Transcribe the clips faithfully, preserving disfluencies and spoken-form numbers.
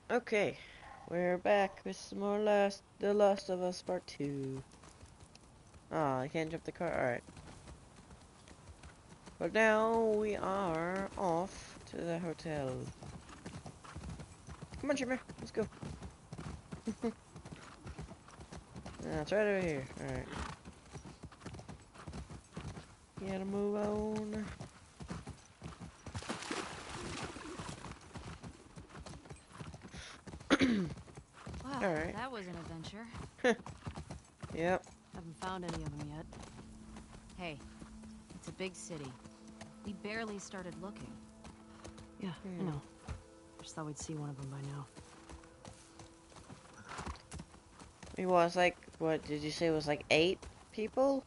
Okay, we're back with some more Last, The Last of Us Part two. Ah, I can't jump the car. Alright. But now we are off to the hotel. Come on, Jimmer, let's go. Yeah, it's right over here. Alright. Gotta move on. Wow, Alright. that was an adventure. Yep. Haven't found any of them yet. Hey, it's a big city. We barely started looking. Yeah, Hmm. I know. Just thought we'd see one of them by now. It was like, what did you say it was like eight people?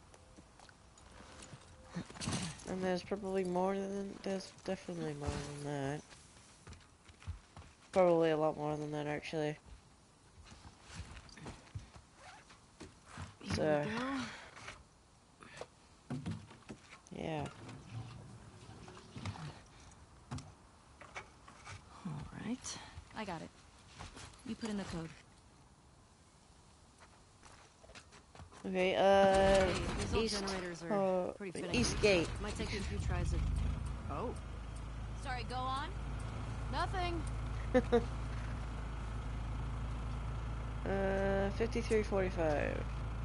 And there's probably more than, there's definitely more than that. Probably a lot more than that, actually. Here So, we go. yeah. All right. I got it. You put in the code. Okay, uh, Hey, these old east, generators are uh, pretty finicky. east gate. Might take you a few tries of... Oh. Sorry, go on. Nothing. uh, fifty-three forty-five.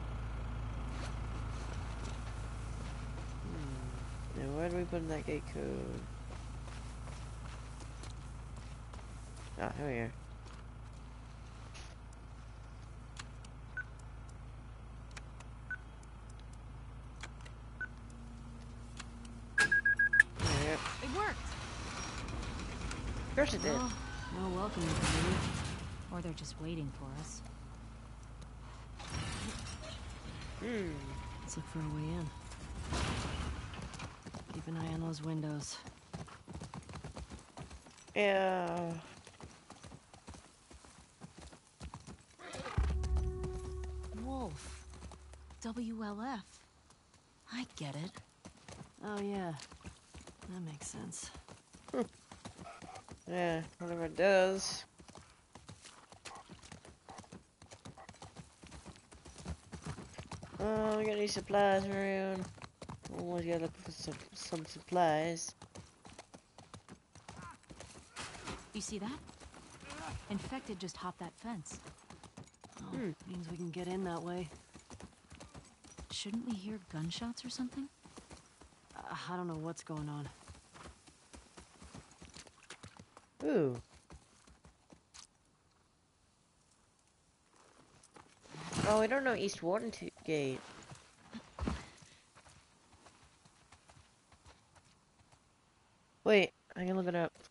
Hmm. Now, where do we put in that gate code? Ah, here we are. Yep. It worked. Of course it did. Well, no welcome to me. Or they're just waiting for us. Hmm. Let's look for a way in. Keep an eye on those windows. Yeah. Wolf. W L F. I get it. Oh yeah. That makes sense. Yeah, whatever it does. Oh, we got any supplies around? Always gotta look for some, some supplies. You see that? Infected just hopped that fence. Oh, Hmm. means we can get in that way. Shouldn't we hear gunshots or something? Uh, I don't know what's going on. Ooh. Oh, we don't know East Warden Gate. Wait, I can look it up.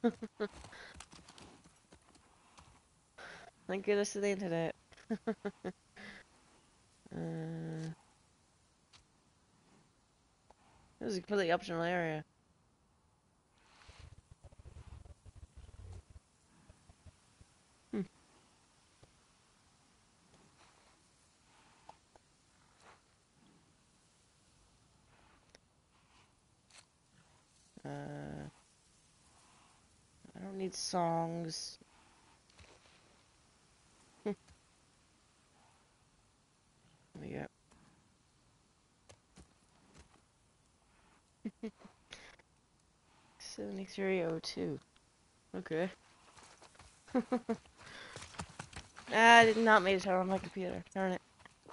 Thank goodness to the internet. uh, this is a completely optional area. Hmm. Uh, I don't need songs. There we go. seventy-three oh two. Okay. I did not make it turn on my computer. Darn it.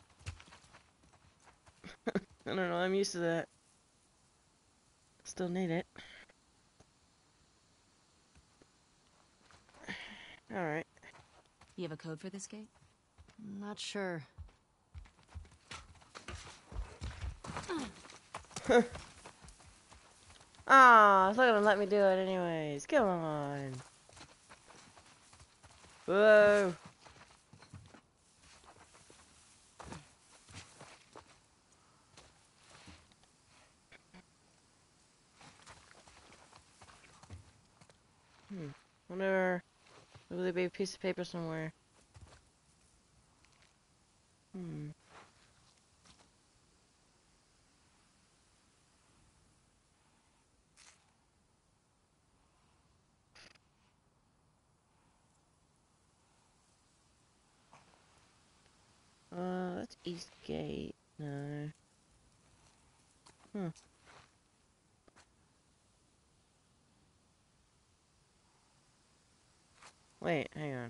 I don't know, I'm used to that. Still need it. Alright. You have a code for this gate? Not sure. Ah, it's not gonna let me do it anyways. Come on. Whoa. Hmm. Wonder, will there be a piece of paper somewhere? Hmm. that's East Gate. No. Hmm. Wait, hang on.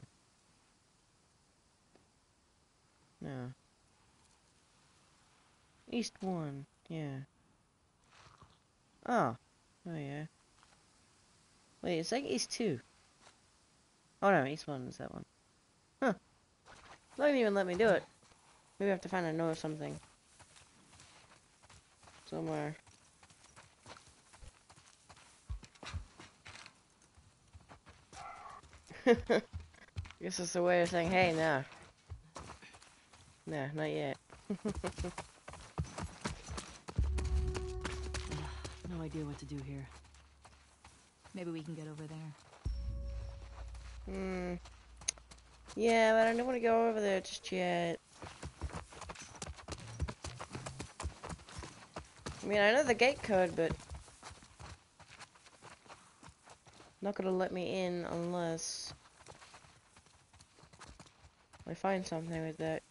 No. East one, yeah. Oh. Oh, yeah. Wait, it's like East two. Oh, no, East one is that one. Huh. It doesn't even let me do it. Maybe I have to find a note or something. Somewhere. Guess it's a way of saying, hey, no. No, not yet. No idea what to do here. Maybe we can get over there. Hmm. Yeah, but I don't want to go over there just yet. I mean, I know the gate code, but not gonna let me in unless I find something with that.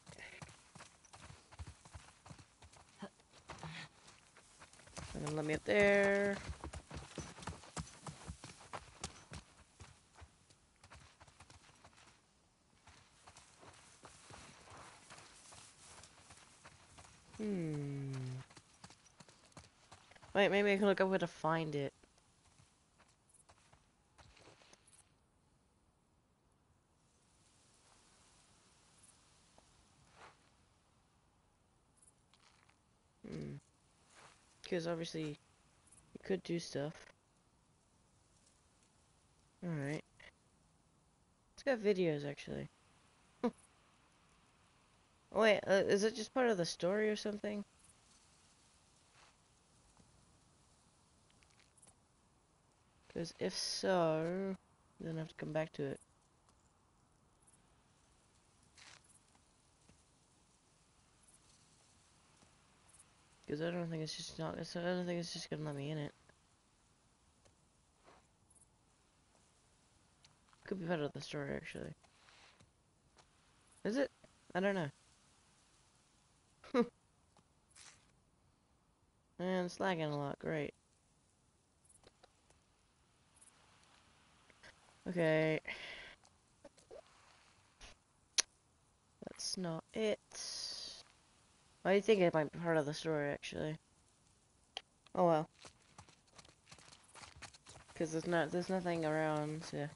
And then let me up there. Hmm. Wait, maybe I can look up where to find it. Hmm. Because obviously, you could do stuff. Alright. It's got videos, actually. Wait, uh, is it just part of the story or something? Because if so, then I have to come back to it. Because I don't think it's just not. I don't think it's just gonna let me in it. Could be part of the story, actually. Is it? I don't know. Man, it's lagging a lot. Great. Okay. That's not it. I think it might be part of the story, actually. Oh well. Because there's not, there's nothing around, so.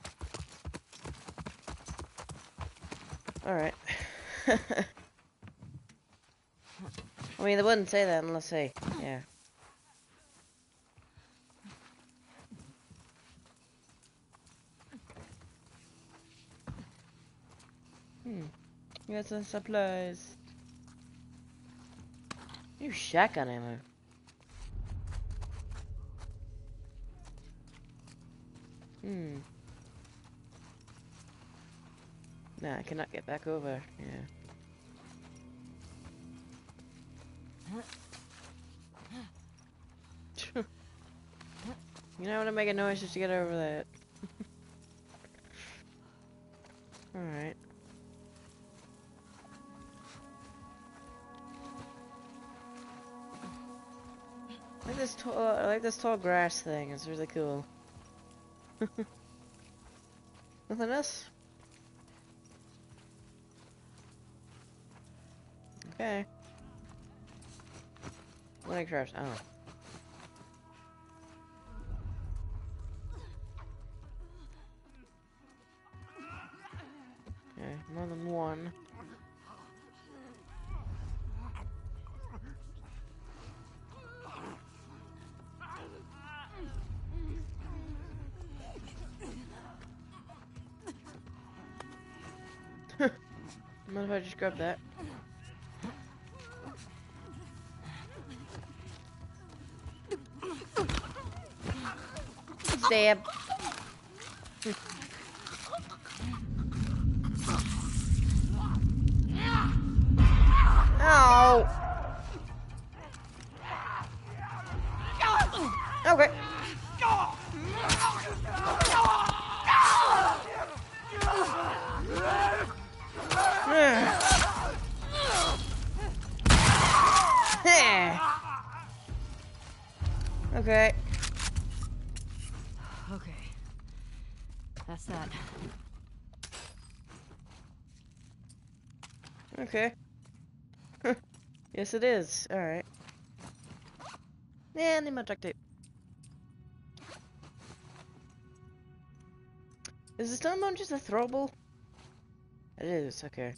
Alright. I mean, they wouldn't say that unless they, yeah. Hmm. Got some supplies. New shotgun ammo. Hmm. Nah, I cannot get back over. Yeah. You know how to make a noise just to get over that. Alright. I like this tall, I like this tall grass thing. It's really cool. Nothing else? Okay. Money traps. Oh. Okay, more than one. Mind if I just grab that? Stab. Ow! Okay. Okay. Okay. That's that. Okay. Yes, it is. Alright. Yeah, I need my duct tape. Is the stun gun just a throwable? It is, okay.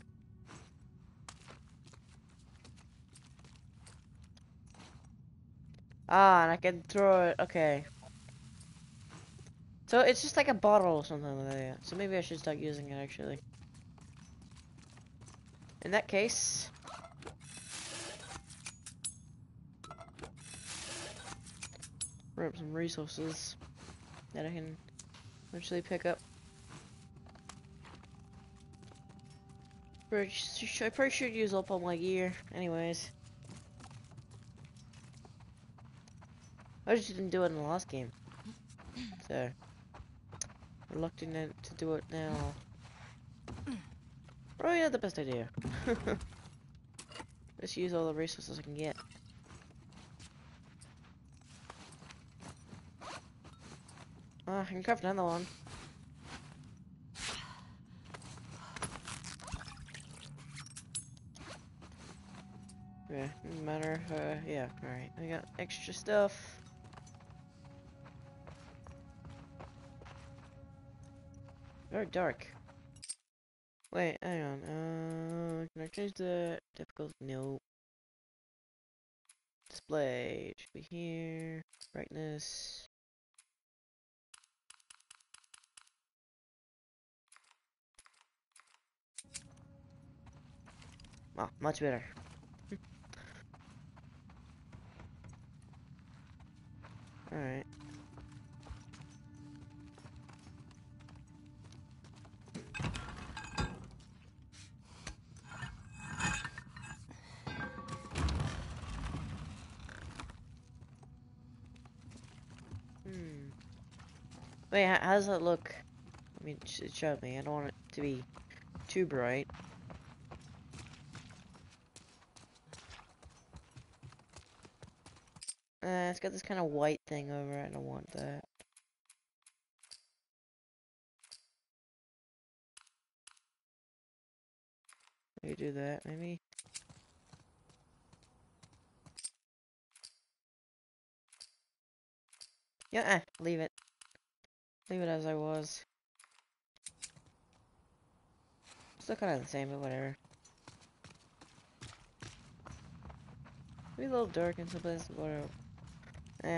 Ah, and I can throw it, okay. So it's just like a bottle or something like that. So maybe I should start using it actually. In that case... grab some resources that I can eventually pick up. I probably should use up all my gear, anyways. I just didn't do it in the last game. So, reluctant to do it now. Probably not the best idea. Just use all the resources I can get. Ah, I can craft another one. Yeah, no matter. Uh, yeah, alright. I got extra stuff. Very dark. Wait, hang on. Uh, can I change the difficulty? No. Display should be here. Brightness. Oh, much better. Alright. Hmm. Wait, how, how does that look? I mean, it showed me. I don't want it to be too bright. Uh, it's got this kind of white thing over it. I don't want that. Maybe do that, maybe. Yeah, eh, leave it. Leave it as I was. Still kind of the same, but whatever. Maybe a little dark in some places, but whatever. Eh.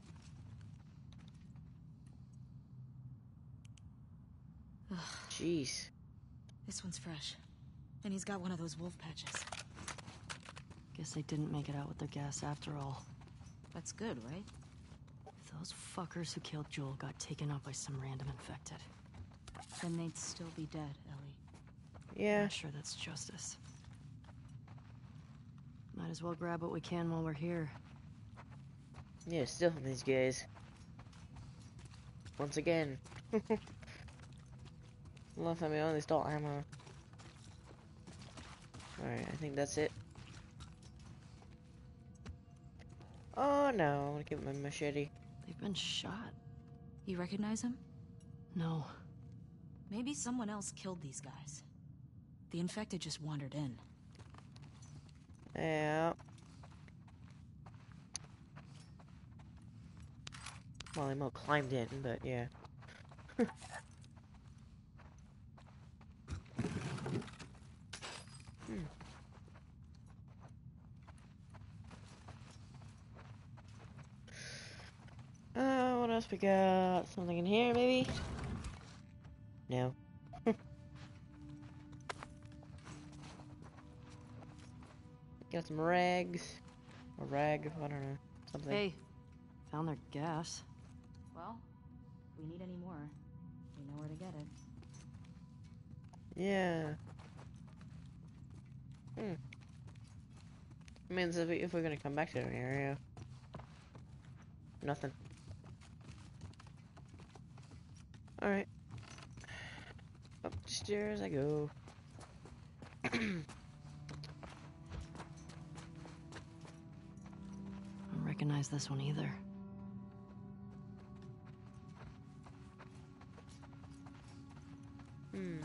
Ugh, Jeez. this one's fresh. And he's got one of those wolf patches. Guess they didn't make it out with the gas after all. That's good, right? If those fuckers who killed Joel got taken out by some random infected, then they'd still be dead, Ellie. Yeah. I'm sure that's justice. Might as well grab what we can while we're here. Yeah, still from these guys. Once again. Last time we only stole ammo. Alright, I think that's it. Oh no, I want to get my machete. They've been shot. You recognize him? No. Maybe someone else killed these guys. The infected just wandered in. Yeah. Well, they might have climbed in, but yeah. hmm. Uh, what else we got? Something in here, maybe? No. Got some rags. A rag, I don't know. Something. Hey, found their gas. Well, if we need any more, we know where to get it. Yeah. Hmm. I mean, if, we, if we're gonna come back to an area. Nothing. Alright. Upstairs I go. Don't recognize this one either. Hmm.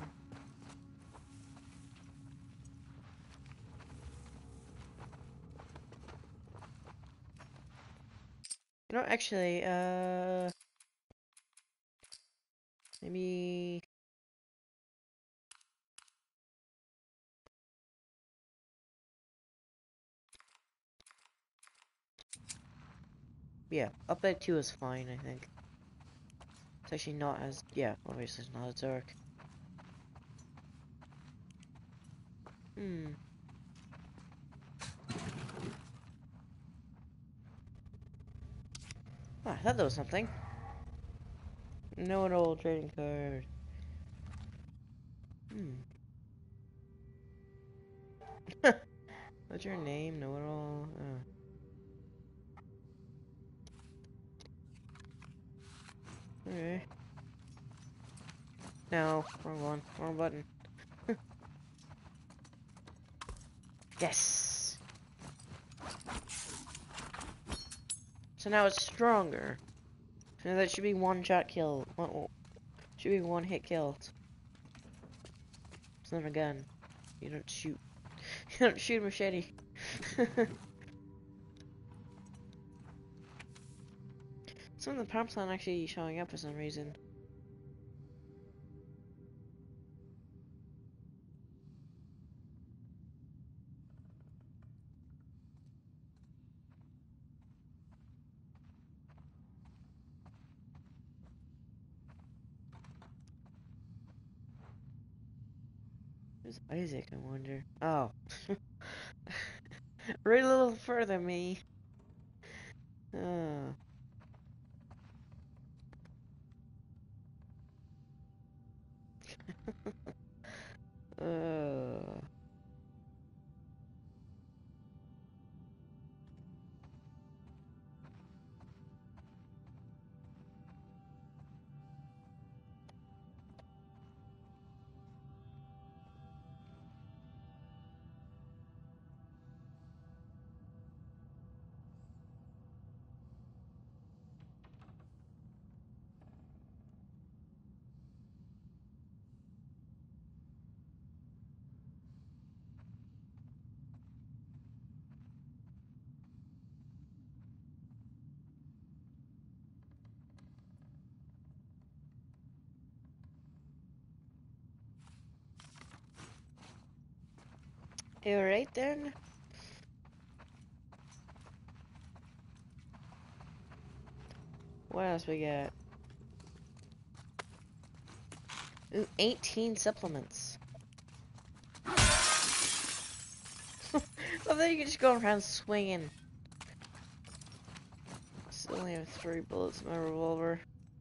You know, actually, uh... maybe... Yeah, up at two is fine, I think. It's actually not as... yeah, obviously it's not as dark. Hmm. Ah, I thought that was something. Know-it-all trading card. Hmm. What's your name? Know-it-all? Oh. Okay. No, wrong one. Wrong button. Yes! So now it's stronger. So that should be one shot kill. One, should be one hit kill. It's not a gun. You don't shoot. You don't shoot a machete. Some of the prompts aren't actually showing up for some reason. Who's Isaac, I wonder? Oh. Right a little further, me. Oh. Oh. Alright then. What else we got? Ooh, eighteen supplements. Well, then you can just go around swinging. Still only have three bullets in my revolver.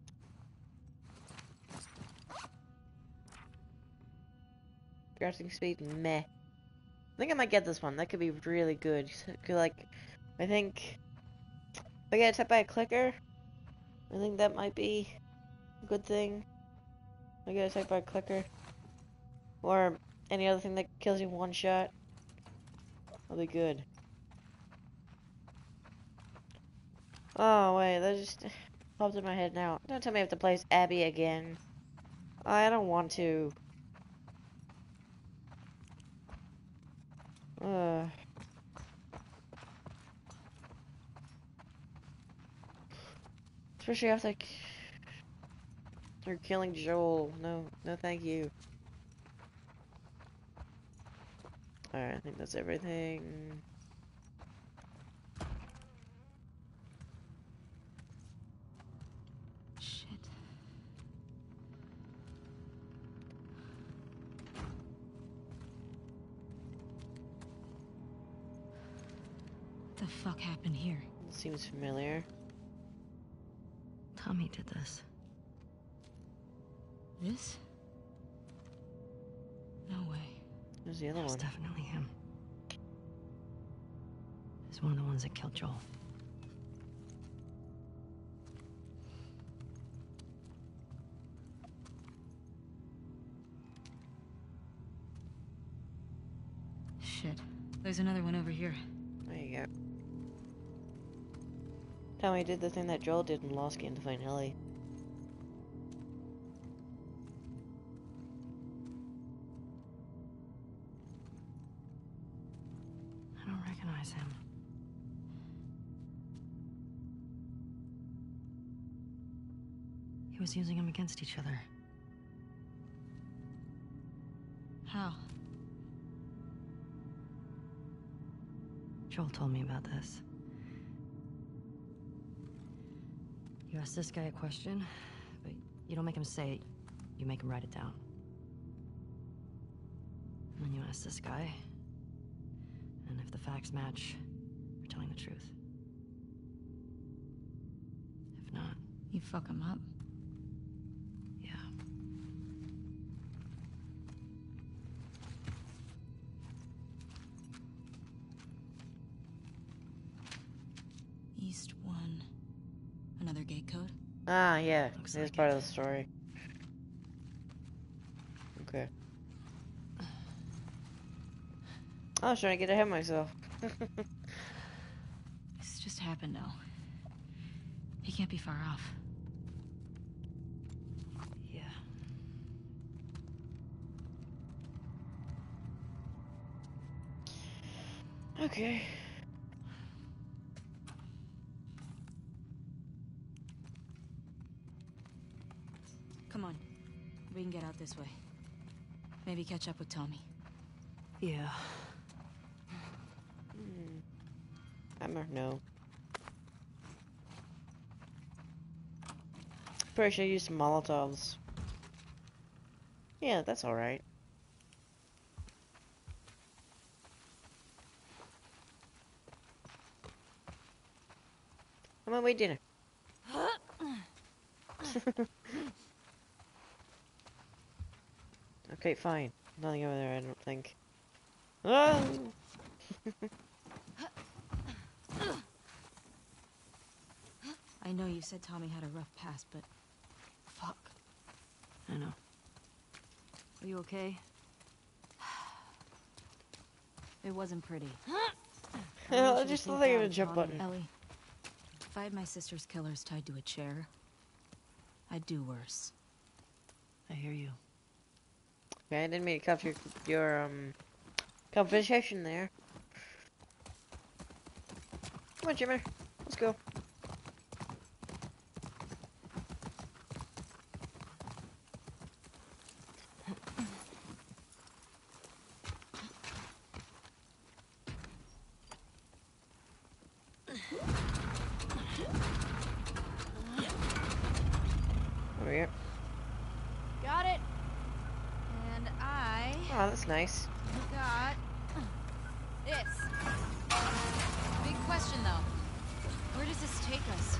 Crafting speed, meh. I think I might get this one. That could be really good. Cause like, I think if I get attacked by a clicker, I think that might be a good thing. I get attacked by a clicker, or any other thing that kills you in one shot. That'll be good. Oh wait, that just popped in my head now. Don't tell me I have to play as Abby again. I don't want to. Uh. Especially after they're killing Joel. No, no, thank you. Alright, I think that's everything. Shit. The fuck happened here? Seems familiar. Tommy did this. This? No way. There's the other That's one. definitely him. He's one of the ones that killed Joel. Shit. There's another one over here. There you go. Tommy did the thing that Joel did in Lost Game to find Ellie. recognize him. He was using them against each other. How? Joel told me about this. You ask this guy a question, but you don't make him say it, you make him write it down. And then you ask this guy, and if the facts match, you're telling the truth. If not... You fuck him up? Yeah. East one. Another gate code? Ah, yeah. Looks It's like part it. of the story. Okay. I was trying to get ahead of myself. This just happened now. He can't be far off. Yeah. Okay. Come on. We can get out this way. Maybe catch up with Tommy. Yeah. Hmm. Hammer, no. Pretty sure I used some Molotovs. Yeah, that's alright. I'm on my way to dinner. Okay, fine. Nothing over there, I don't think. Ah! I know you said Tommy had a rough past, but... Fuck. I know. Are you okay? It wasn't pretty. Hell, I just thought I had a jump button. Ellie, if I had my sister's killers tied to a chair, I'd do worse. I hear you. Okay, I didn't mean to cut your, your um, conversation there. Come on, Jimmy. Let's go. Over here. Got it. And I Oh, that's nice. got this. Big question though. Where does this take us?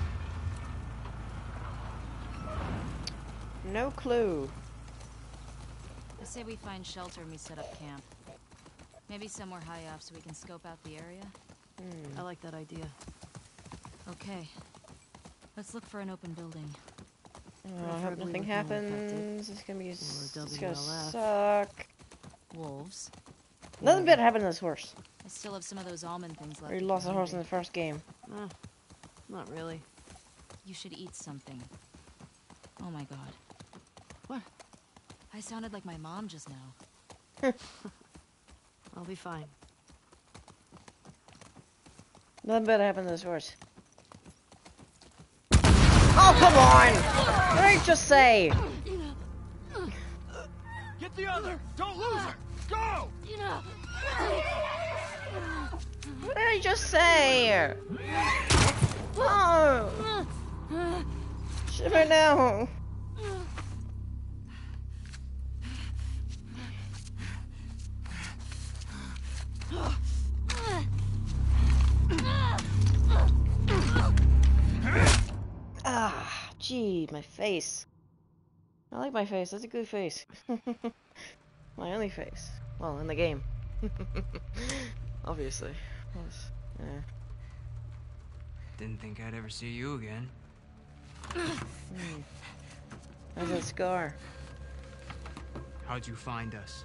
No clue. I say we find shelter and we set up camp. Maybe somewhere high up so we can scope out the area. Hmm. I like that idea. Okay. Let's look for an open building. Oh, I hope Preferably nothing with no infected. happens. It's gonna be. It's Or gonna W L F. suck. Wolves. Nothing bad happened to this horse. I still have some of those almond things left. Or you if lost you're the horse in hungry. the first game. Uh, not really. You should eat something. Oh my god. What? I sounded like my mom just now. I'll be fine. Nothing bad happened to this horse. Oh, come on! What did I just say? Get the other! Don't lose her! Go! What did I just say? Oh! Shiver now. Ah, gee, my face. I like my face. That's a good face. My only face. Well, in the game. Obviously. Yes. Yeah. Didn't think I'd ever see you again. Hmm. How's that scar? How'd you find us?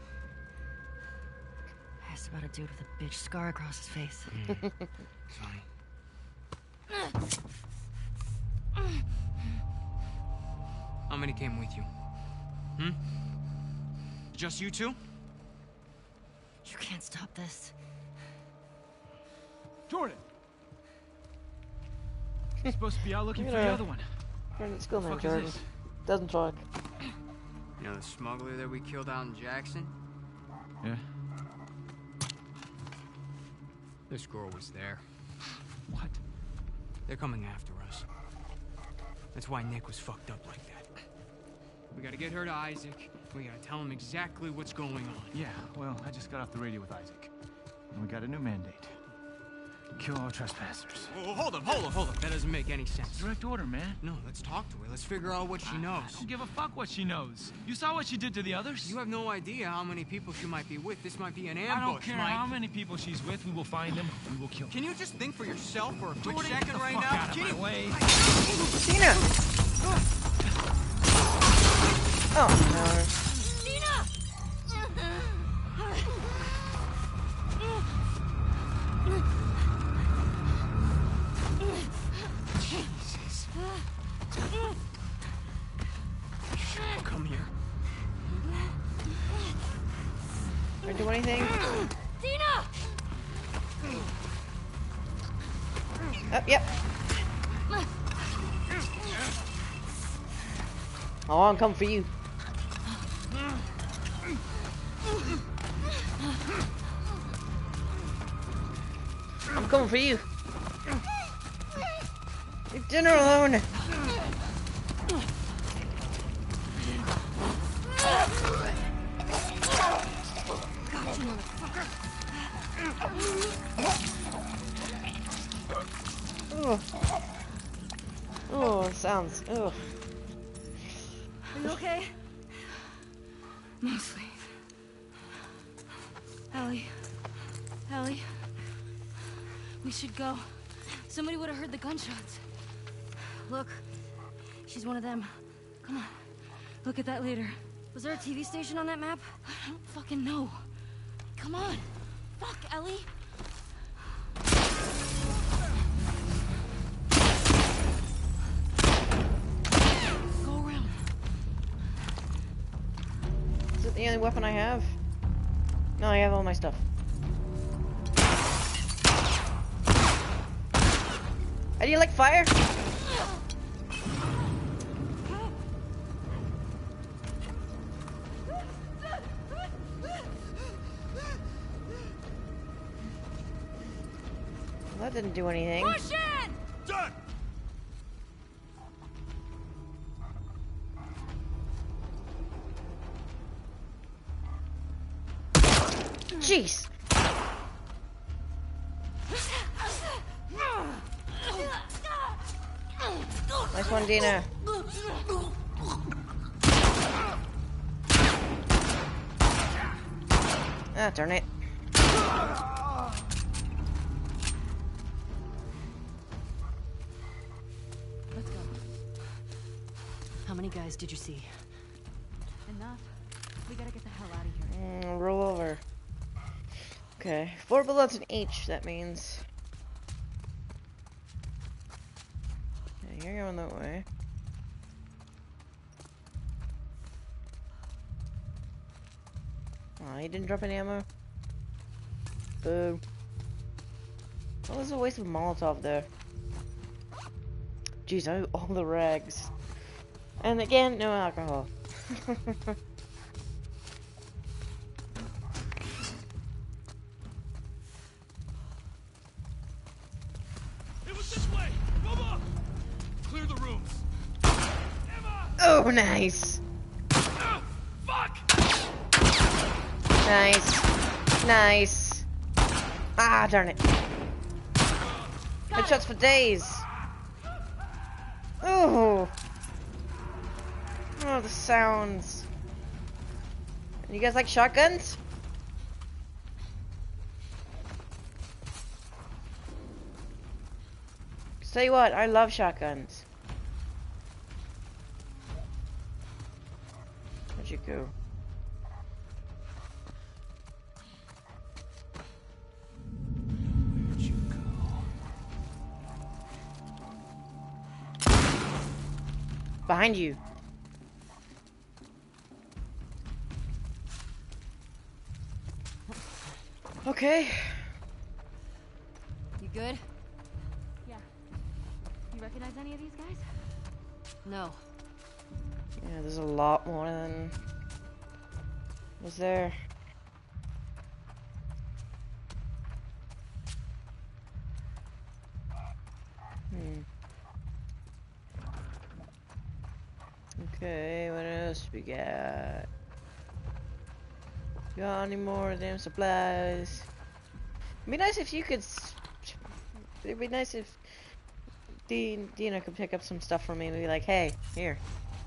I asked about a dude with a bitch scar across his face. Mm. Funny. How many came with you? Hmm? Just you two? You can't stop this. Jordan! You're supposed to be out looking for the Yeah. other one. Jordan, school man, Fuck is Jordan. this? Doesn't talk. You know the smuggler that we killed out in Jackson? Yeah? This girl was there. What? They're coming after us. That's why Nick was fucked up like that. We gotta get her to Isaac. We gotta tell him exactly what's going on. Yeah, well, I just got off the radio with Isaac. And we got a new mandate. Kill all trespassers. Oh, hold up, hold up, hold up. That doesn't make any sense. Direct order, man. No, let's talk to her. Let's figure out what she knows. I don't give a fuck what she knows. You saw what she did to the others? You have no idea how many people she might be with. This might be an ambush, I don't care Mike. how many people she's with. We will find them. We will kill them. Can you just think for yourself for a quick Jordan, second get the right fuck now? out of Can my you- way. Tina! Oh, no. Jesus. Come here. Can I do anything? Dina! Oh, yep. Oh, I'm coming for you. I'm coming for you. Leave dinner alone. Oh, oh, it sounds. Oh. Are you okay? Mostly. Ellie. Ellie. We should go. Somebody would have heard the gunshots. Look. She's one of them. Come on. Look at that later. Was there a T V station on that map? I don't fucking know. Come on. Fuck, Ellie. Go around. Is it the only weapon I have? No, I have all my stuff. How do you like fire? Well, that didn't do anything. Push in! Done! Jeez. Nice one, Dina. Ah, darn it. Let's go. How many guys did you see? Enough. We gotta get the hell out of here. Mm, roll over. Okay, four bullets in each, that means. Okay, you're going that way. Aw, he didn't drop any ammo. Boo. That was a waste of Molotov there. Jeez, I all the rags. And again, no alcohol. It was this way! Move up! Clear the rooms. Emma! Oh, nice. Oh, fuck! Nice. Nice. Ah, darn it. Headshots for days. Oh. Oh, the sounds. You guys like shotguns? Tell you what, I love shotguns. Where'd you go? Where'd you go? Behind you. You Okay. good? Yeah. You recognize any of these guys? No. Yeah, there's a lot more than was there. Hmm. Okay, what else we got? Got any more damn supplies? It'd be nice if you could. S It'd be nice if Dean, Dina could pick up some stuff for me and be like, "Hey, here."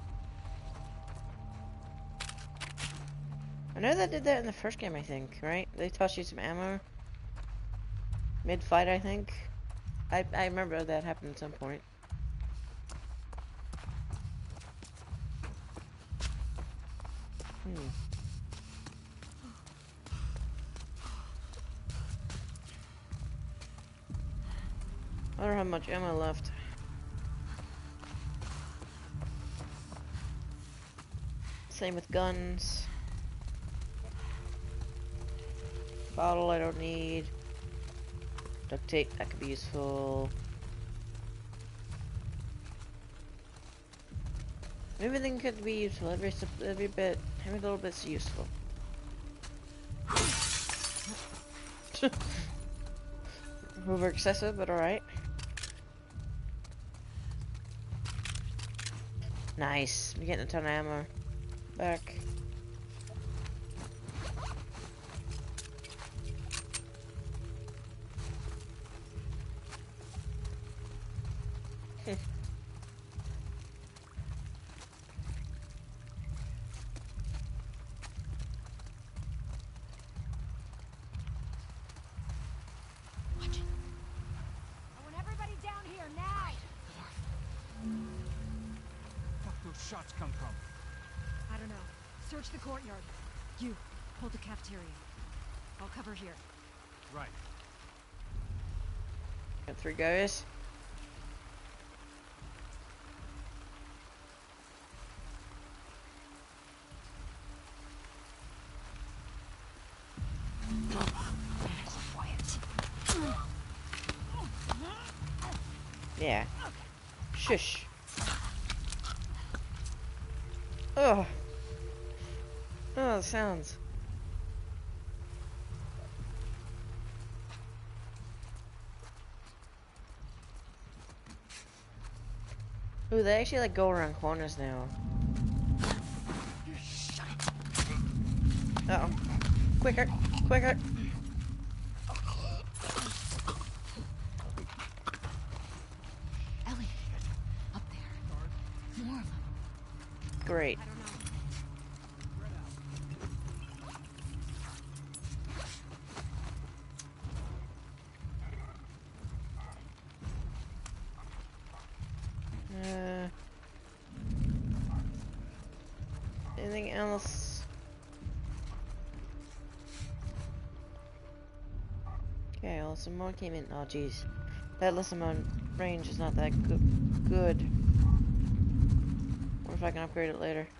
I know they did that in the first game, I think, right? They tossed you some ammo mid-fight, I think. I I remember that happened at some point. Hmm. I don't have much ammo left. Same with guns. Bottle I don't need. Duct tape, that could be useful. Everything could be useful. Every sup- every bit, every little bit's useful. Over excessive, but alright. Nice. I'm getting a ton of ammo back. I want everybody down here now! Fuck those shots come from? I don't know. Search the courtyard. You, hold the cafeteria. I'll cover here. Right. Got three guys. Yeah. Shush. Oh. Oh, the sounds. Ooh, they actually like go around corners now. Uh oh. Quicker, quicker. Ellie, up there. More of them. Great. I don't know. Uh, anything else? Okay, well, some more came in. Oh, jeez. That listen mode range is not that go good. Wonder if I can upgrade it later.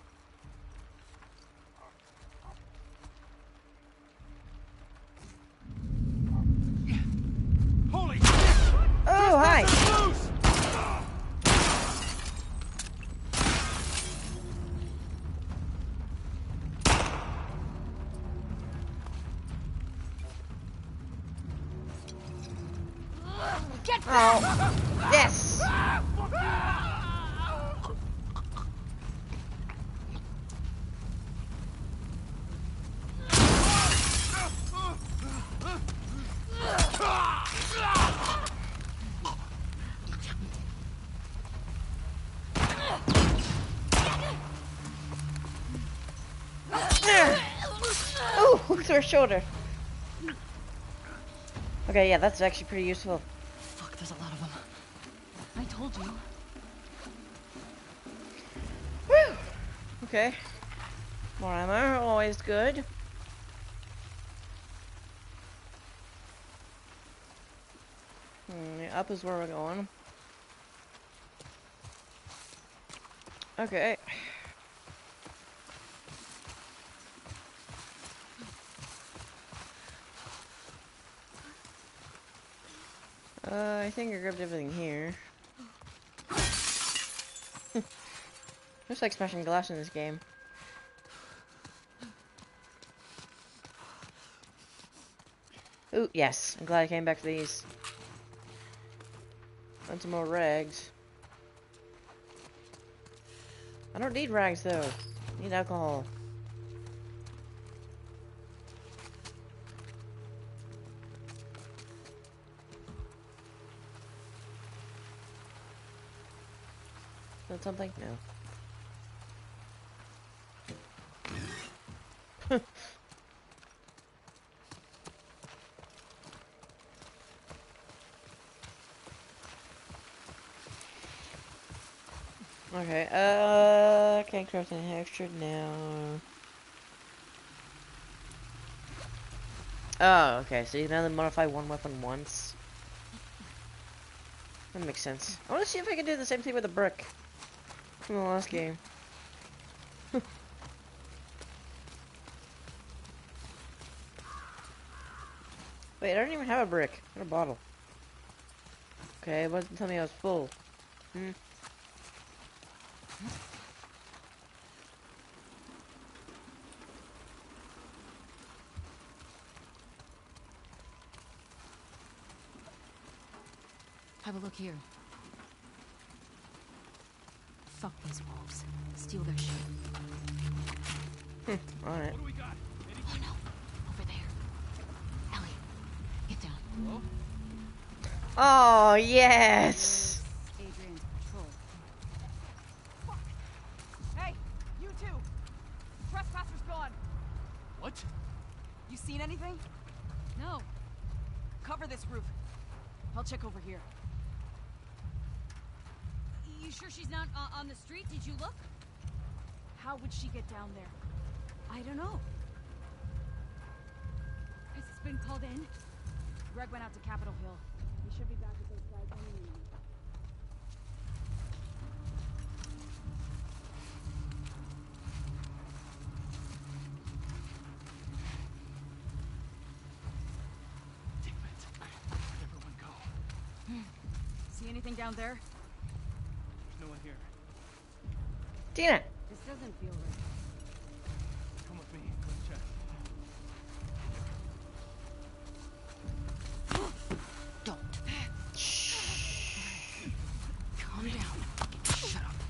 Holy shit! Oh, hi! Loose! Get Oh, yes! Oh, hook through her shoulder. Okay, yeah, that's actually pretty useful. Fuck, there's a lot of them. I told you. Whew. Okay. More ammo, always good. Hmm, yeah, up is where we're going. Okay. I think I grabbed everything here. Looks like smashing glass in this game. Ooh, yes. I'm glad I came back for these. And some more rags. I don't need rags though. I need alcohol. Is that something? No. Okay, uh, can't craft any extra now. Oh, okay, so you can only modify one weapon once. That makes sense. I want to see if I can do the same thing with a brick from the last game. Wait, I don't even have a brick. I have a bottle. Okay, it wasn't telling me I was full. Hmm. Have a look here. Fuck these wolves. Steal their shit. Alright. What do we got? Oh no. Over there. Ellie, get down. Hello? Oh, yes! Adrian's patrol. Fuck! Hey, you two! Trespasser's gone. What? You seen anything? No. Cover this roof. I'll check over here. You sure she's not uh, on the street? Did you look? How would she get down there? I don't know. Has this been called in? Greg went out to Capitol Hill. He should be back with those guys any minute. Damn it. Where'd everyone go? See anything down there? There's no one here. Tina! This doesn't feel right. Come with me. Let's check. Don't. Shh. Calm down. Shut up.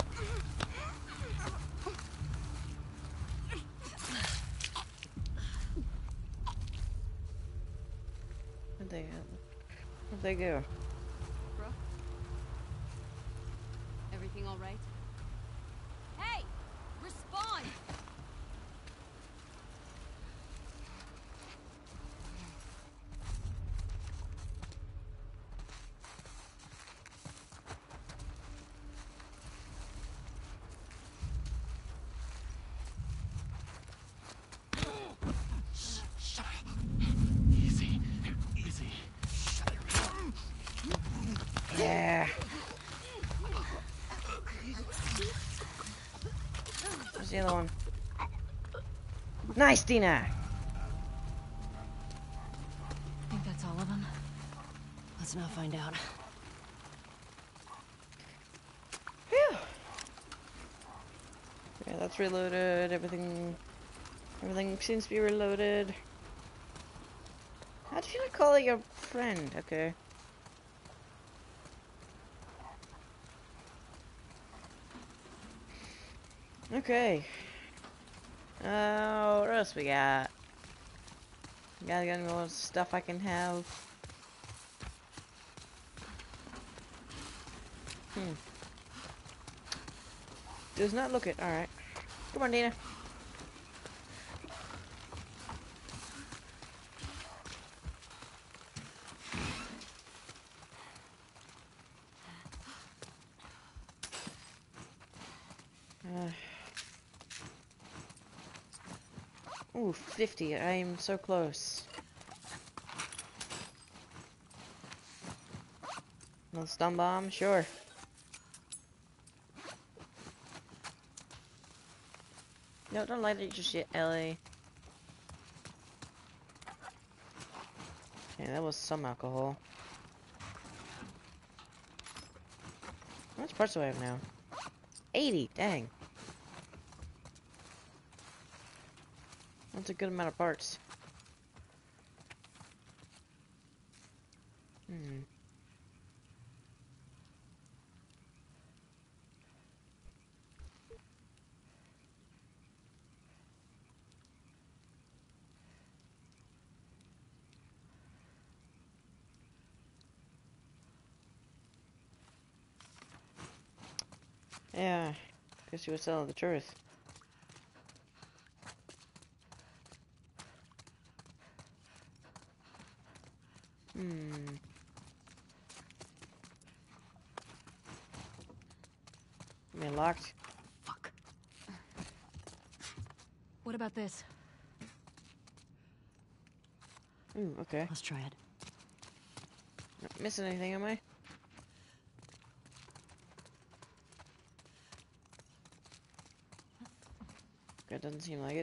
Where'd they go? Where'd they go? Bro? Everything all right? Hey! Respond! Easy. Easy. Yeah. Where's the other one? Nice, Tina! I think that's all of them. Let's not find out. Phew. Yeah, that's reloaded. Everything, everything seems to be reloaded. How did you not call it your friend? Okay. Okay. Uh, what else we got? Got any more stuff I can have? Hmm. Does not look it. Alright. Come on, Dina. Uh. Ooh, fifty. I'm so close. Another stun bomb? Sure. No, don't light it just yet, Ellie. Okay, that was some alcohol. much parts do I have now? eighty, dang. That's a good amount of parts. Hmm. Yeah, guess he was telling the truth. Hmm. I mean, locked. Fuck. What about this? Ooh, okay. Let's try it. Not missing anything, am I? That doesn't seem like it.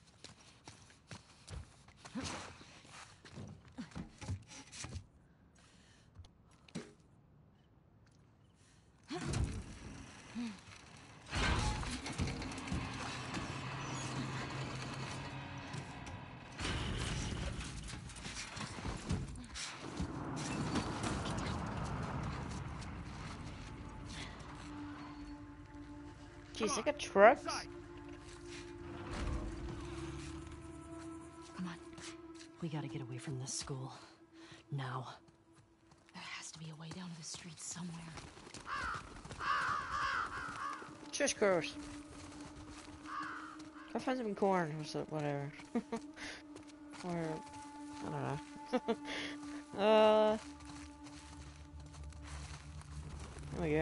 Jeez, I got trucks? Come on. We gotta get away from this school. Now. There has to be a way down to the street somewhere. Shush, gross. Go find some corn or so, whatever. Or, I don't know. uh. There we go.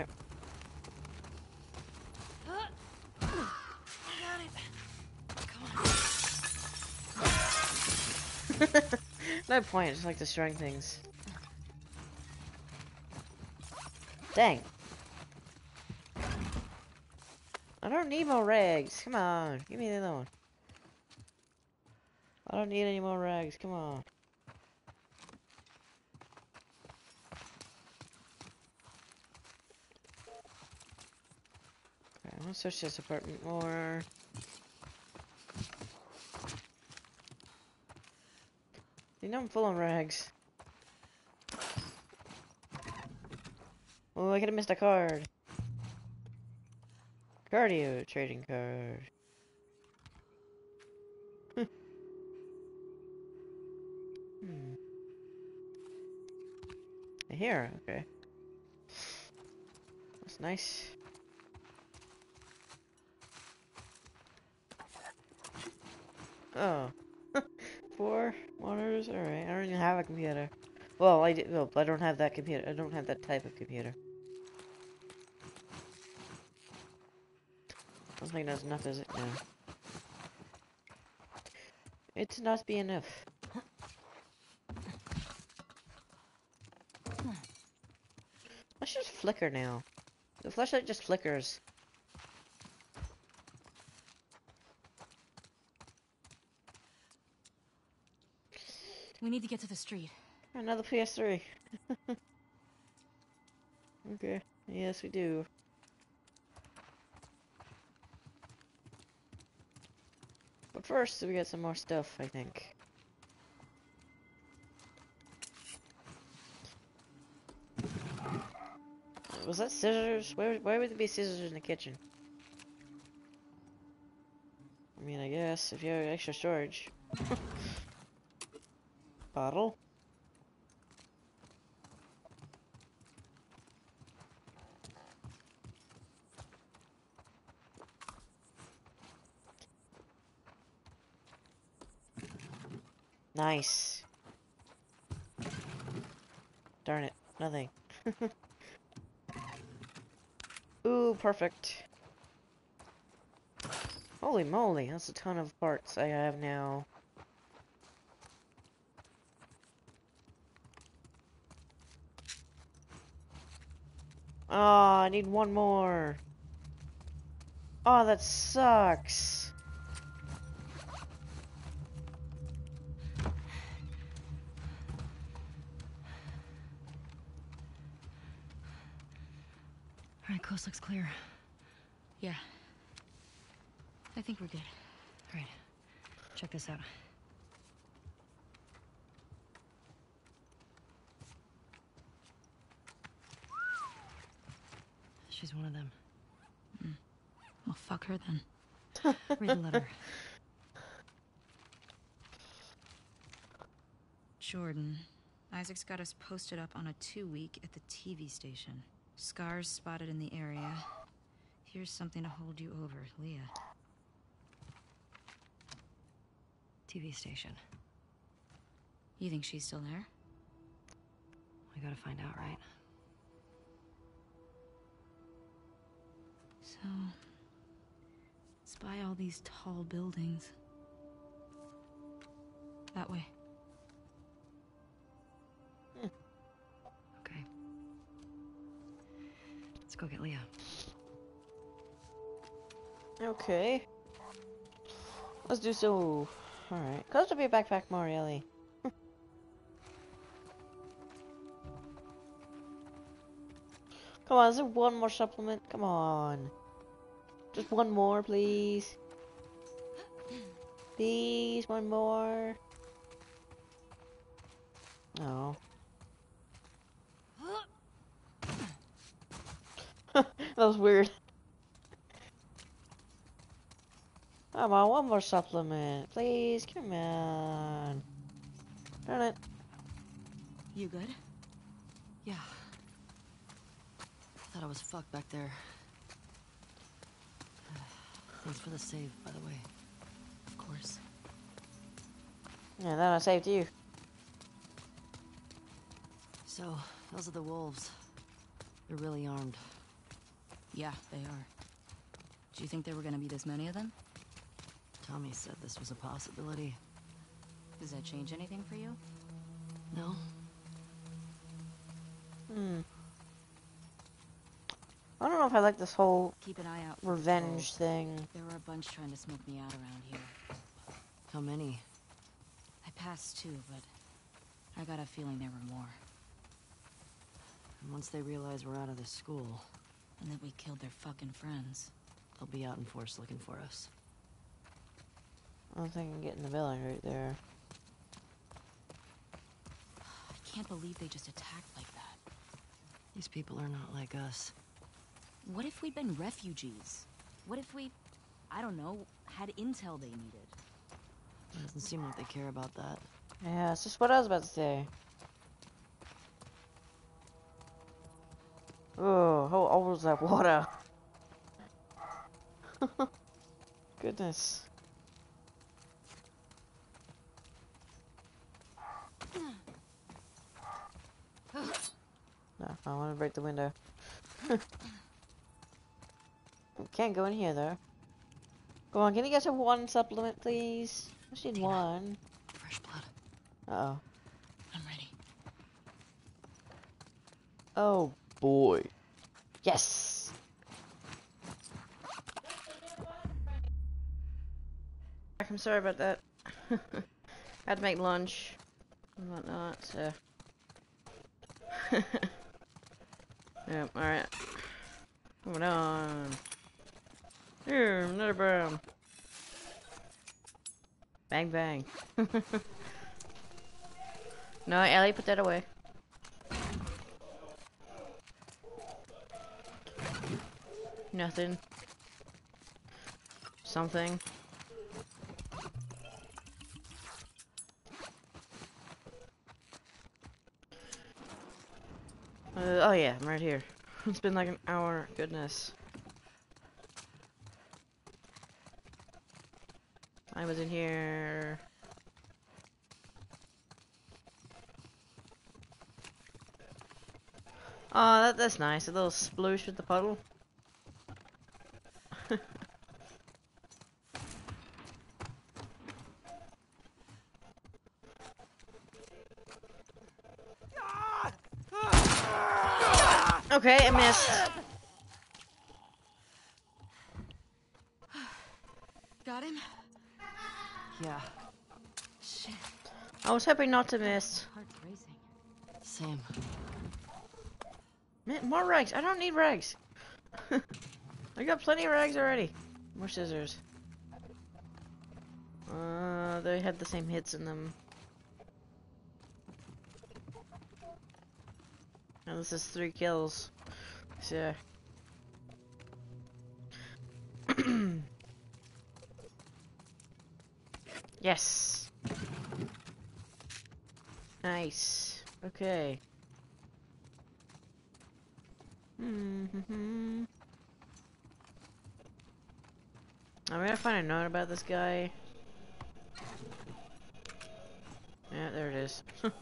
No point, just like destroying things. Dang. I don't need more rags. Come on, give me the other one. I don't need any more rags. Come on. Okay, I want to search this apartment more. You know I'm full on rags. Oh, I could have missed a card. Cardio trading card. Hmm. Here, okay. That's nice. Oh. Four monitors? Alright, I don't even have a computer. Well, I did, well, I don't have that computer. I don't have that type of computer. I don't think that's enough, is it? No. It's not be enough. Let's just flicker now. The flashlight just flickers. We need to get to the street. Another P S three. Okay. Yes, we do. But first, we get some more stuff, I think. Was that scissors? Why, why would there be scissors in the kitchen? I mean, I guess, if you have extra storage. Bottle? Nice. Darn it, nothing. Ooh, perfect. Holy moly, that's a ton of parts I have now. Oh, I need one more. Oh, that sucks. All Alright, coast looks clear. Yeah. I think we're good. Alright. Check this out. She's one of them. Mm. Well, fuck her then. Read the letter. Jordan. Isaac's got us posted up on a two-week at the T V station. Scars spotted in the area. Here's something to hold you over, Leah. T V station. You think she's still there? We gotta find out, right? So... spy all these tall buildings. That way. Okay. Let's go get Leah. Okay. Let's do so. Alright. Close to be a backpack, Marielli. Come on, is there one more supplement? Come on. Just one more, please. Please, one more. No. That was weird. Come on, one more supplement, please. Come on. Darn it. You good? Yeah. Thought I was fucked back there. Thanks for the save, by the way. Of course. Yeah, then I saved you. So, those are the wolves. They're really armed. Yeah, they are. Do you think there were gonna be this many of them? Tommy said this was a possibility. Does that change anything for you? No? Hmm. I don't know if I like this whole Keep an eye out. for revenge patrols. thing. There were a bunch trying to smoke me out around here. How many? I passed two, but I got a feeling there were more. And once they realize we're out of the school, And that we killed their fucking friends. they'll be out in force looking for us. I don't think I can get in the building right there. I can't believe they just attacked like that. These people are not like us. What if we'd been refugees? What if we, I don't know, had intel they needed? It doesn't seem like they care about that. Yeah, it's just what I was about to say. Oh, how old was that water? Goodness. No, I want to break the window. Can't go in here though. Go on, can you get a one supplement, please? I just need Tina. one. Fresh blood. Uh oh. I'm ready. Oh boy. Yes. I'm sorry about that. Had to make lunch and whatnot, so. Yeah, alright. Moving on. Here, another brown. Bang bang. No, Ellie, put that away. Nothing. Something. Uh, oh yeah, I'm right here. It's been like an hour. Goodness. I was in here. Oh, that, that's nice. A little sploosh with the puddle. Okay, I missed. Got him? Yeah, Shit, I was hoping not to miss. heart's racing. same. Man, more rags. I don't need rags. I got plenty of rags already. More scissors. Uh, they had the same hits in them. And this is three kills. So. Yes. Nice. Okay. Mm-hmm. I'm gonna find a note about this guy. Yeah, there it is.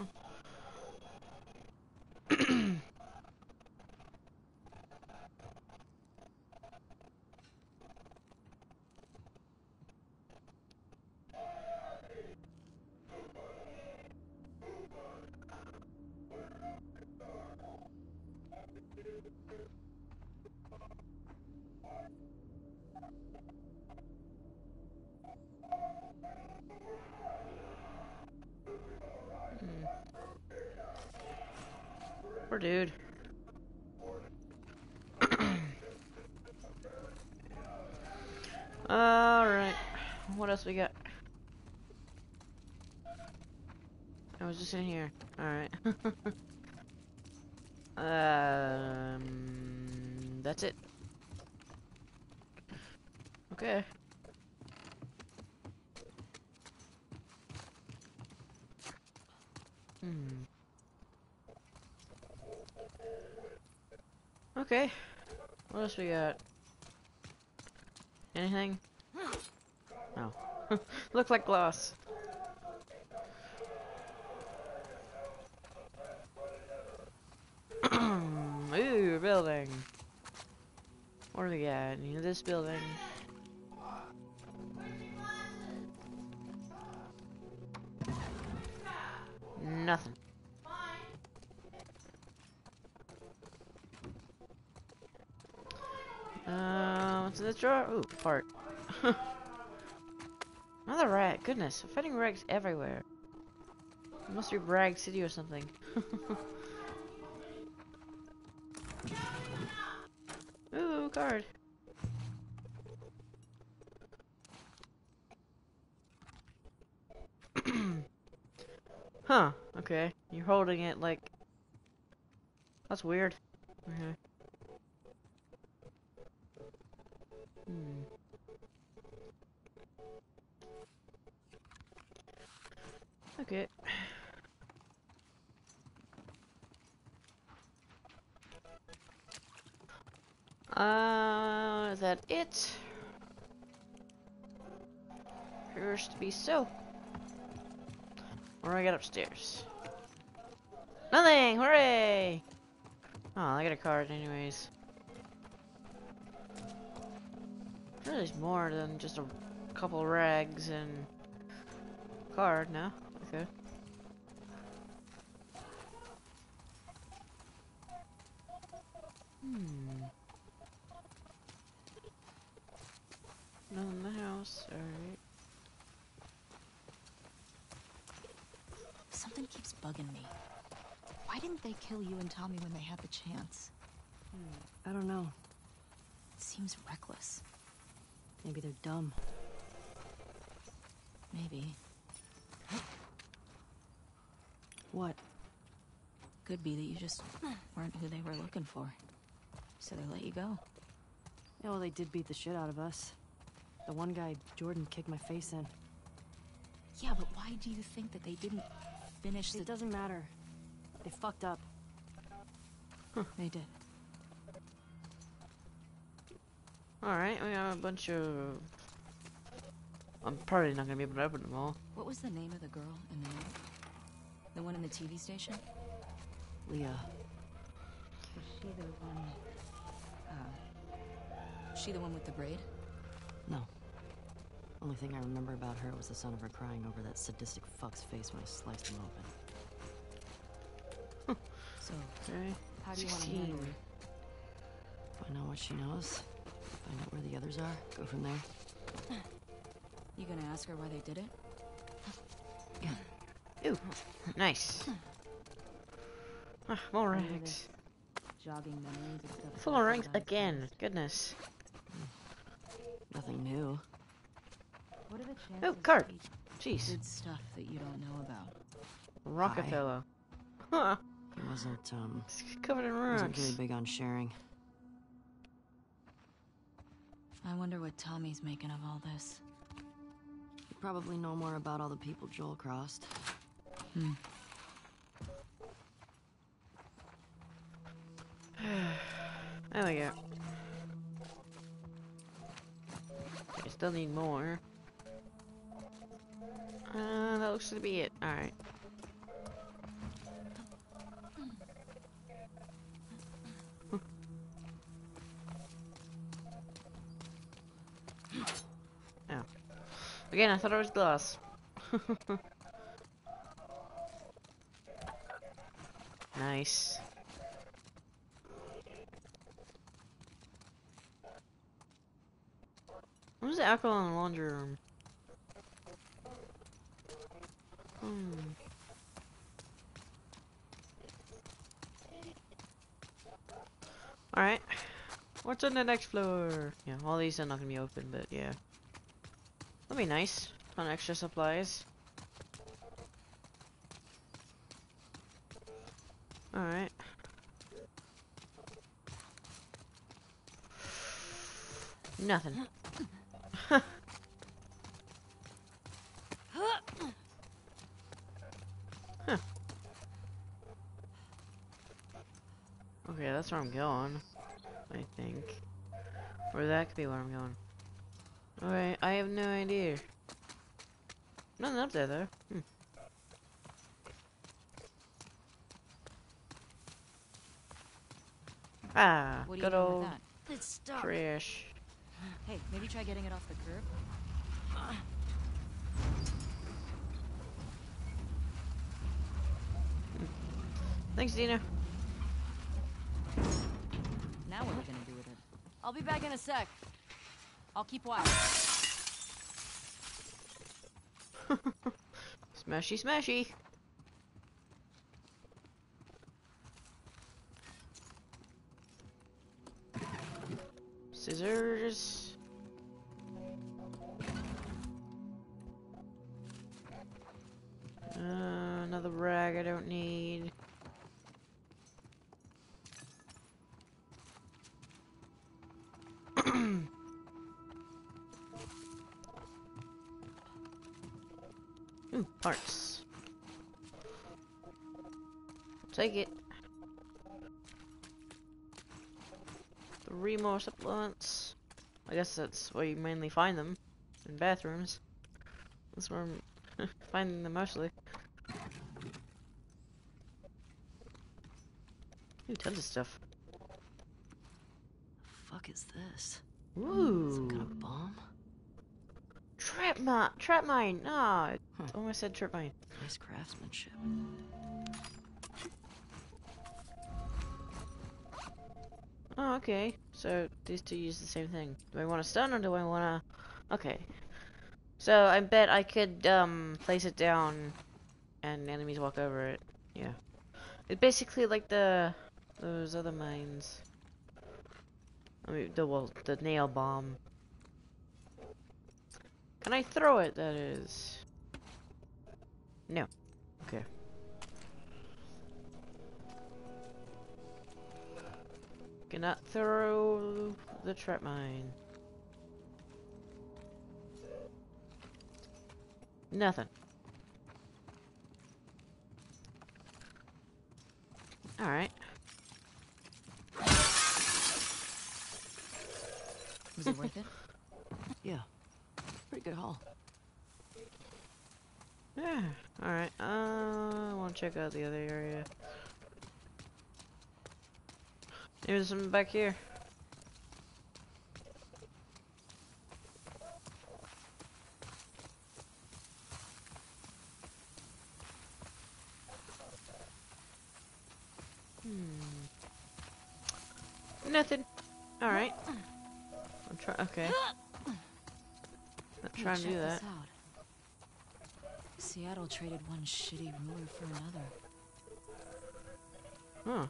Poor dude. Alright. What else we got? I was just in here. Alright. um, that's it. Okay. Hmm. Okay. What else we got? Anything? No. Looks like gloss. Ooh, building. What do we got? You know, this building. Nothing. Uh, what's in this drawer? Ooh, part. Another rag. Goodness, I'm finding rags everywhere. It must be Rag City or something. Ooh, card. Huh, okay. You're holding it like... That's weird. Okay. Hmm. Okay. Uh, is that it? Appears to be so. What do I got upstairs? Nothing! Hooray! Oh, I got a card anyways. Sure, there's more than just a couple rags and card now. Okay. Hmm. None in the house. Alright. Something keeps bugging me. Why didn't they kill you and Tommy when they had the chance? I don't know. It seems reckless. Maybe they're dumb. Maybe. What? Could be that you just weren't who they were looking for. So they let you go. Yeah, well, they did beat the shit out of us. The one guy, Jordan, kicked my face in. Yeah, but why do you think that they didn't finish the... It doesn't matter. They fucked up. They did. Alright, we got a bunch of... I'm probably not gonna be able to open them all. What was the name of the girl in the note? The one in the T V station? Leah. Was she the one... Uh... She the one with the braid? No. Only thing I remember about her was the sound of her crying over that sadistic fuck's face when I sliced him open. So, Okay. how do you want to handle sixteen. it? Find out what she knows. Find out where the others are. Go from there. You gonna ask her why they did it? Ooh, nice. Ah, more rags. Jogging memories of stuff. Full of ranks again. Goodness. new. What are the chances? Oh, card. he- Jeez. Good stuff that you don't know about. Rockefeller. Huh. He wasn't, um, It's covered in wasn't very rocks. big on sharing. I wonder what Tommy's making of all this. You probably know more about all the people Joel crossed. Hmm. There we go. I still need more. Uh, that looks to be it. Alright. Oh. Again, I thought it was glass. Nice. What was the alcohol in the laundry room? Hmm. Alright. What's on the next floor? Yeah, all these are not gonna be open, but yeah. That'd be nice. Ton of extra supplies. Alright. Nothing. Huh. Okay, that's where I'm going. I think. Or that could be where I'm going. Alright, I have no idea. Nothing up there though. Hmm. Ah, What are you good doing old with that? It's stuck. trash. Hey, maybe try getting it off the curb. Thanks, Dina. Now what are we gonna do with it? I'll be back in a sec. I'll keep watch. Smashy, smashy. Scissors. Uh, another rag I don't need. Ooh, parts. Take it. Three more supplements. I guess that's where you mainly find them. In bathrooms. That's where I'm finding them mostly. Ooh, tons of stuff. The fuck is this? Ooh. Some kind of bomb? Trap mine! Trap mine! Ah, I Huh. almost said trap mine. Nice craftsmanship. Oh, okay. So these two use the same thing. Do I want to stun or do I want to? Okay. So I bet I could um place it down, and enemies walk over it. Yeah. It's basically like the those other mines. I mean, the well, the nail bomb. Can I throw it? That is. No. Okay. Cannot throw the trap mine. Nothing. Alright. Was it worth it? Yeah. Pretty good haul. Yeah. Alright. Uh, I want to check out the other area. Maybe there's something back here. Hmm. Nothing. Alright. I'm trying. Okay. Not Hey, trying to check do that. this out. Seattle traded one shitty ruler for another. Huh.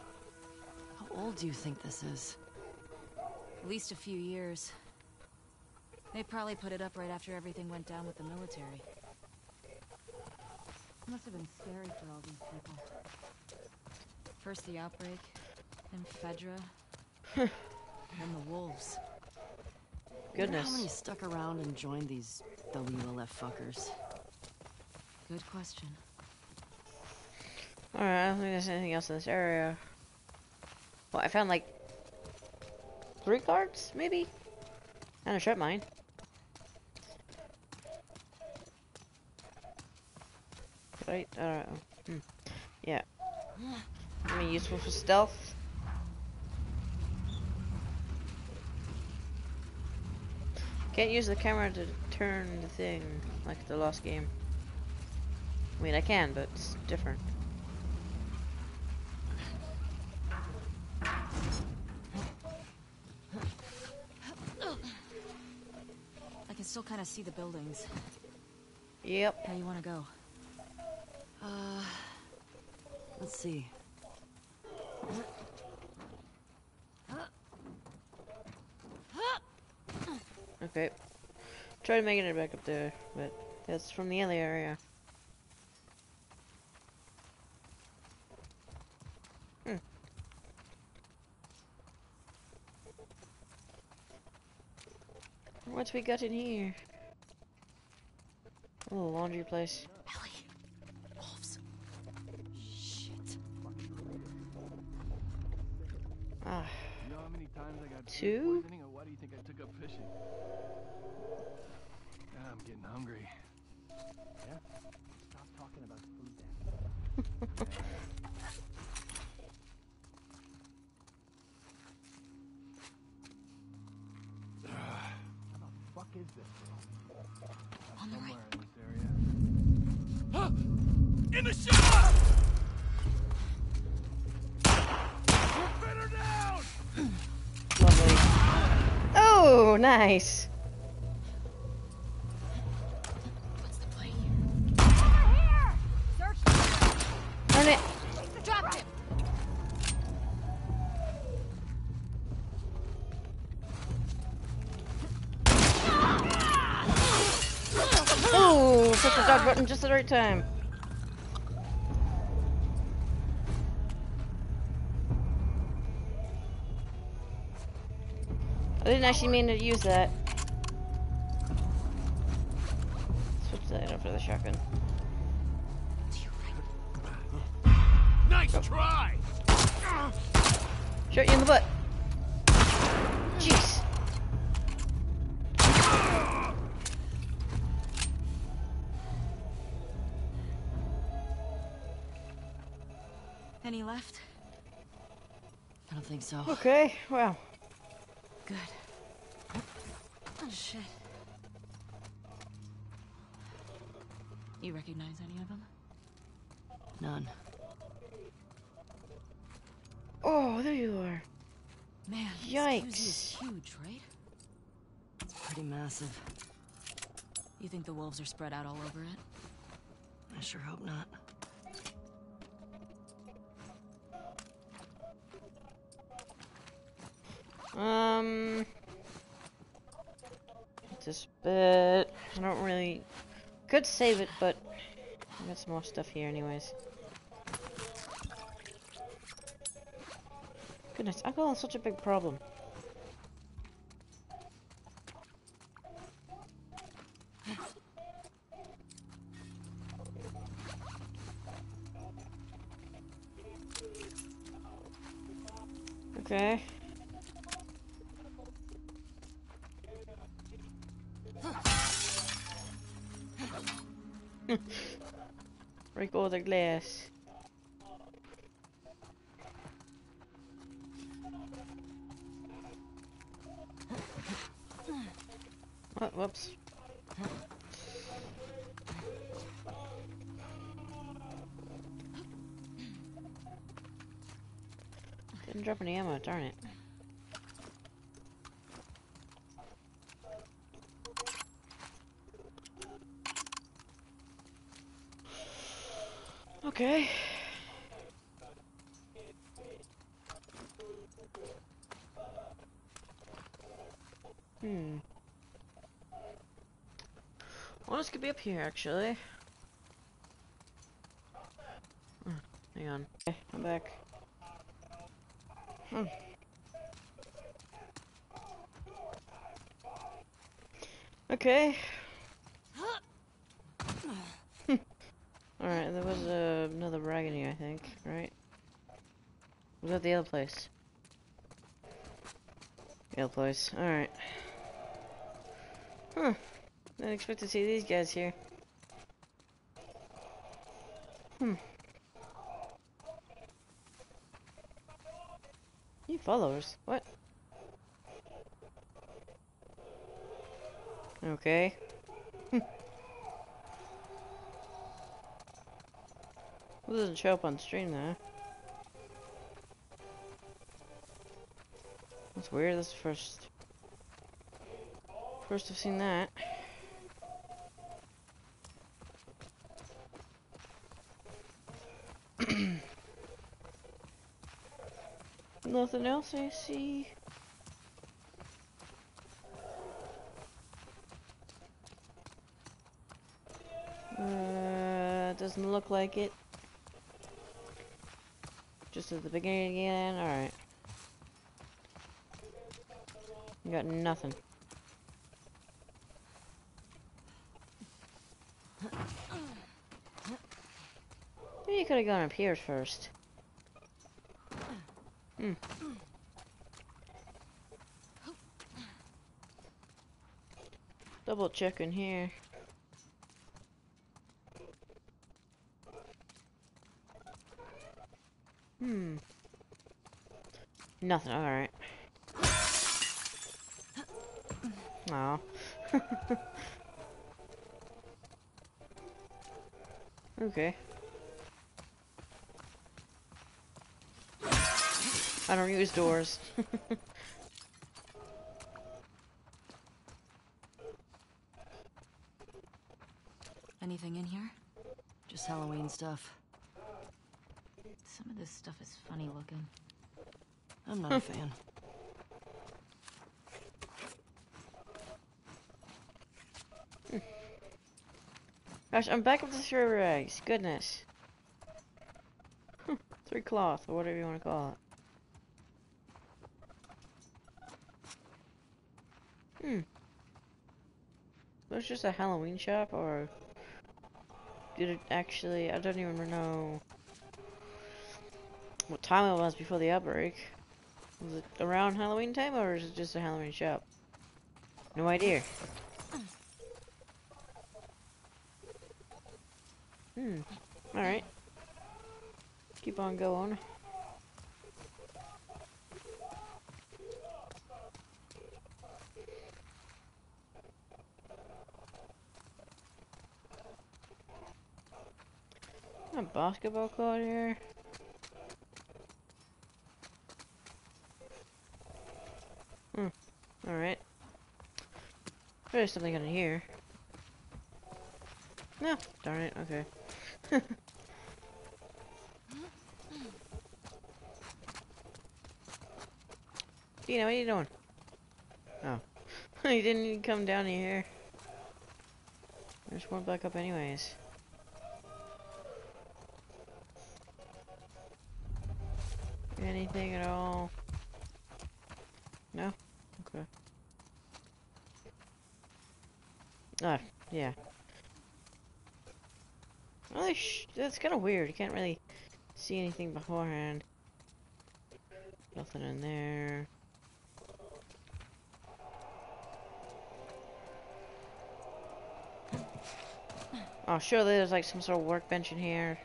How old do you think this is? At least a few years. They probably put it up right after everything went down with the military. Must have been scary for all these people. First the outbreak, then Fedra, then the wolves. Goodness. How many stuck around and joined these W L F fuckers? Good question. Alright, I don't think there's anything else in this area. Well, I found like three cards, maybe? And a trip mine. Right? I don't know. Hmm. Yeah. I mean, useful for stealth. Can't use the camera to turn the thing like the last game. I mean, I can, but it's different. I can still kind of see the buildings. Yep. How you want to go? Uh, let's see. Okay. Try to make it back up there, but that's from the other area. Hmm. What's we got in here? Oh, laundry place. Ellie! Wolves! Shit. Ah. You know how many times I got Two? food poisoning, or why do you think I took up fishing? Ah, I'm getting hungry. Yeah? Stop talking about food then. How the fuck is this? On the right. Somewhere in this area. Huh! In the shot! Put her down! Lovely. Oh, nice. What's the play Here! Search the Darn it. Dropped him! Oh, press the dodge button just at the right time. I didn't actually mean to use that. Switch that up for the shotgun. Nice try! Shoot you in the butt. Jeez. Any left? I don't think so. Okay, wow. Good. Oh, shit. You recognize any of them? None. Oh, there you are. Man, this Yikes. Q Z is huge, right? It's pretty massive. You think the wolves are spread out all over it? I sure hope not. Um, this bit. I don't really. Could save it, but I got some more stuff here, anyways. Goodness, alcohol is such a big problem. Okay. Break all the glass. Oh, whoops. Didn't drop any ammo, darn it. Okay. Hmm. Well, this could be up here, actually. Oh, hang on. Okay, I'm back. Hmm. Okay. Alright, there was uh, another wagon here, I think, right? Was that the other place? The other place. Alright. Huh. Didn't expect to see these guys here. Hmm. You followers? What? Okay. It doesn't show up on stream though. That's weird. That's the first. First I've seen that. Nothing else I see. Uh, doesn't look like it. Just at the beginning again. Alright. Got nothing. Maybe you could have gone up here first. Hmm. Double checking here. Hmm. Nothing. Alright. Aw. Okay. I don't use doors. Anything in here? Just Halloween stuff. Some of this stuff is funny looking. I'm not a fan. Gosh, I'm back up to three rags. Goodness. Three cloth, or whatever you want to call it. Hmm. Was it just a Halloween shop, or did it actually? I don't even know what time it was before the outbreak. Was it around Halloween time, or is it just a Halloween shop? No idea. Hmm. Alright. Keep on going. A basketball court here. Hmm. Alright. There's something in here. No. Darn it. Okay. Dina, what are you doing? Oh. You didn't even come down here. I just went back up anyways. Anything at all? No? Okay. Ah, yeah. Well, sh that's kind of weird. You can't really see anything beforehand. Nothing in there. Oh, surely there's like some sort of workbench in here.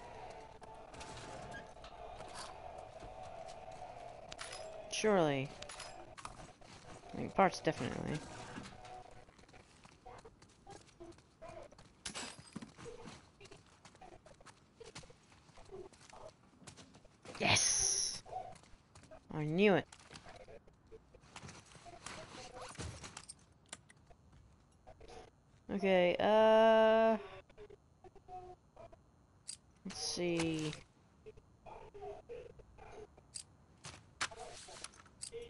Surely. I mean, parts definitely. Yes! I knew it. Okay, uh... let's see...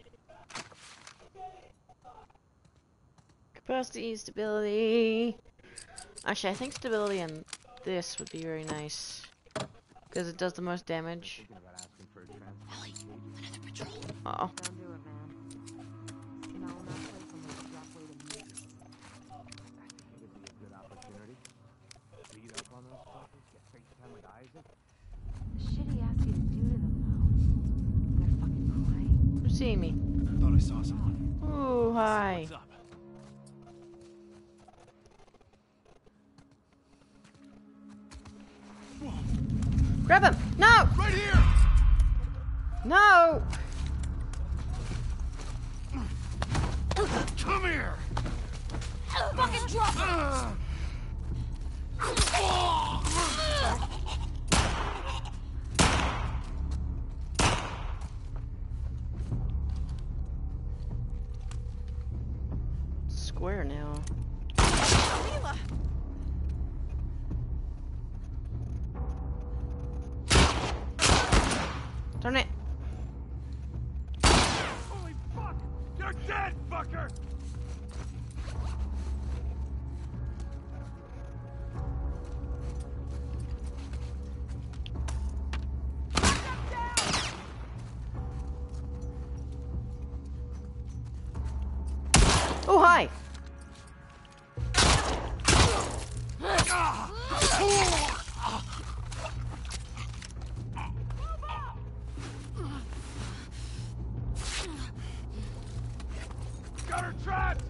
Capacity, stability... Actually, I think stability on this would be very nice. Because it does the most damage. Ellie, another patrol. Uh oh. Don't do it, man. You know, I'm not playing from a drop weight of meat. It'd be a good opportunity. Beat up on those fuckers, get FaceTime with Isaac. The shit he asked you to do to them, though. They're fucking crying. Who's seeing me? Thought I saw someone. Ooh, hi. What's up? Grab him! No! Right here! No! Come here! Fucking drop it! Uh. Square now. Darn it! Holy fuck! You're dead, fucker! Oh, hi! Got her trapped!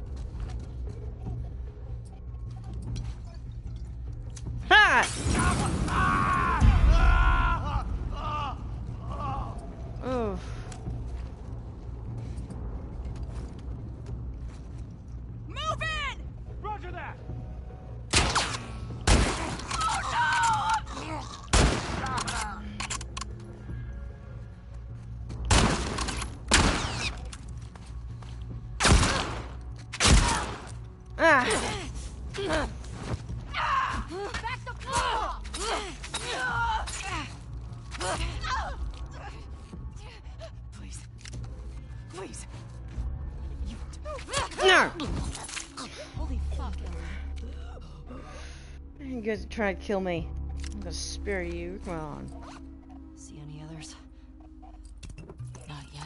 Ha! Oof. Move in! Roger that! Ah! Back the floor! Please. Please. No! Holy fuck, Ellie. You guys are trying to kill me. I'm gonna spare you. Come on. See any others? Not yet.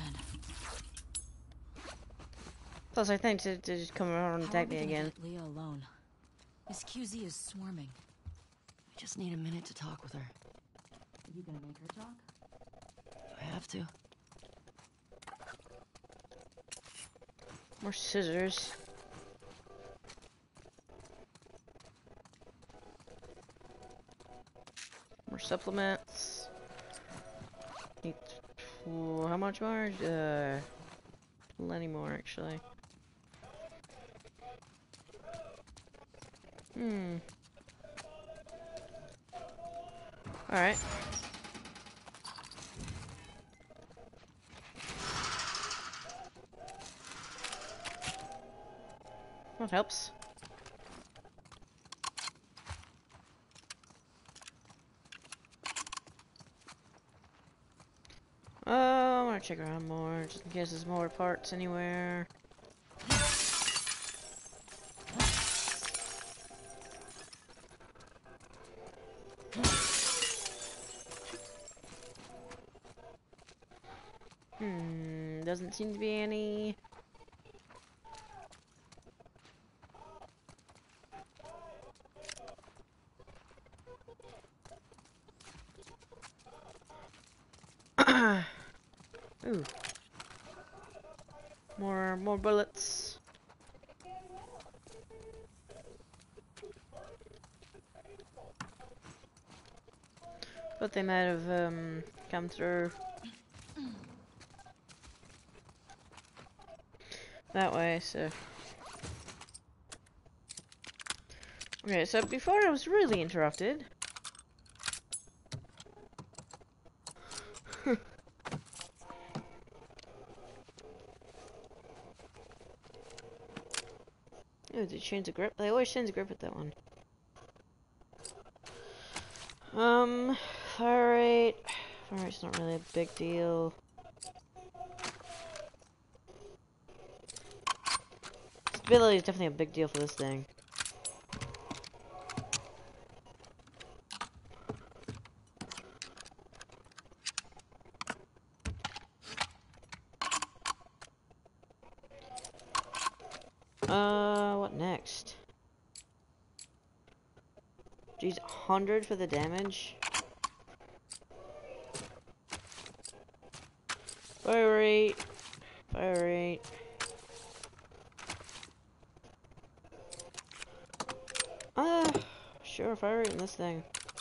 Plus, I think to, to just come around and How attack are we me gonna again. get Leah alone? This Q Z is swarming. We just need a minute to talk with her. Are you gonna make her talk? Do I have to? More scissors. More supplements. Need oh, how much more? Uh, plenty more actually. Hmm. All right. That helps. Oh, I want to check around more, just in case there's more parts anywhere. Hmm, doesn't seem to be any. Ooh. More, more bullets. But they might have um, come through that way, so. Okay, so before I was really interrupted. Oh, did you change the grip? They always change the grip with that one. Um, fire rate. Fire rate's not really a big deal. Stability is definitely a big deal for this thing. Geez, one hundred for the damage. Fire rate. Fire rate. Ah, sure, fire rate in this thing.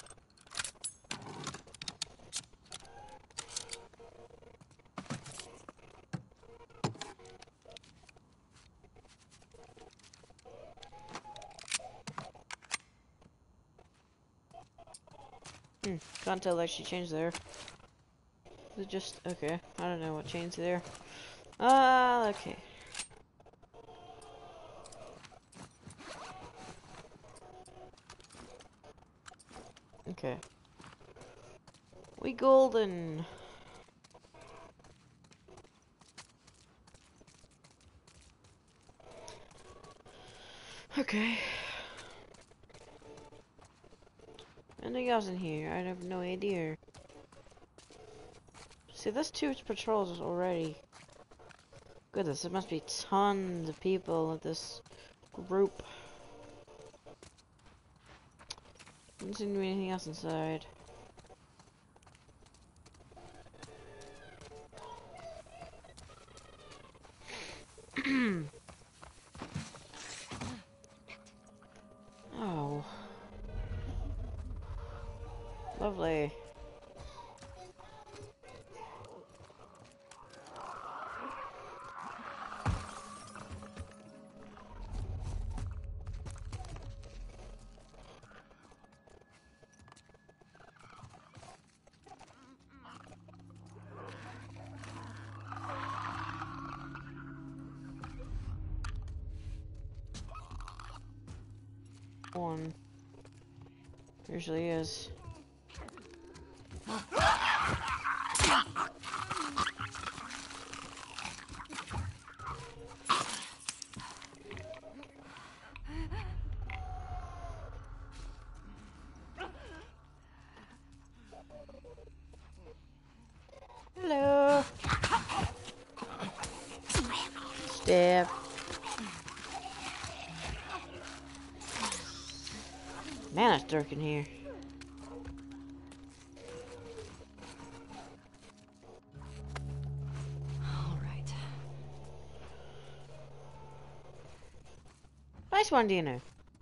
Hmm, can't tell that she changed there. Is it just okay? I don't know what changed there. Ah, uh, okay. Okay. We golden. Okay. Anything else in here? I have no idea. See, there's two patrols already. Goodness, there must be tons of people at this group. Doesn't seem to be anything else inside. Oh. Lovely. One. Usually is. Hello. Stab. Man, it's dark in here. All right. Nice one, Dino.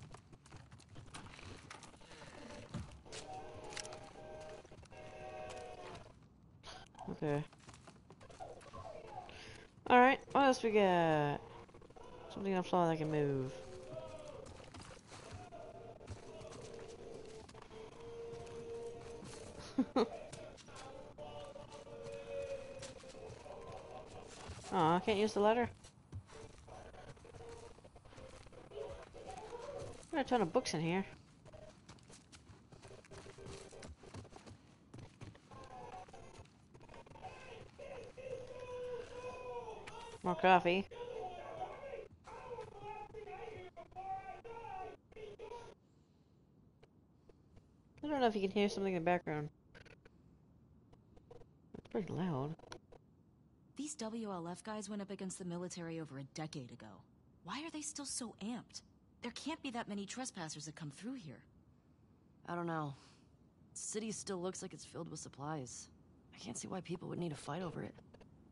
Okay. Alright, what else we got? Something on the floor that can move. Oh, I can't use the ladder. There are a ton of books in here. More coffee. I don't know if you can hear something in the background. It's pretty loud. These W L F guys went up against the military over a decade ago. Why are they still so amped? There can't be that many trespassers that come through here. I don't know. The city still looks like it's filled with supplies. I can't see why people would need to fight over it.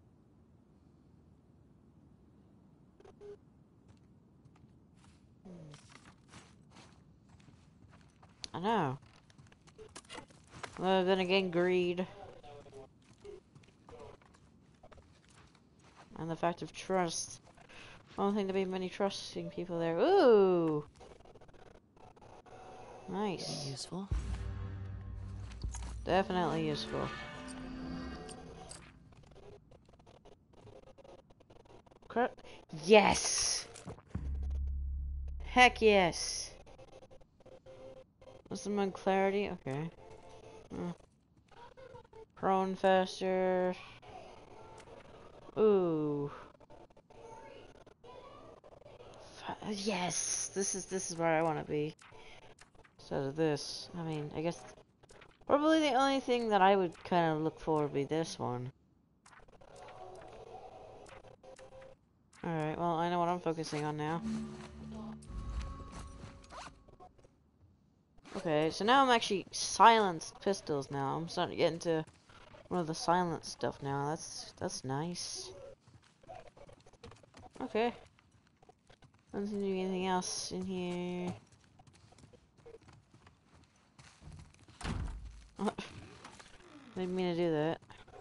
I know. Well, then again, greed. And the fact of trust. I don't think there'd be many trusting people there. Ooh! Nice. Useful. Definitely useful. Cr- yes! Heck yes! What's the clarity? Okay. Hmm. Prone faster. Ooh. F yes! This is this is where I want to be. Instead of this. I mean, I guess probably the only thing that I would kind of look for would be this one. Alright, well, I know what I'm focusing on now. Okay, so now I'm actually silenced pistols now. I'm starting to get into one of the silent stuff now. That's that's nice. Okay. Doesn't seem to be anything else in here. Didn't mean to do that.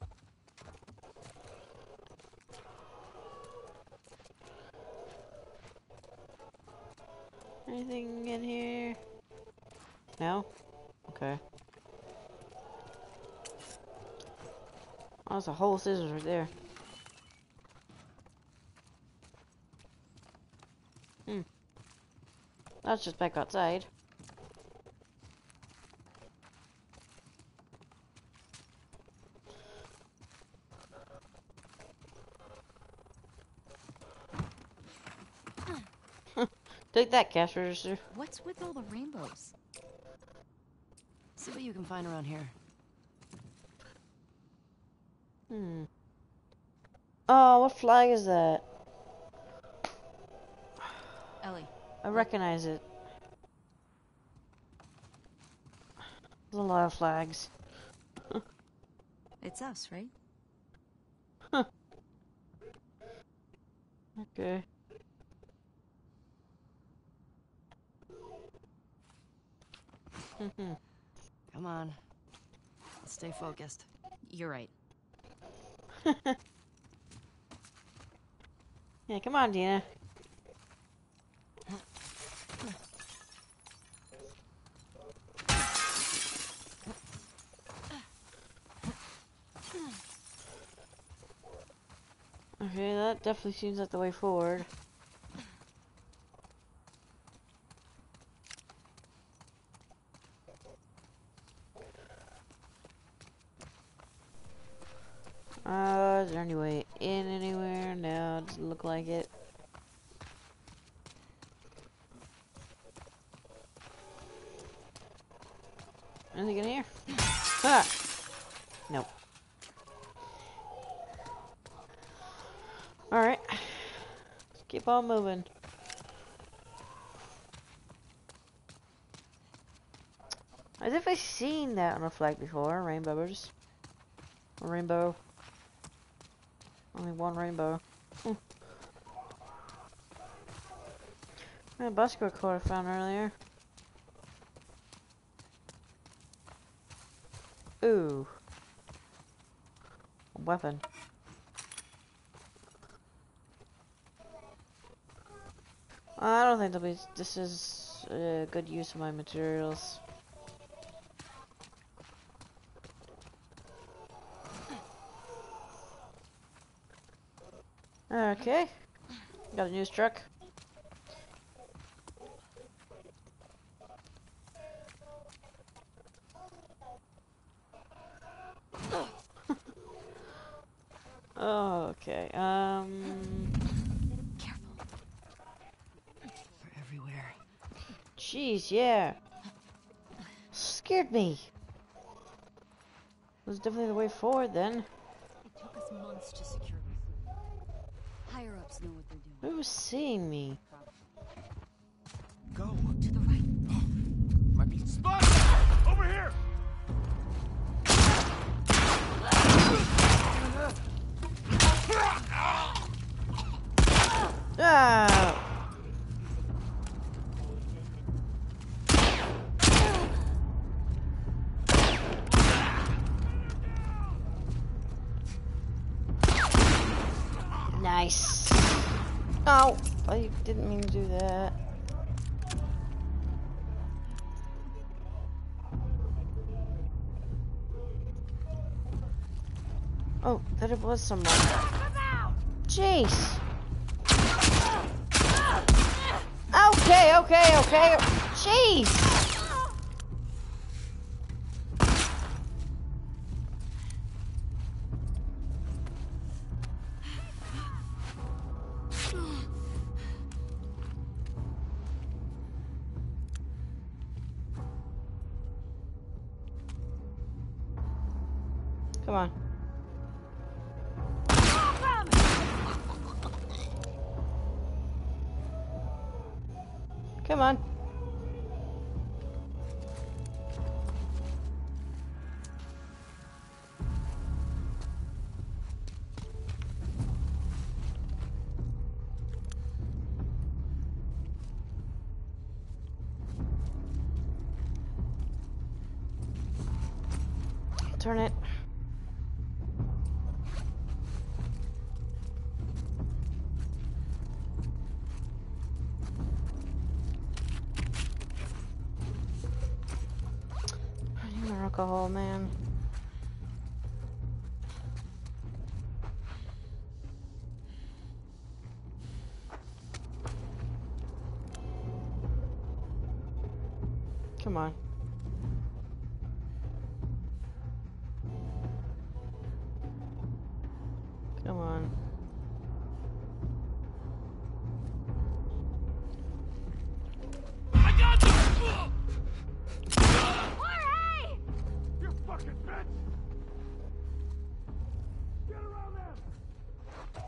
Anything in here? No? Okay. Oh, there's a whole scissors right there. Hmm. That's just back outside. Take that, cash register. What's with all the rainbows? See what you can find around here. Hmm. Oh, what flag is that? Ellie. I recognize it. There's a lot of flags. It's us, right? Huh. Okay. Come on. Let's stay focused. You're right. Yeah, come on, Dina. Okay, that definitely seems like the way forward. Uh, is there any way in anywhere? No, it doesn't look like it. Anything in here? Ah! Nope. Alright. Let's keep on moving. As if I've seen that on a flag before, rainbows. A rainbow. Only one rainbow. Hmm. A basketball court I found earlier. Ooh. A weapon. I don't think there'll be. This is a good use of my materials. Okay. Got a news truck. Okay. Um. We're everywhere. Jeez, yeah. Scared me. It was definitely the way forward then. It took us months to secure this. Higher ups know what they're doing. Who was seeing me? Go. To the right. Might be spot. Over here. Ah! Nice. Oh, I didn't mean to do that. Oh, that it was someone. Jeez. Okay, okay, okay. Jeez. Come on. Come on. turn it. I need more alcohol, man. Come on. Come on. I got you! Jorge! You fucking bitch! Get around them!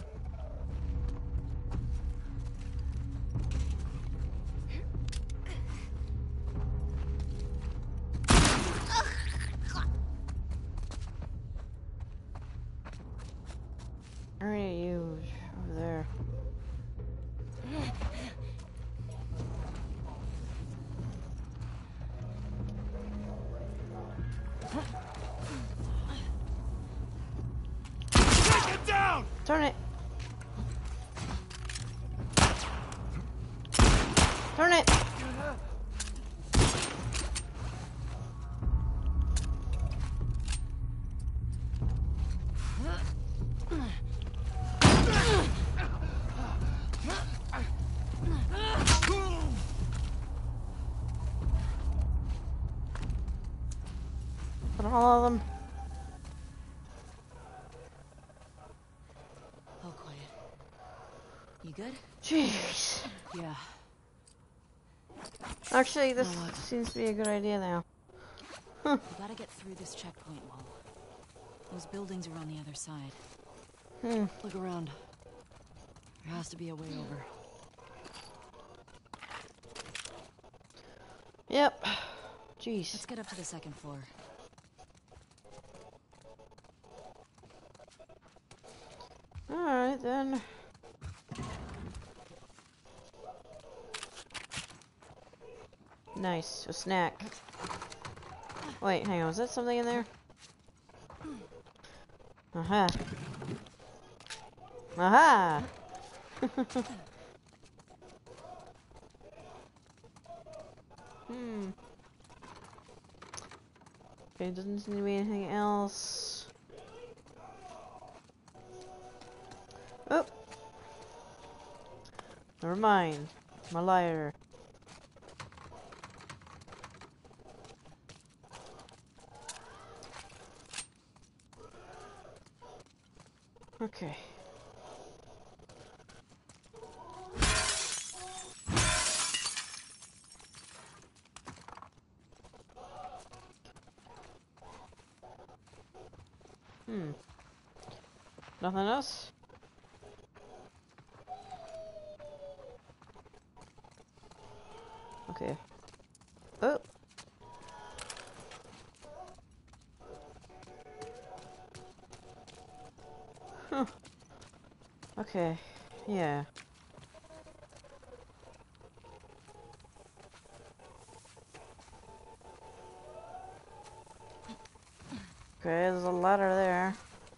Where are you? Over there. Take it down! Turn it. Turn it. Put all of them. All quiet. You good? Jeez. Yeah. Actually, this Now what? seems to be a good idea now. We gotta get through this checkpoint wall. Those buildings are on the other side. Hmm. Look around. There has to be a way over. Yep. Jeez. Let's get up to the second floor. Alright then. Nice. A snack. Wait, hang on. Was that something in there? Aha. Aha! Hmm. Okay, doesn't seem to be anything else. Oh! Never mind. My lighter. Okay. Hmm. Nothing else? Okay. Oh! Huh. Okay. Yeah. Okay, there's a ladder there.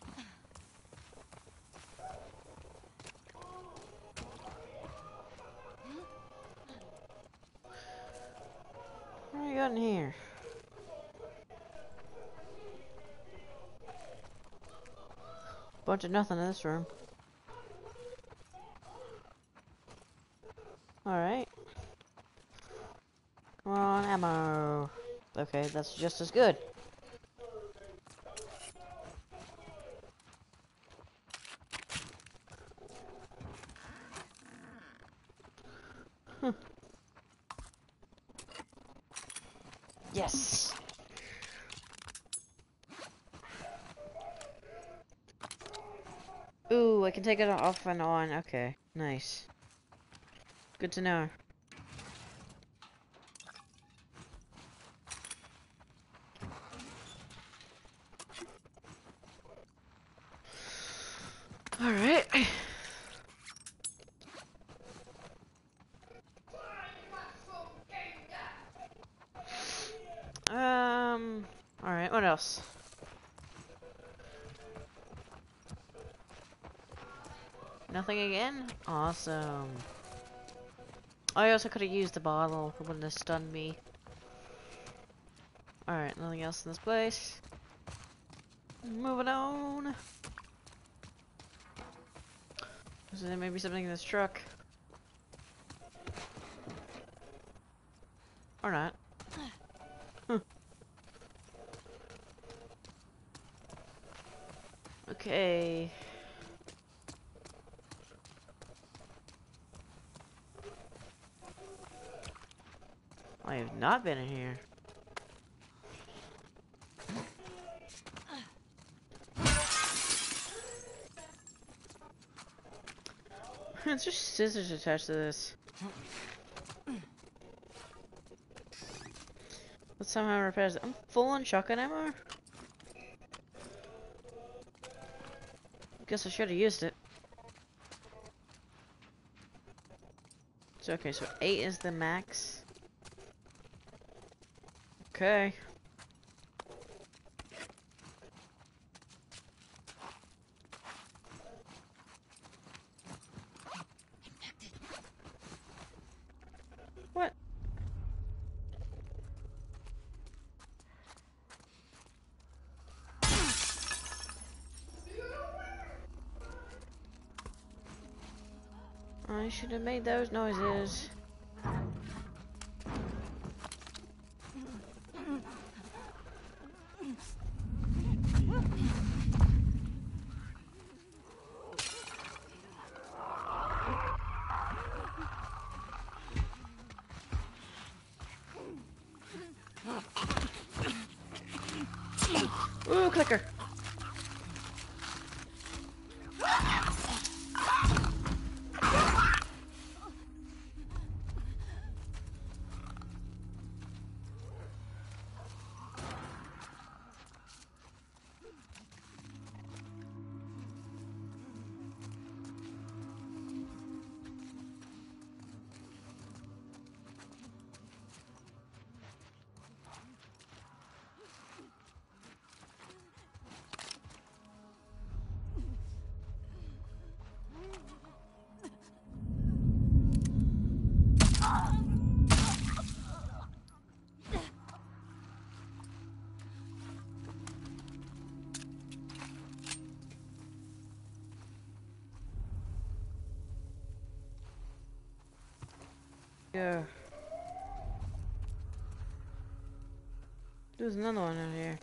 What do you got in here? Bunch of nothing in this room. Alright. Come on, ammo. Okay, that's just as good. Huh. Yes! Ooh, I can take it off and on. Okay, nice. Good to know. Alright. Um, alright, what else? Nothing again? Awesome. I also could have used the bottle. It wouldn't have stunned me. Alright, nothing else in this place. Moving on. Is there maybe something in this truck? Or not. Huh. Okay. I have not been in here. It's just scissors attached to this. But somehow repairs it. I'm full on shotgun ammo? Guess I should have used it. So okay, so eight is the max. Okay. What? I should have made those noises. Ooh, clicker. Go. There's another one out here.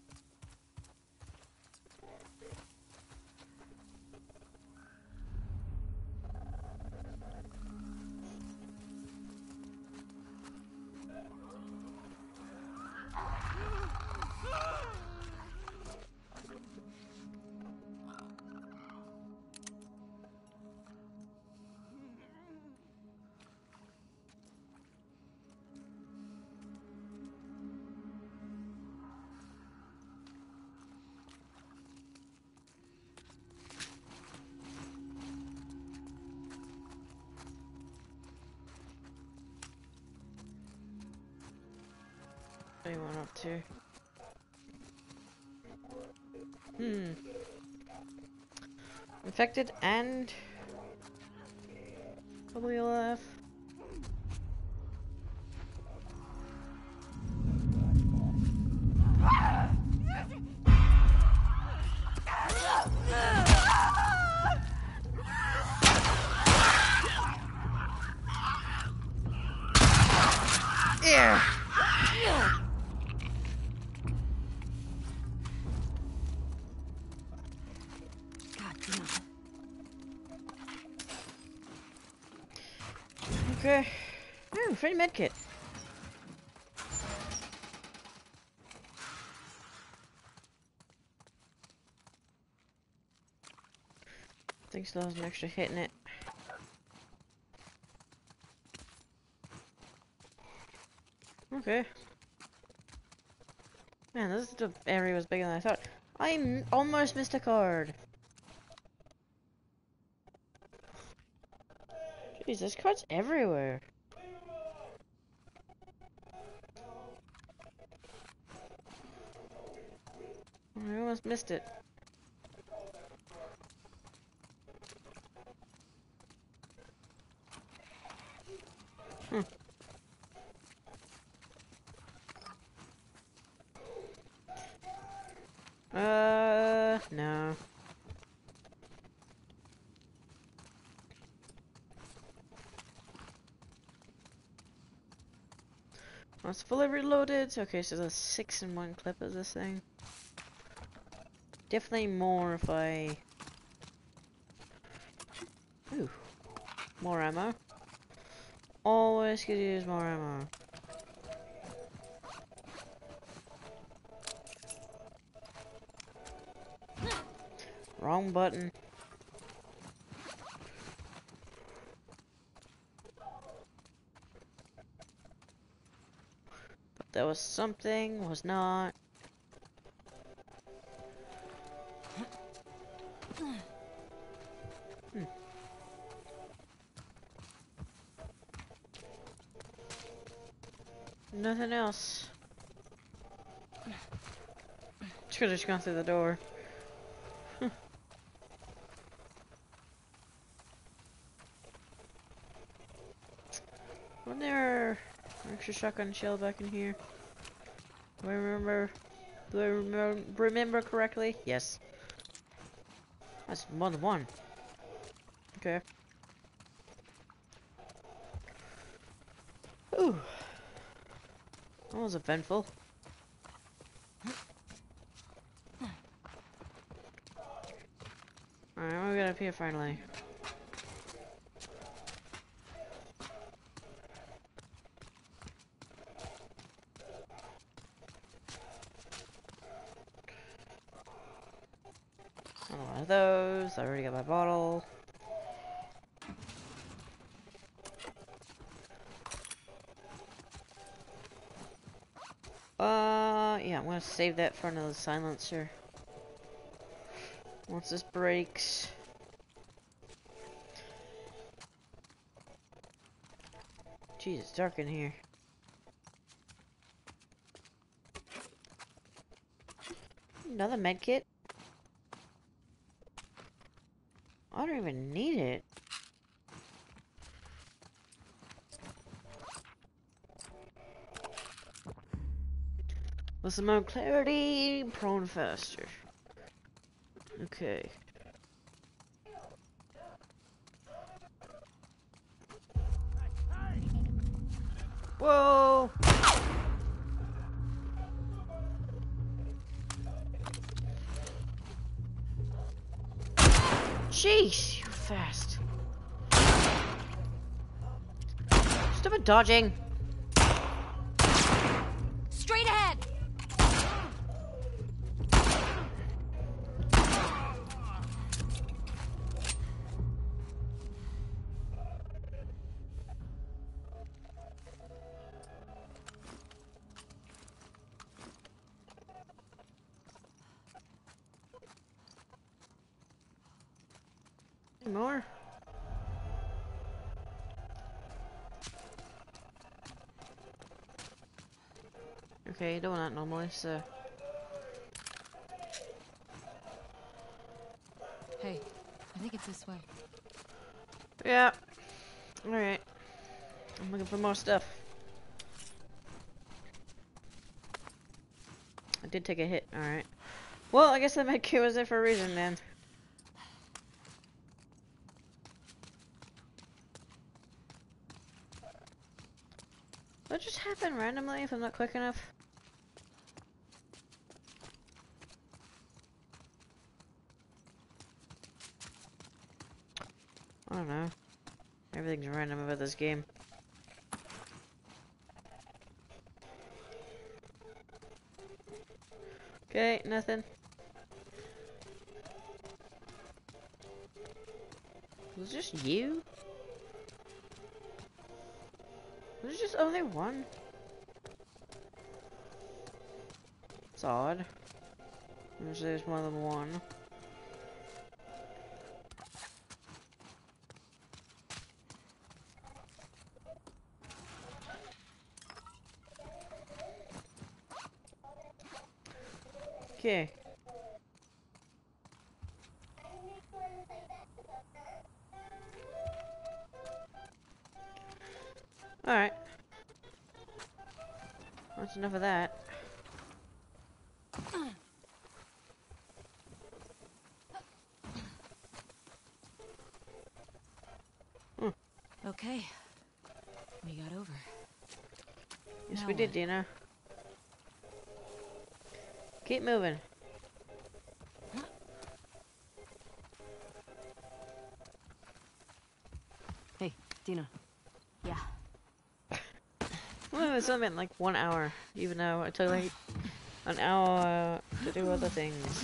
What do you want up to? Hmm. Infected and probably alive. Yeah. Okay. Ooh, free medkit. Thanks, I wasn't actually hitting it. Okay. Man, this the area was bigger than I thought. I m almost missed a card. Jeez, there's cards everywhere. I almost missed it. It's fully reloaded. Okay, so there's six in one clip of this thing. Definitely more if I... Ooh. More ammo. Always could use more ammo. Wrong button. But there was something, was not. Hmm. Nothing else. Just could've just gone through the door. Wasn't there an extra shotgun shell back in here? Do I remember? Do I remember, remember correctly? Yes. That's more than one. Okay. Ooh. That was eventful. Alright, what we got up here finally? Another one of those. I already got my bottle. Uh, yeah, I'm gonna save that for another silencer. Once this breaks. Jeez, it's dark in here. Another med kit? I don't even need it. With some more clarity, prone faster. Okay. Whoa! Jeez, you're fast. Stop it dodging. Straight ahead! Any more? Okay, doing that normally, so. Hey, I think it's this way. Yeah. Alright. I'm looking for more stuff. I did take a hit, alright. Well, I guess that medkit was there for a reason then. That just happen randomly if I'm not quick enough. I don't know. Everything's random about this game. Okay, nothing. Was it just you? Was it just only one? It's odd. Usually there's more than one. Okay. Alright. That's enough of that. Okay. We got over. Yes, Now we did, what? Dina. Keep moving. Hey, Dina. Yeah. Well, it's only been like one hour, even though it took like an hour to do other things.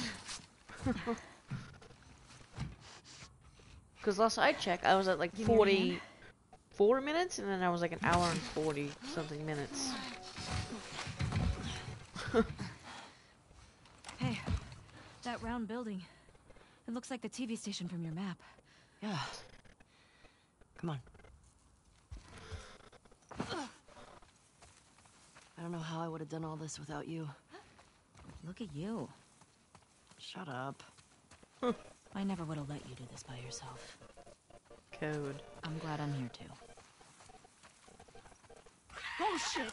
Because last I checked, I was at like Give me your hand. forty-four minutes, and then I was like an hour and forty something minutes. Hey, that round building. It looks like the T V station from your map. Yeah. Come on. I don't know how I would have done all this without you. Look at you. Shut up. I never would have let you do this by yourself. Code. I'm glad I'm here too. Oh shit!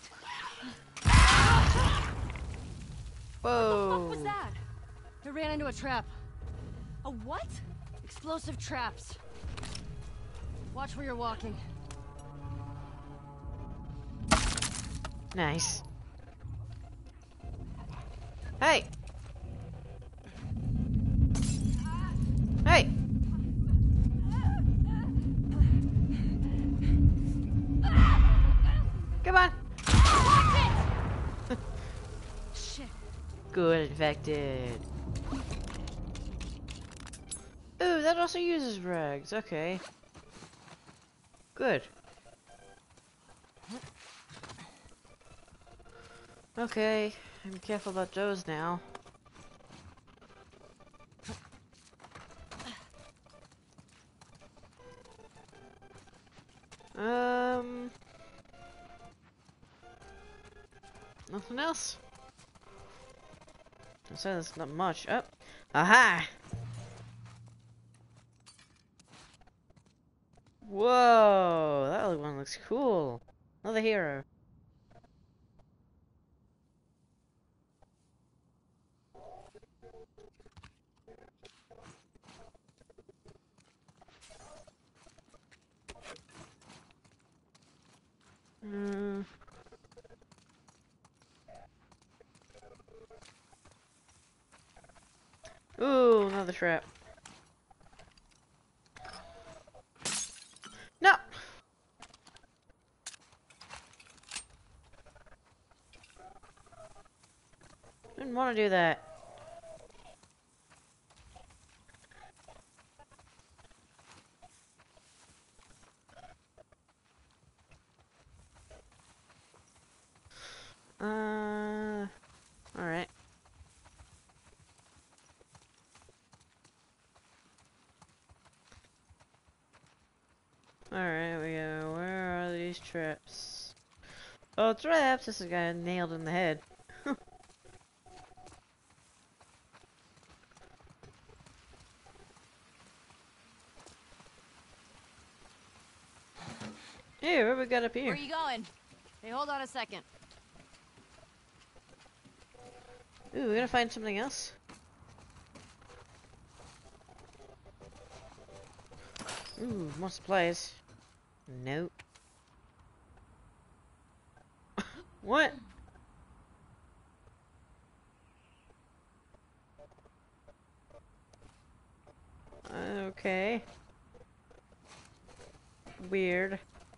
Whoa! What was that? I ran into a trap. A what? Explosive traps. Watch where you're walking. Nice. Hey! Hey! Come on! Shit. Good, infected. Ooh, that also uses rags. Okay. Good. Okay, I'm careful about those now. Um, nothing else. I said there's not much. Oh, aha! Whoa, that other one looks cool. Another hero. Hmm. Ooh, another trap. No! Didn't want to do that. Uh, alright. Alright, we go. Where are these traps? Oh, it's traps! This guy nailed in the head. Hey, what we got up Where here? are you going? Hey, hold on a second. Ooh, we gotta find something else. Ooh, more supplies. Nope. What? Okay. Weird.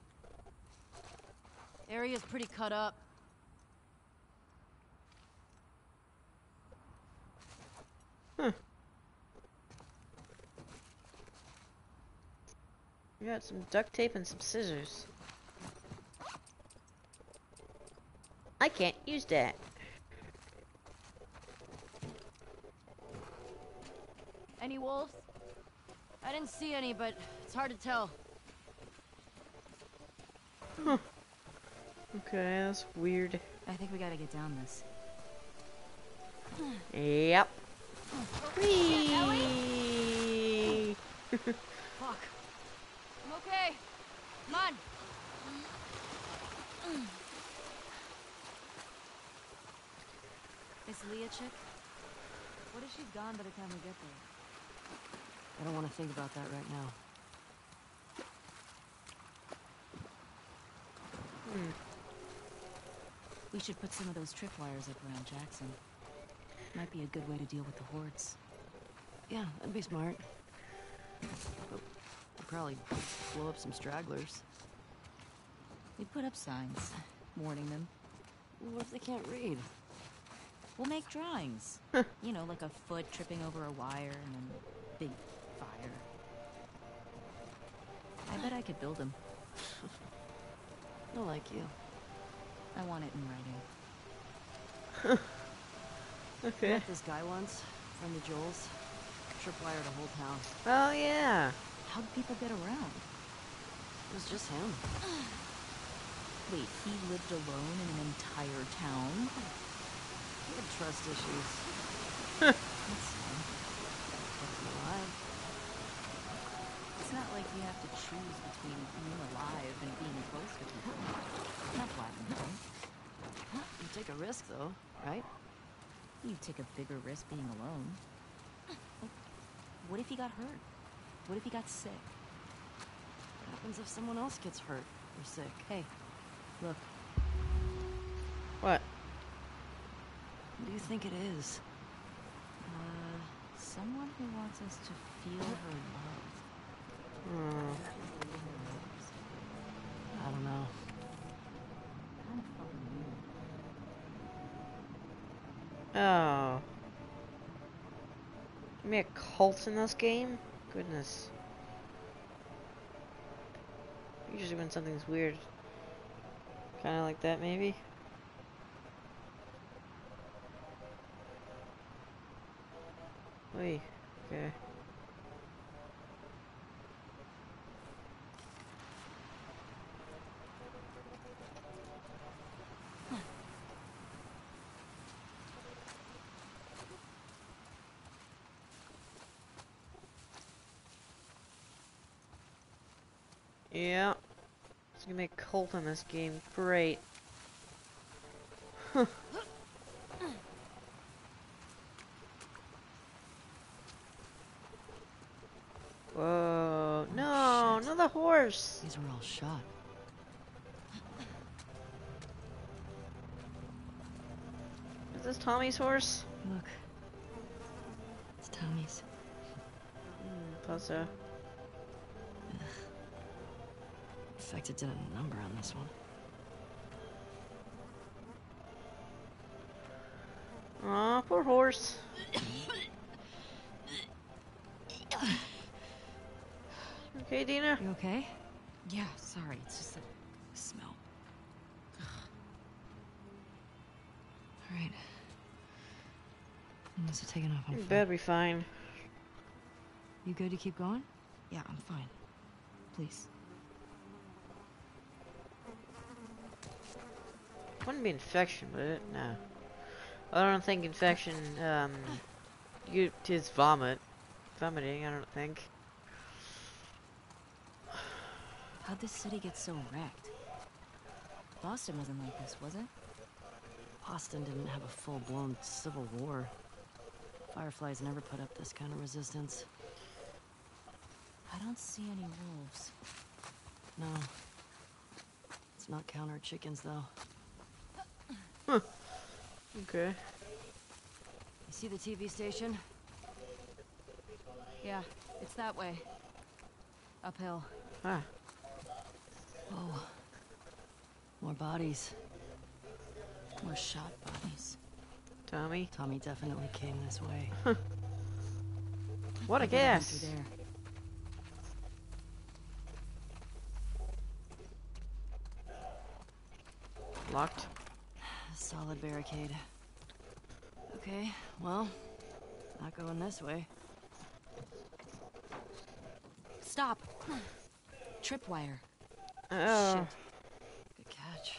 Area's pretty cut up. Huh. We got some duct tape and some scissors. I can't use that. Any wolves? I didn't see any, but it's hard to tell. Huh. Okay, that's weird. I think we gotta get down this. Yep. Whee! Fuck. I'm okay. Come on. Is Leah chick? What if she's gone by the time we get there? I don't want to think about that right now. Hmm. We should put some of those tripwires up around Jackson. Might be a good way to deal with the hordes. Yeah, that'd be smart. But we'd probably blow up some stragglers. We put up signs, warning them. What if they can't read? We'll make drawings. You know, like a foot tripping over a wire and then big fire. I bet I could build them. I like you. I want it in writing. Okay. Met this guy once, friend of Joel's. Tripwired a whole town. Oh yeah. How'd people get around? It was just him. Wait, he lived alone in an entire town? He had trust issues. That's sad. Kept him alive. It's not like you have to choose between being alive and being close to people. Not black and white. You take a risk, though, right? You take a bigger risk being alone. What if he got hurt? What if he got sick? What happens if someone else gets hurt or sick? Hey, look, What? What do you think it is? uh, someone who wants us to feel her love. Oh. I don't know. Kind of fucking weird. Oh. Give me a cult in this game? Goodness. Usually when something's weird. Kinda like that, maybe? Wait. Okay. Yeah. It's gonna make a cult in this game. Great. Huh. Whoa. No, shit. not the horse. These were all shot. Is this Tommy's horse? Look. It's Tommy's. Hmm, thought so. Infected did a number on this one. Aw, poor horse. Okay, Dina? You okay? Yeah, sorry, it's just the smell. Alright. I must have taken off on You foot. better be fine. You good to keep going? Yeah, I'm fine. Please. Wouldn't be infection, would it? No. I don't think infection, um, you, is vomit. Vomiting, I don't think. How'd this city get so wrecked? Boston wasn't like this, was it? Boston didn't have a full-blown civil war. Fireflies never put up this kind of resistance. I don't see any wolves. No. Let's not count our chickens, though. Okay. You see the T V station? Yeah, it's that way. Uphill. Ah. Oh. More bodies. More shot bodies. Tommy. Tommy definitely came this way. What a I better run guess. through there. Locked. Solid barricade. Okay, well, not going this way. Stop! Tripwire. Oh. Shit. Good catch.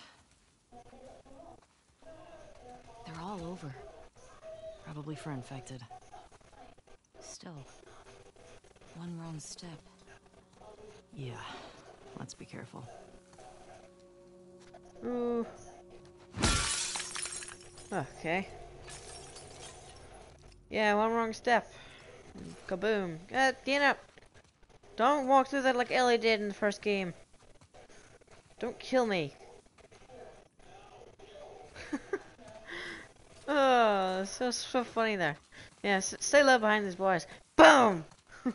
They're all over. Probably for infected. Still. One wrong step. Yeah, let's be careful. Ooh. Okay. Yeah, one wrong step. Kaboom. Uh, Dina! Don't walk through that like Ellie did in the first game. Don't kill me. that's so so funny there. Yeah, s stay low behind these boys. Boom.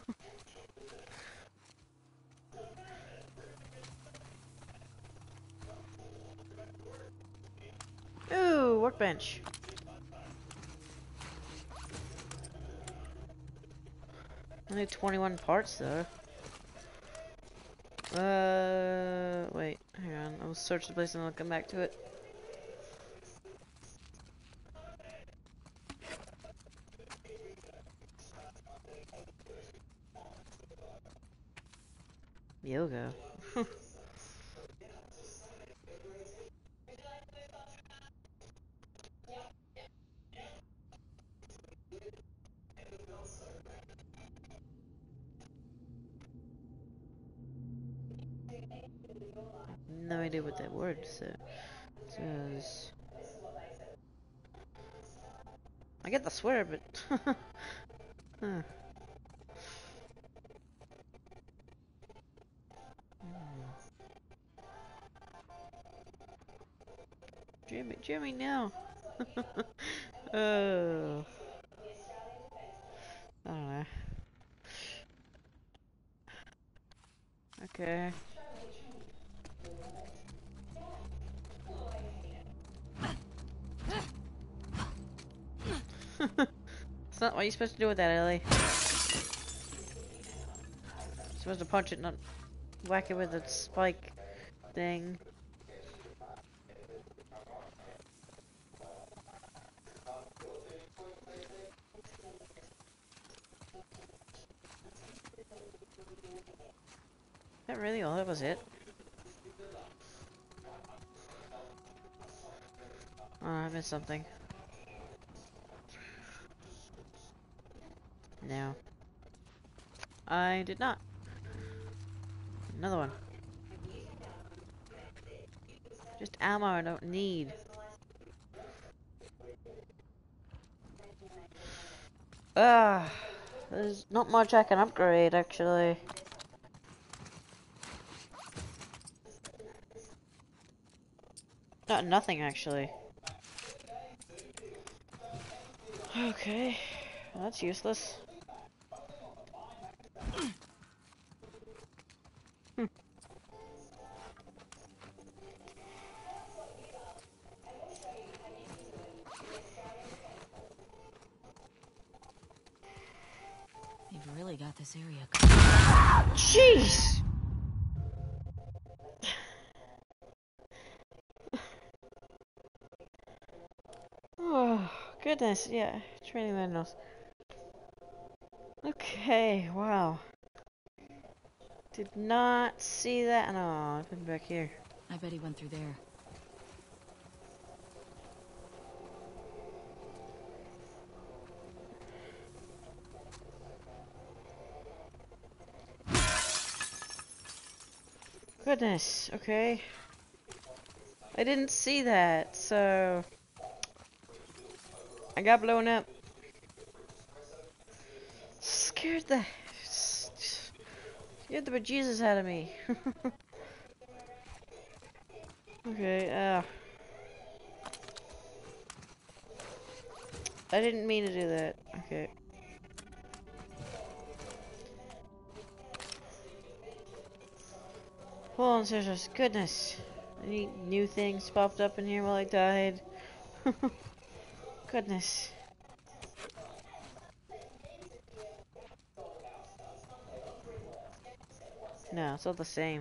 Ooh, workbench. Only twenty-one parts though. Uh, wait, hang on. I'll search the place and I'll come back to it. Yoga. No idea what that word sa- says. I get the swear, but huh. Jimmy, Jimmy, no. Oh, I don't know. Okay. It's not what you're supposed to do with that, Ellie. You're supposed to punch it, not whack it with a spike thing. That really all? That was it? Oh, I missed something. No. I did not. Another one. Just ammo I don't need. Ah, there's not much I can upgrade actually. Not nothing actually. Okay, well, that's useless. Hmm. They've really got this area. Jeez! Oh, goodness, yeah, training manuals. Okay, wow. Did not see that. No, I've been back here. I bet he went through there. Goodness, okay. I didn't see that, so I got blown up. Scared the scared the bejesus out of me. Okay, uh I didn't mean to do that. Okay. Hold on, scissors. Goodness. Any new things popped up in here while I died? Goodness. No, it's all the same.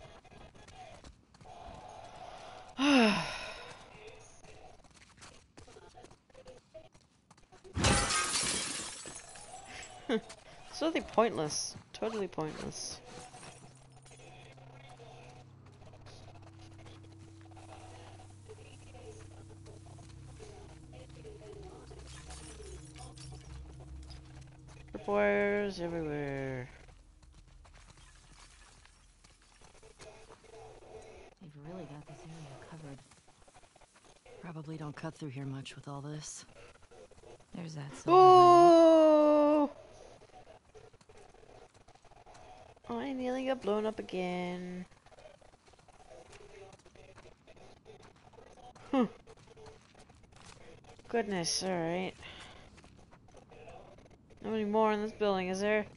It's totally pointless. Totally pointless. Wires everywhere. They've really got this area covered. Probably don't cut through here much with all this. There's that silver Oh! I nearly got blown up again. Hmm. goodness, alright. How many more in this building is there?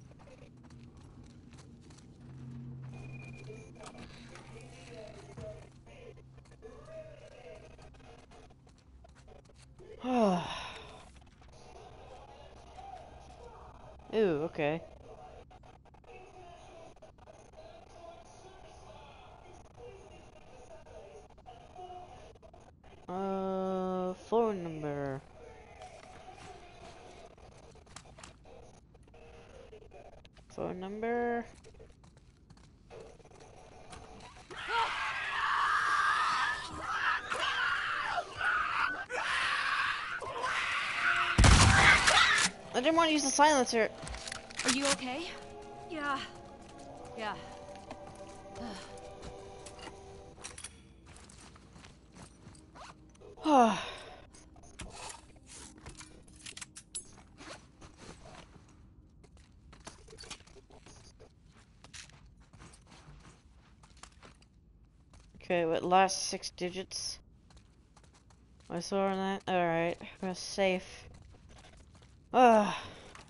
Ooh, okay. Uh, phone number. Phone number. I didn't want to use the silencer. Are you okay? Yeah. Yeah. Okay, what last six digits? I saw on that. Alright, we're safe. Ah.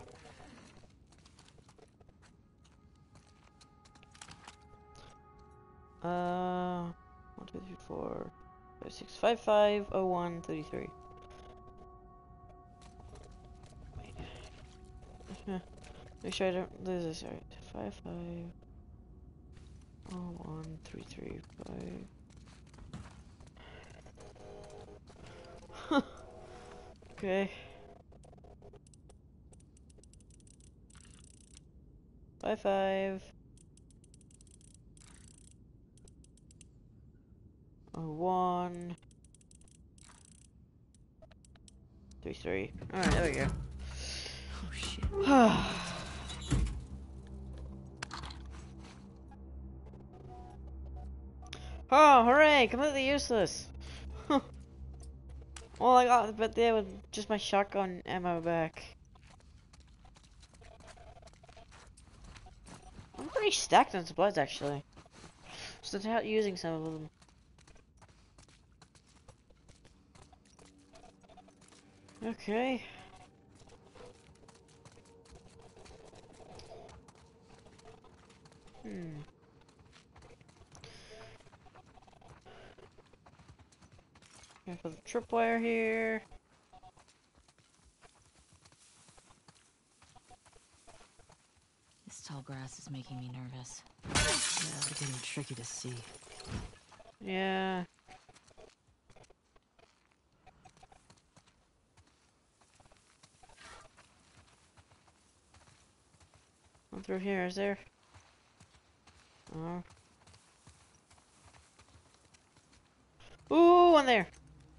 Uh, one, two, three, four, five, six, five, five, oh, one, thirty-three. Wait. Make sure I don't lose this. Alright, five, five, oh, one, three, three, five. Okay. Five, five. Oh, one. Three, three. Alright, there we go. Oh shit. Oh, hooray! Completely useless. All I got but there was just my shotgun ammo back. I'm pretty stacked on supplies actually. Just without using some of them. Okay. Hmm. Gonna put the tripwire here. This tall grass is making me nervous. Yeah, it's getting tricky to see. Yeah. One through here, is there? Oh. Ooh, one there.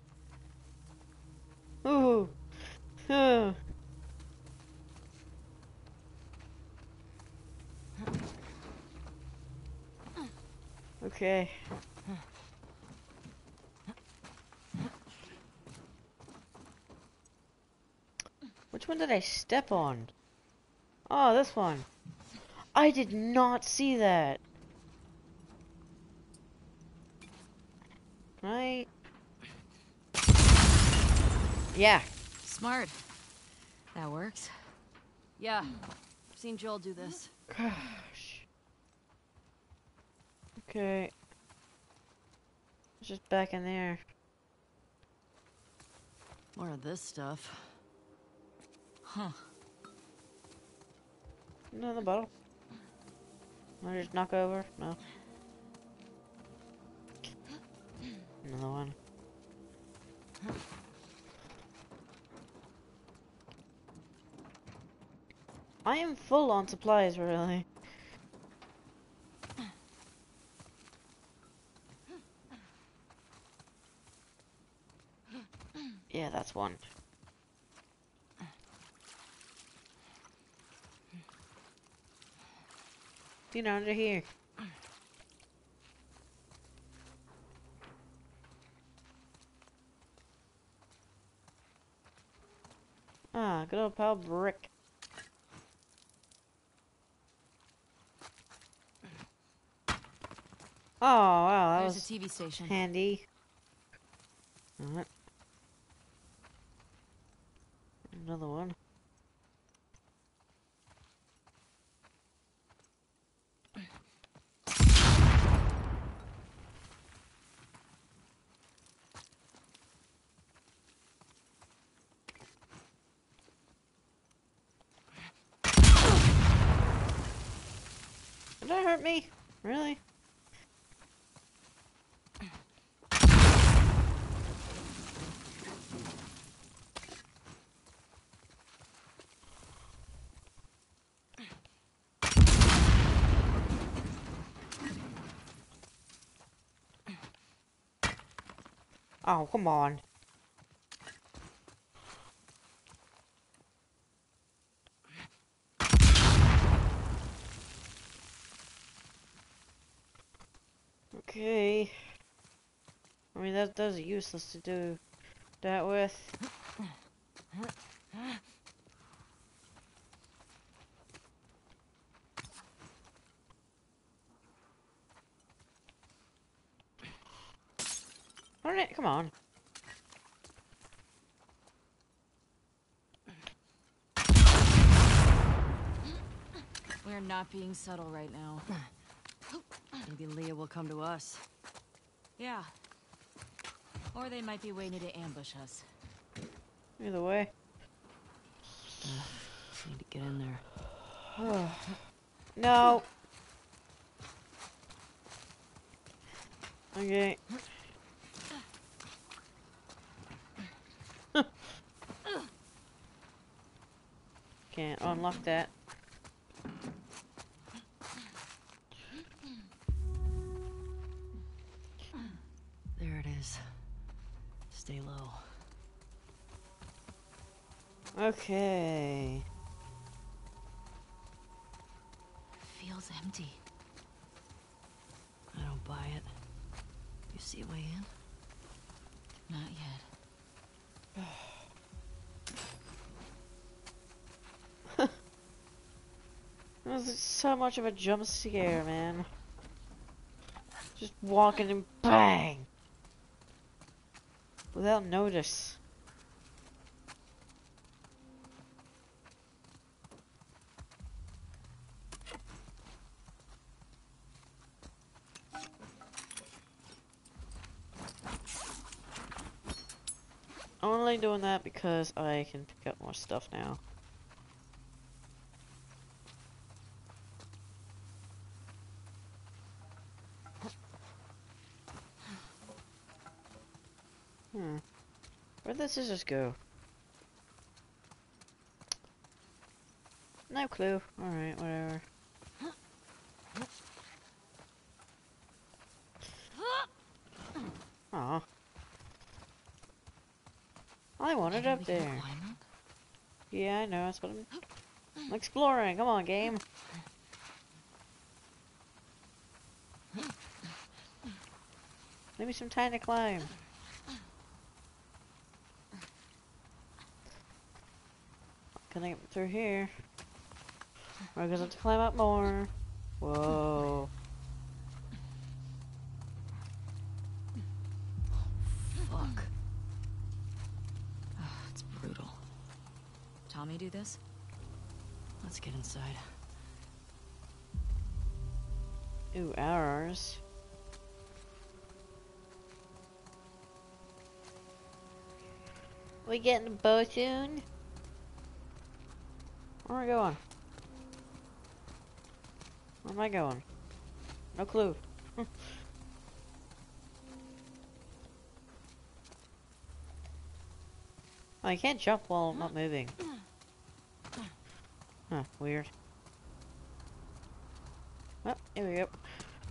Ooh. Ooh. Okay. Which one did I step on? Oh, this one. I did not see that. Right? Yeah. Smart. That works. Yeah. I've seen Joel do this. Gosh. Okay. It's just back in there. More of this stuff. Huh. Another bottle. Wanna just knock over? No. Another one. I am full on supplies, really. Yeah, that's one. You know, under here. Ah, good old pal Brick. Oh, wow, that There's was a T V station. handy. Alright. Another one. Did that hurt me? Really? Oh, come on. Okay. I mean, that that's useless to do that with. Darn it, come on. We're not being subtle right now. Maybe Leah will come to us. Yeah. Or they might be waiting to ambush us. Either way. Need to get in there. No. Okay. Can't unlock that. There it is. Stay low. Okay. Feels empty. I don't buy it. You see a way in? Not yet. It was so much of a jump scare, man. Just walking and bang! Without notice. I'm only doing that because I can pick up more stuff now. Hmm. Where'd the scissors go? No clue. Alright, whatever. Aw. I want it up there. Yeah, I know. That's what I'm, I'm exploring. Come on, game. Maybe some time to climb. Can I get through here? Or I guess I have to climb up more. Whoa. Fuck. Oh, it's brutal. Tommy do this? Let's get inside. Ooh, arrows. We getting a bow soon? Where am I going? Where am I going? No clue. Oh, you can't jump while not moving. Huh, weird. Oh, here we go.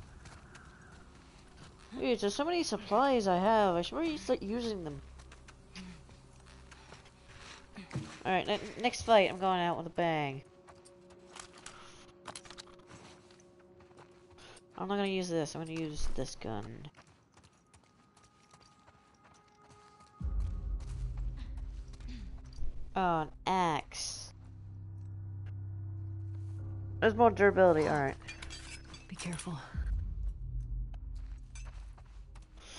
Dude, there's so many supplies I have. I should really start using them. Alright, ne next fight, I'm going out with a bang. I'm not gonna use this, I'm gonna use this gun. Oh, an axe. There's more durability, alright. Be careful.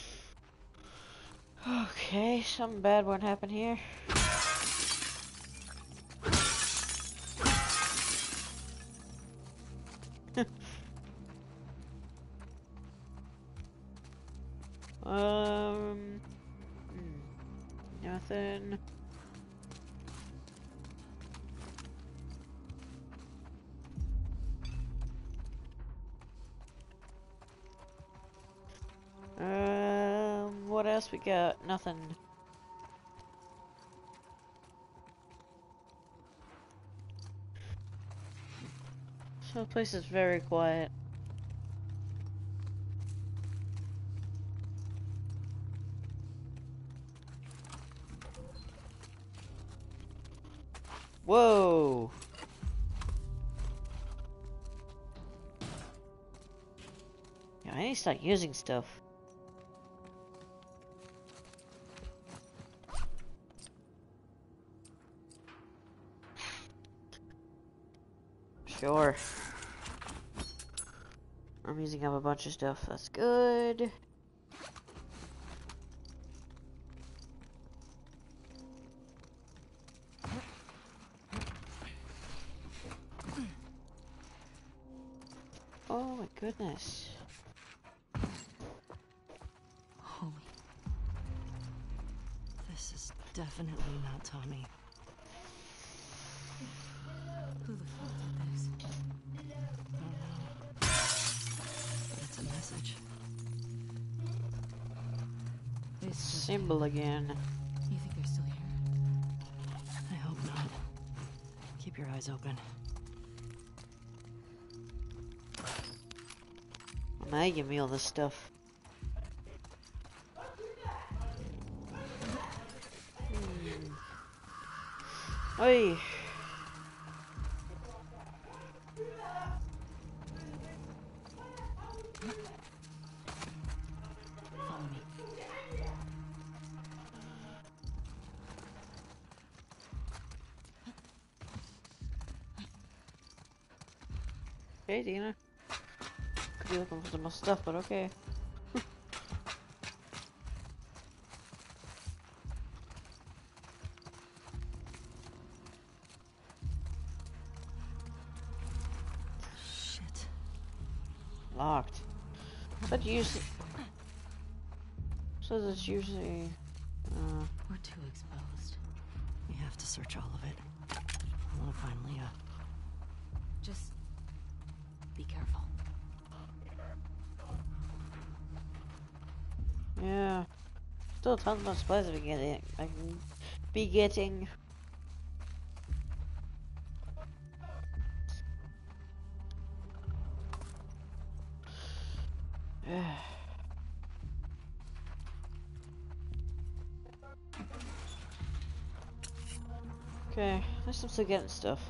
Okay, something bad won't happen here. Um, hmm, nothing. Um, what else we got? Nothing. So the place is very quiet. Whoa! Yeah, I need to start using stuff. Sure. I'm using up a bunch of stuff. That's good. Oh my goodness. Holy. This is definitely not Tommy. Who the fuck did this? I don't know. But it's a message. It's just Symbol again. You think they're still here? I hope not. Keep your eyes open. Now you give me all this stuff. Hmm. Oi! Follow me. Hey, Dina. Could be looking for some more stuff, but okay. Shit. Locked. But usually... Says it's usually... Uh, We're too exposed. We have to search all of it. I want to find Leah. Just be careful. yeah. Still tons of supplies I can get. I can be getting. Okay, at least I'm still getting stuff.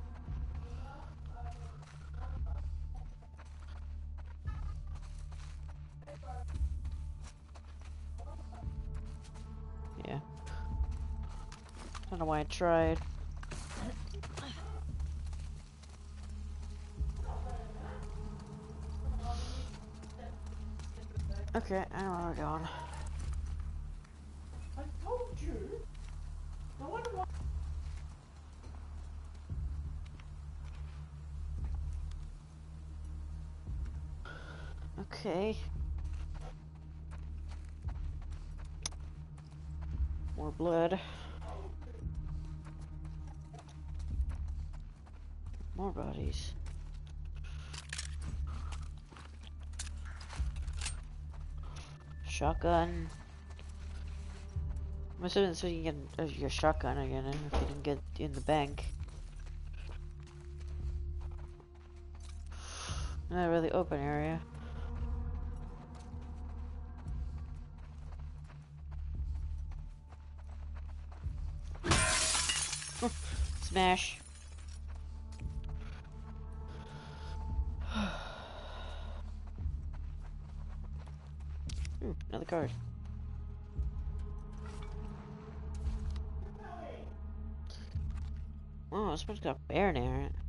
Yeah. Don't know why I tried. Okay, I know where we're going. I told you. No wonder why. Okay. More blood. More bodies. Shotgun. I'm assuming so you can get uh, your shotgun again if you didn't get in the bank. Not a really open area. Smash. Ooh, another card. Oh, this one's got a bear near it.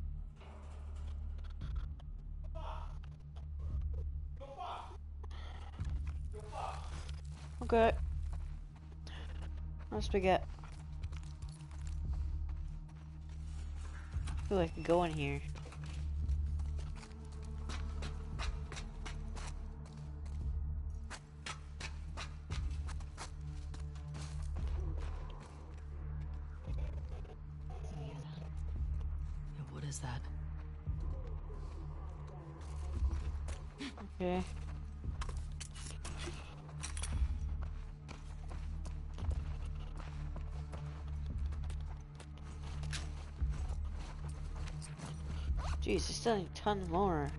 Okay. What's we get? Ooh, I can go in here. is that? Okay. Jeez, there's still a ton more.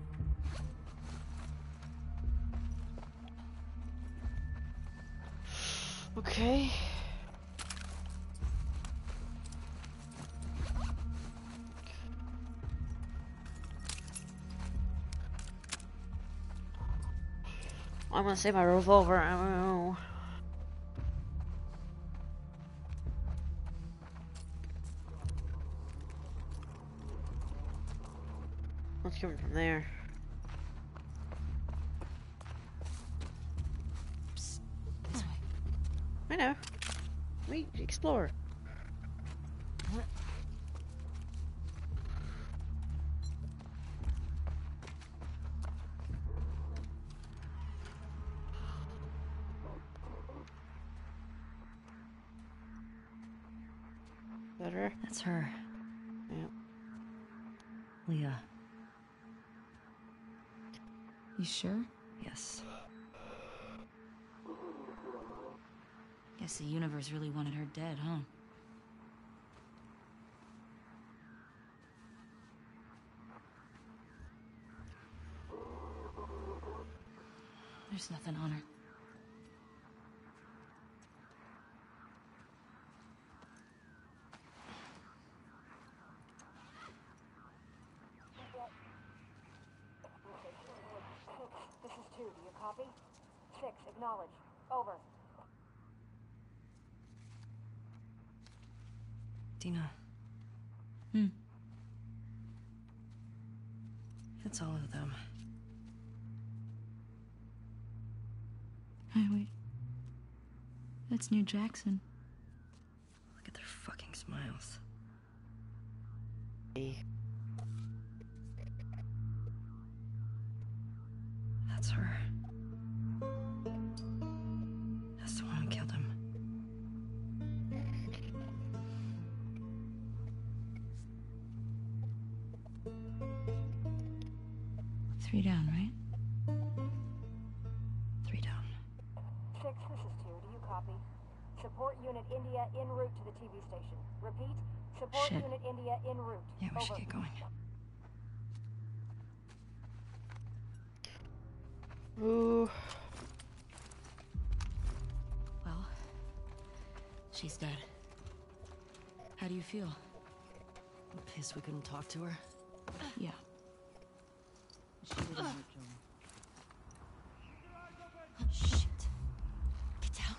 Okay. I'm gonna save my revolver ammo. What's coming from there? Psst, this way. I know. We explore. Is that her? That's her. Yeah. Leah. You sure? Yes. Guess the universe really wanted her dead, huh? There's nothing on her. This is two. Do you copy? Six. Acknowledge. Over. Dina. Hmm. It's all of them. Hey, wait. That's New Jackson. Look at their fucking smiles. Hey. That's her. That's the one who killed him. Three down, right? Three down. Six. This is two. Do you copy? Support Unit India en route to the T V station. Repeat. Support Shit. Unit India en route. Yeah, we should Over. get going. Ooh. Well, she's dead. How do you feel? I'm pissed we couldn't talk to her. Yeah. She didn't hurt Joel. Shit. Get down.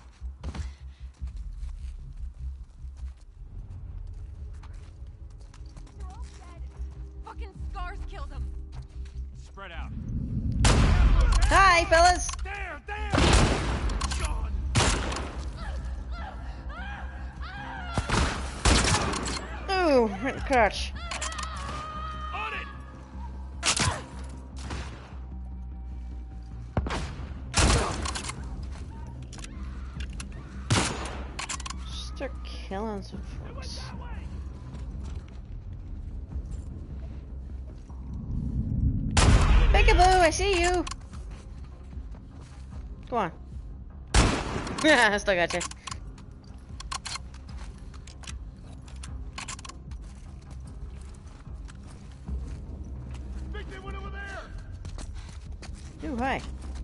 They're all dead. Fucking Scars killed them. Spread out. Hi, fellas. There, there! Gone! Ooh, right in the crotch. On it! Start killing some folks. Peekaboo, I see you. Go on. I still got you. Think they went over there! Ooh, hi.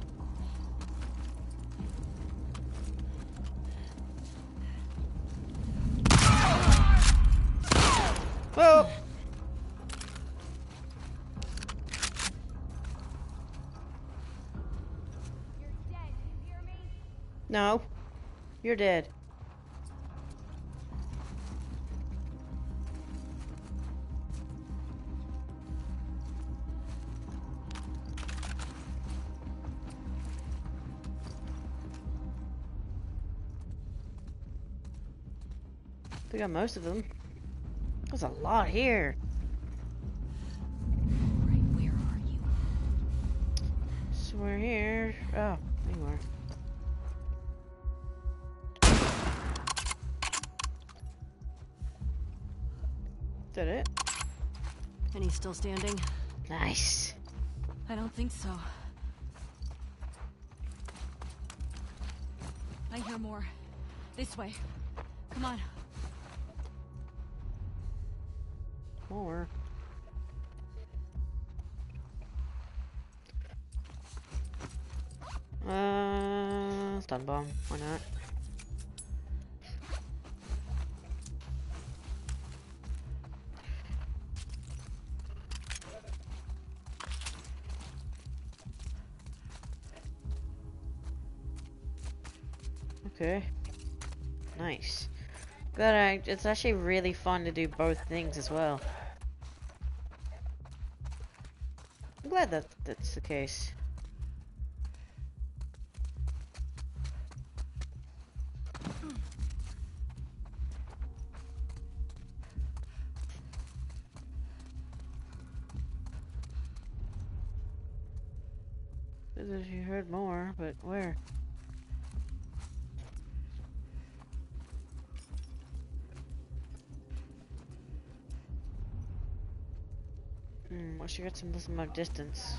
Whoa. You're dead. You hear me? No. You're dead. We got most of them. There's a lot here. Right, where are you? So we're here. Oh, there you are. Is that it? And he's still standing? Nice. I don't think so. I hear more. This way. Come on. More. Uh, stun bomb. Why not? Okay. Nice. Good. I, it's actually really fun to do both things as well. I'm glad that that's the case. As if you heard more, but where? Hmm, well, she got some some more distance.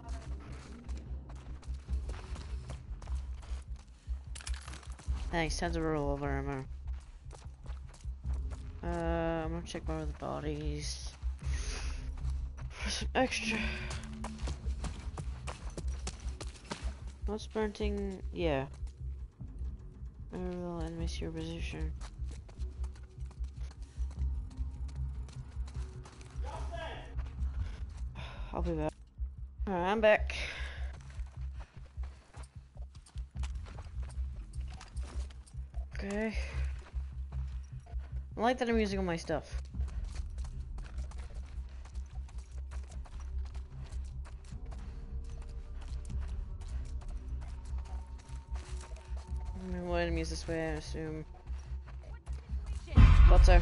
Thanks, tons of roll over ammo. Uh, I'm gonna check more of the bodies. For some extra. Not sprinting, yeah. Aerial enemies your position. I'll be back. Alright, I'm back. Okay. I like that I'm using all my stuff. What enemies this way, I assume. Thought so.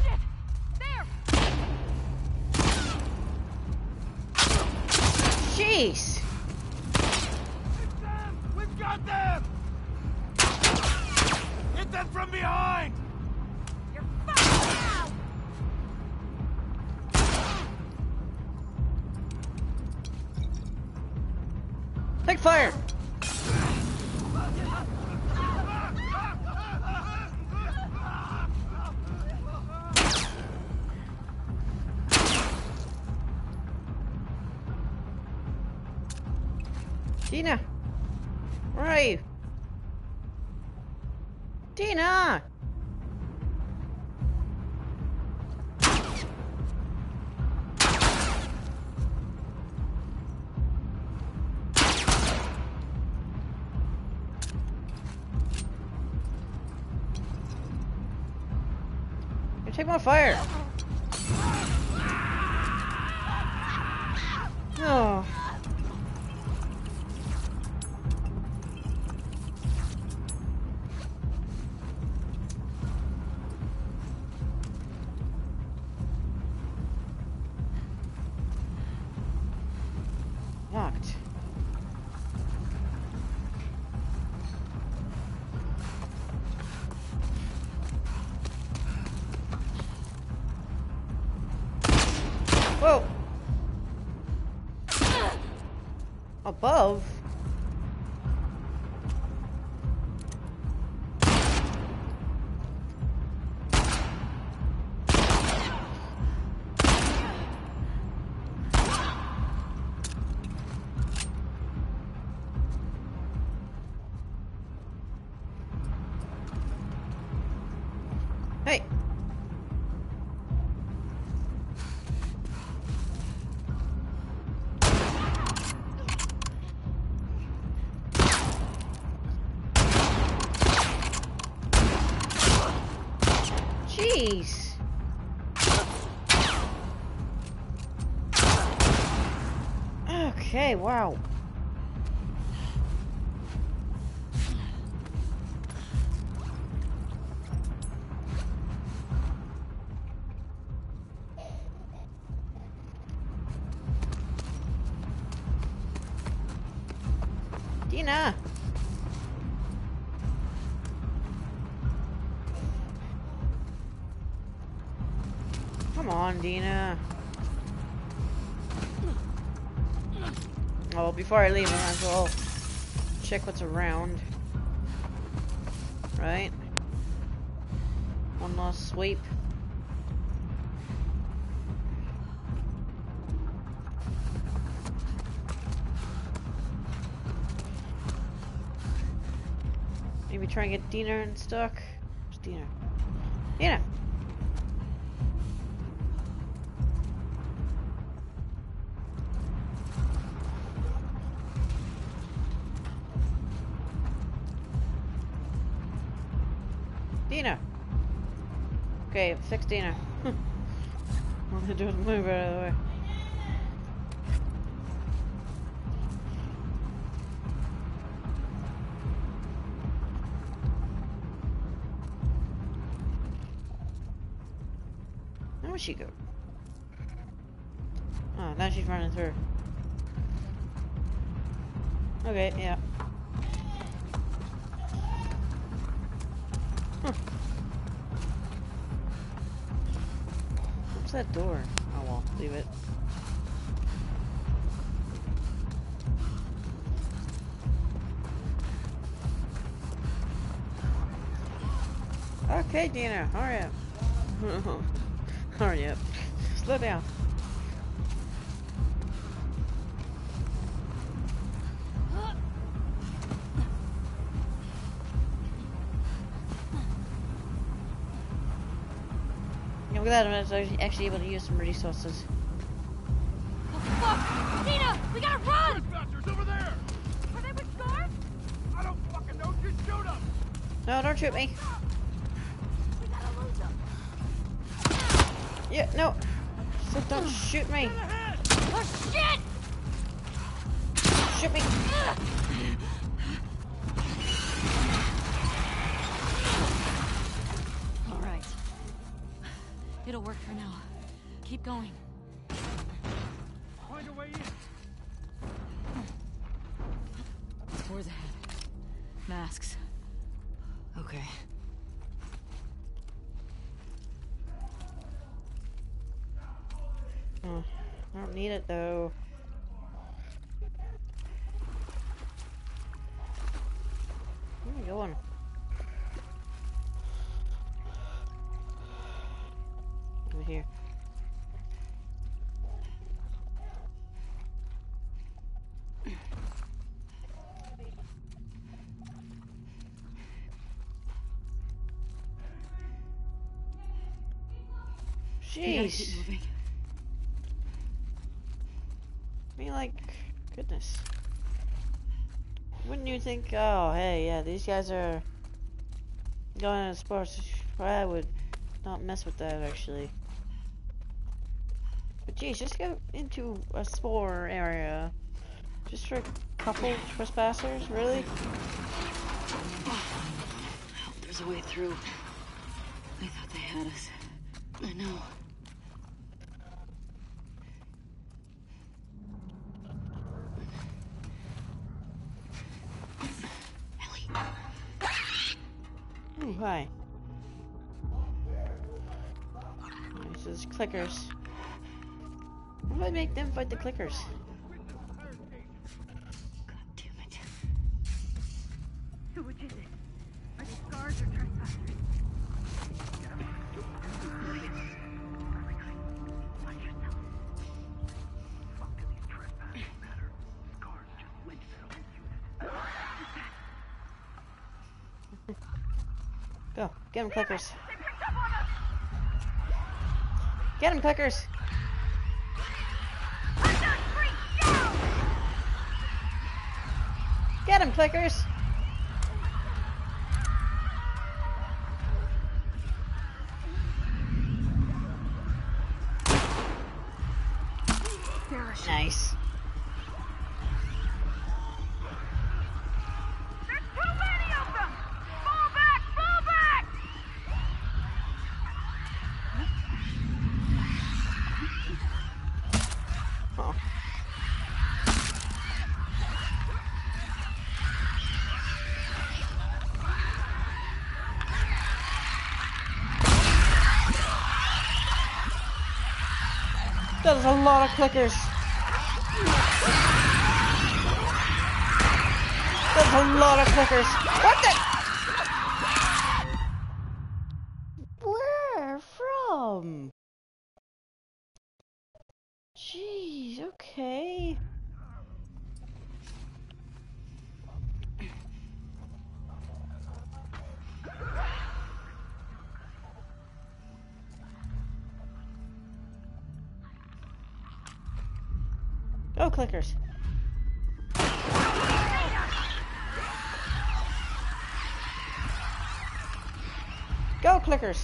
Jeez! Hit them! We've got them! Hit them from behind! You're fucked now! Take fire! Dina! Where are you? Dina! You take my fire! Oh. Locked. Whoa! Above? Hey! Jeez! Okay, wow. Dina! Come on, Dina. Well, before I leave, I might as well check what's around. Right? One last sweep. Maybe try and get Dina in stock. Where's Dina? Dina! Dina! Okay, fix Dina. All they do is move out of the way. Where'd she go? Oh, now she's running through. Okay, yeah. Huh. What's that door? Oh well, leave it. Okay, Dina, hurry up. Hurry up. Slow down. I'm glad I'm actually able to use some resources. Oh, fuck! Dina! We gotta run! Ghostbusters over there! Are they with Scars? I don't fucking know. Just shoot them. No, don't shoot me. We gotta lose them. Yeah, no. So don't shoot me. Oh, shit! Shoot me. All right. It'll work for now. Keep going. Find a way in. Towards ahead. Masks. Okay. Oh, I don't need it though. Where are we going? Over here. You gotta keep Jeez. moving. I mean, like, goodness. Wouldn't you think, oh, hey, yeah, these guys are going into sports. I would not mess with that, actually. But geez, just go into a spore area. Just for a couple trespassers, really? I hope there's a way through. I thought they had us. I know. Ooh, hi. This is clickers. Why do I make them fight the clickers? God damn it. So which is it? Are they Scars or trespassers? Watch yourself. Fuck do these trespassers matter? Scars just went to the unit. Go, get them clickers. Get them clickers. Get him, clickers! Nice. There's too many of them! Fall back! Fall back! Oh. That is a lot of clickers. That's a lot of clickers. What the? Where from? Jeez, okay. Go clickers. Go clickers.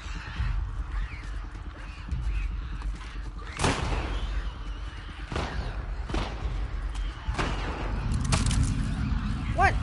What?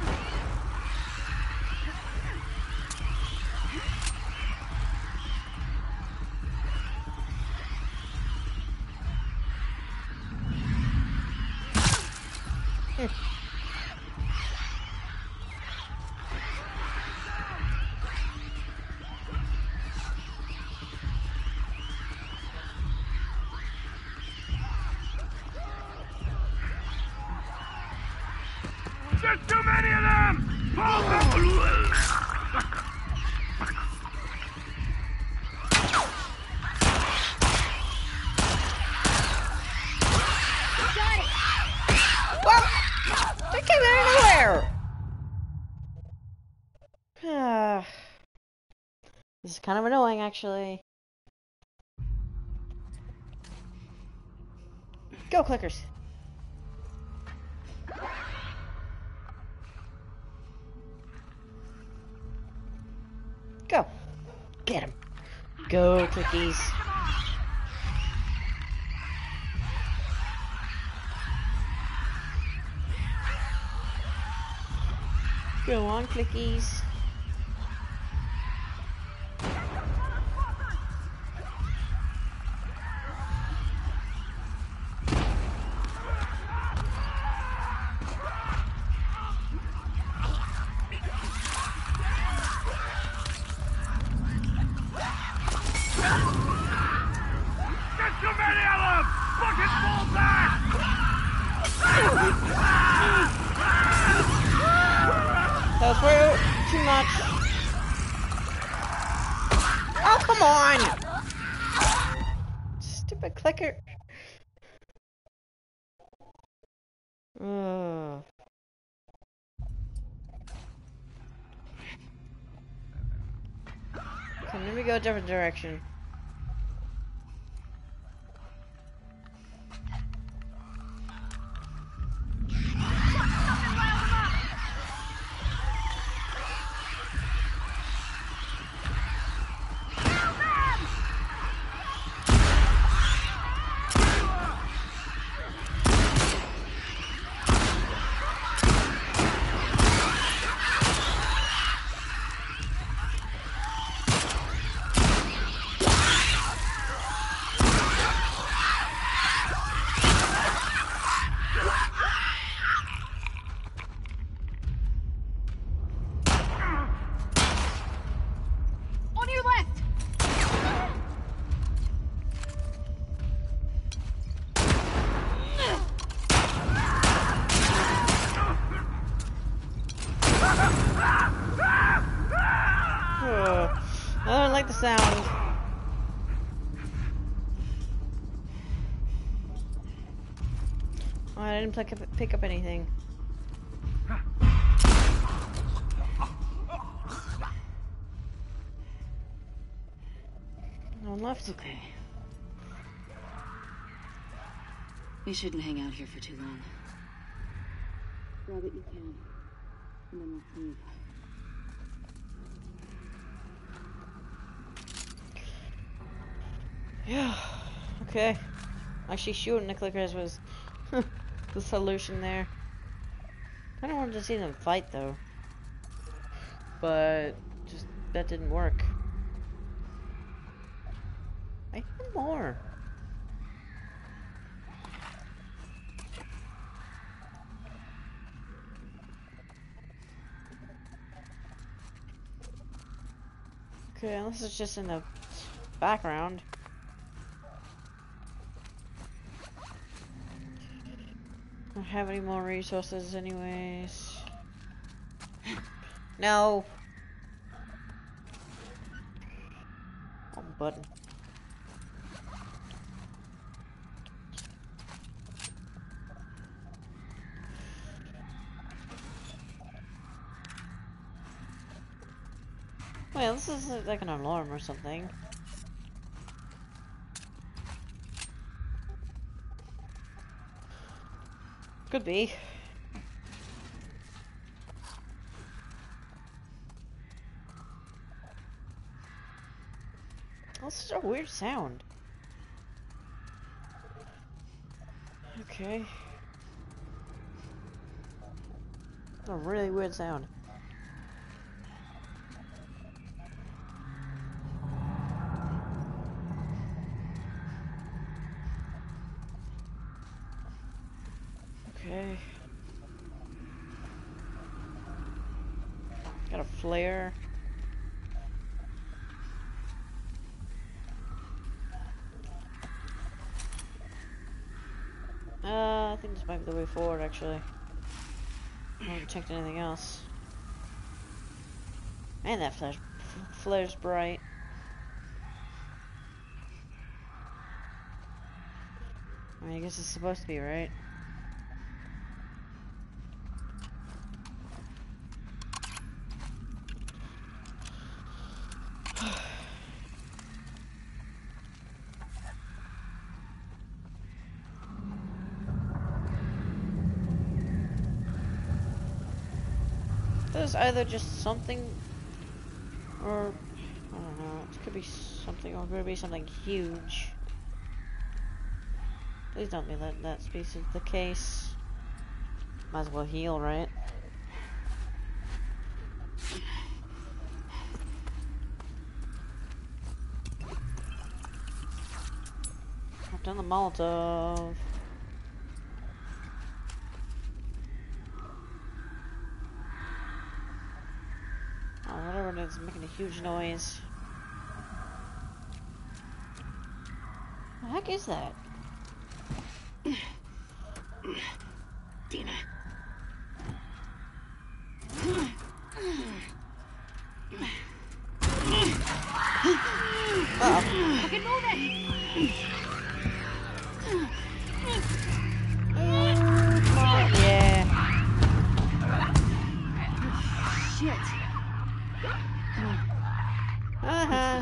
There's too many of them! Pull them! What? They came out of nowhere! Ah. This is kind of annoying, actually. Go clickers. Go. Get him. Go, clickies. Go on, clickies. That was way too much. Oh, come on! Stupid clicker. Ugh. Okay, let me go a different direction. I don't like the sound. Oh, I didn't pick up, pick up anything. No one left. Okay. We shouldn't hang out here for too long. Grab what you can, and then let's leave. Yeah, okay. Actually, shooting the clickers was the solution there. I don't want to see them fight though, but just that didn't work. I hear more. Okay, unless it's just in the background. I don't have any more resources anyways. No. Wrong button. Well, this is uh, like an alarm or something. Could be. That's such a weird sound. Okay. That's a really weird sound. Okay. Got a flare. Uh, I think this might be the way forward, actually. I haven't checked anything else. Man, that flash flare's bright. I mean, I guess it's supposed to be, right? There's either just something, or I don't know. It could be something, or it could be something huge. Please don't be that that speaks of the case. Might as well heal, right? I've done the Molotov. Oh, whatever it is, making a huge noise. What the heck is that? Dina. Uh-oh. Fucking move it! Yeah. Shit. Uh-huh.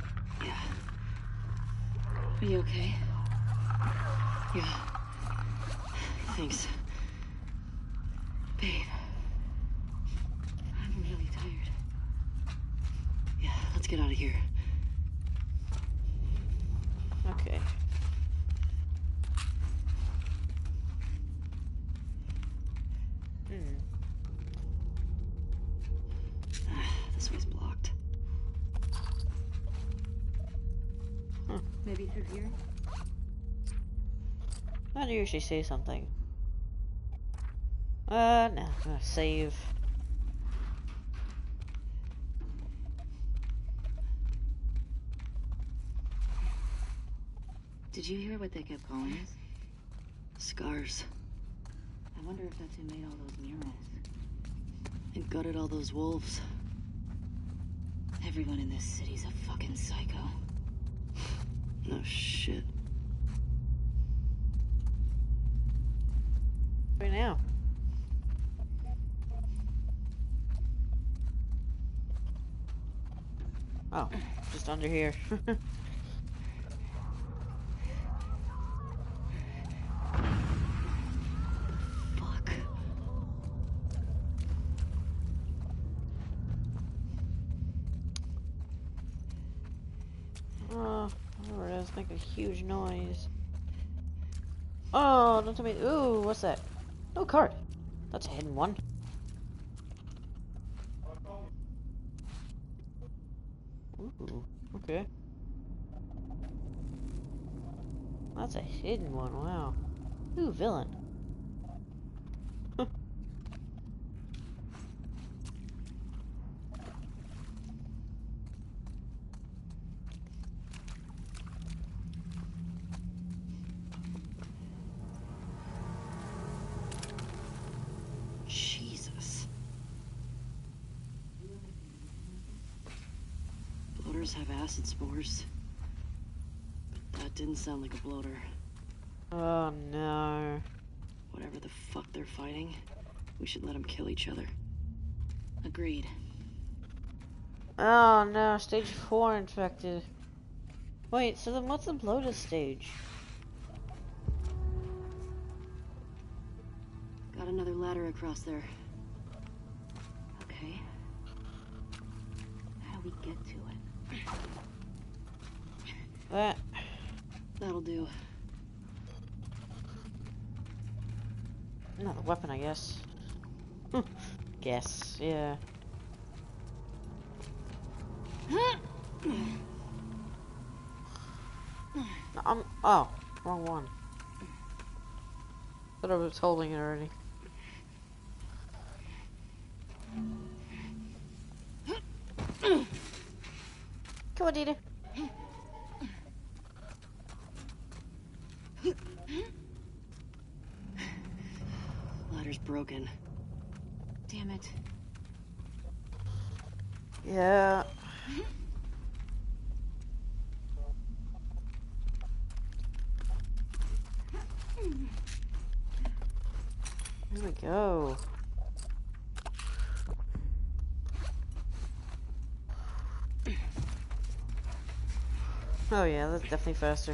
Are you okay? Yeah. Thanks. Babe. I'm really tired. Yeah, let's get out of here. Okay. Hmm. This way's blocked. Huh. Maybe through here? How do you usually say something? Uh, no. I'm gonna save. Did you hear what they kept calling us? Scars. I wonder if that's who made all those murals. And gutted all those wolves. Everyone in this city's a fucking psycho. No shit. Right now. Oh, just under here. Fuck. Oh, whatever it is, making a huge noise. Oh, don't tell me. Ooh, what's that? No card. That's a hidden one. Ooh, okay. That's a hidden one, wow. Ooh, villain. Jesus. bloaters have acid spores. That didn't sound like a bloater. Oh no. Whatever the fuck they're fighting, we should let them kill each other. Agreed. Oh no, stage four infected. Wait, so then what's the bloated stage? Got another ladder across there. Okay. How do we get to it? That. That'll do. Another weapon, I guess. Guess, yeah. No, I'm. Oh, wrong one. Thought I was holding it already. Come on, Dita. Ladder's broken. Damn it. Yeah. Here we go. Oh yeah, that's definitely faster.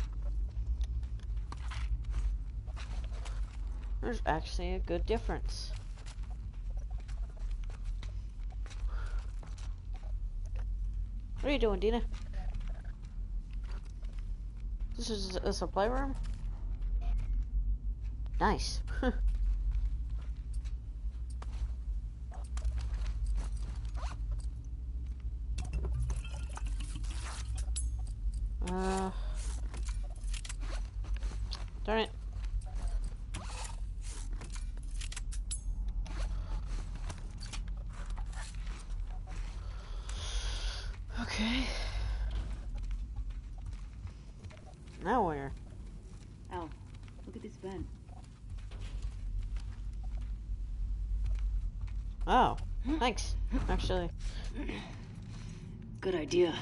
There's actually a good difference. What are you doing, Dina? This is a supply room? Nice. uh, darn it. Okay. Now where? Al, look at this vent. Oh, thanks, actually. Good idea.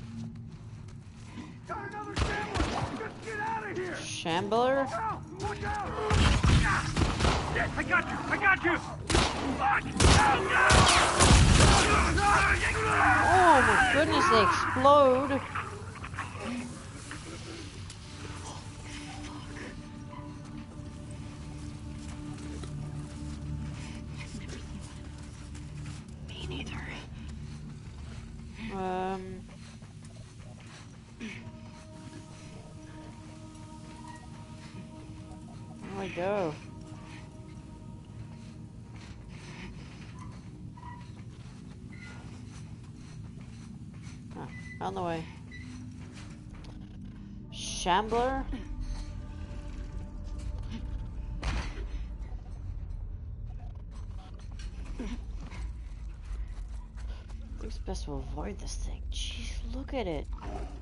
Got another shambler! Just get out of here! Shambler? Ow! Look out! Yes, I got you! I got you! Oh my goodness, they explode. Me neither. Um. Where do I go? Oh, on the way. Shambler? I think it's best to avoid this thing. Jeez, look at it.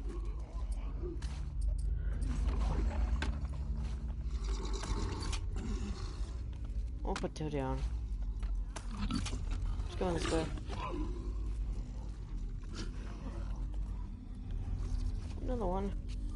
I'll put two down. Let's go this way. Another one.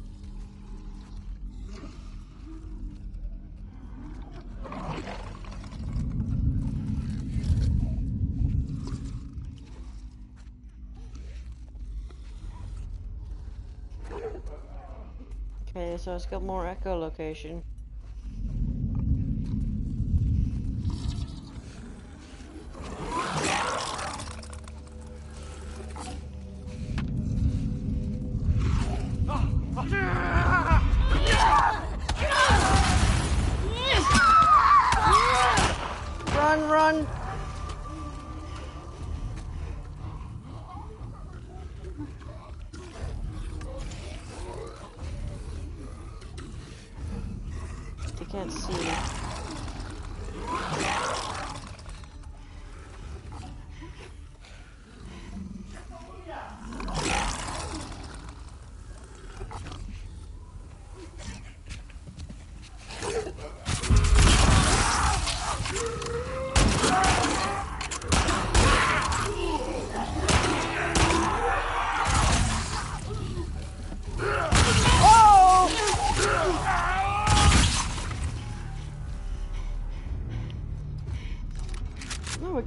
Okay, so it's got more echolocation. Run, run! They can't see.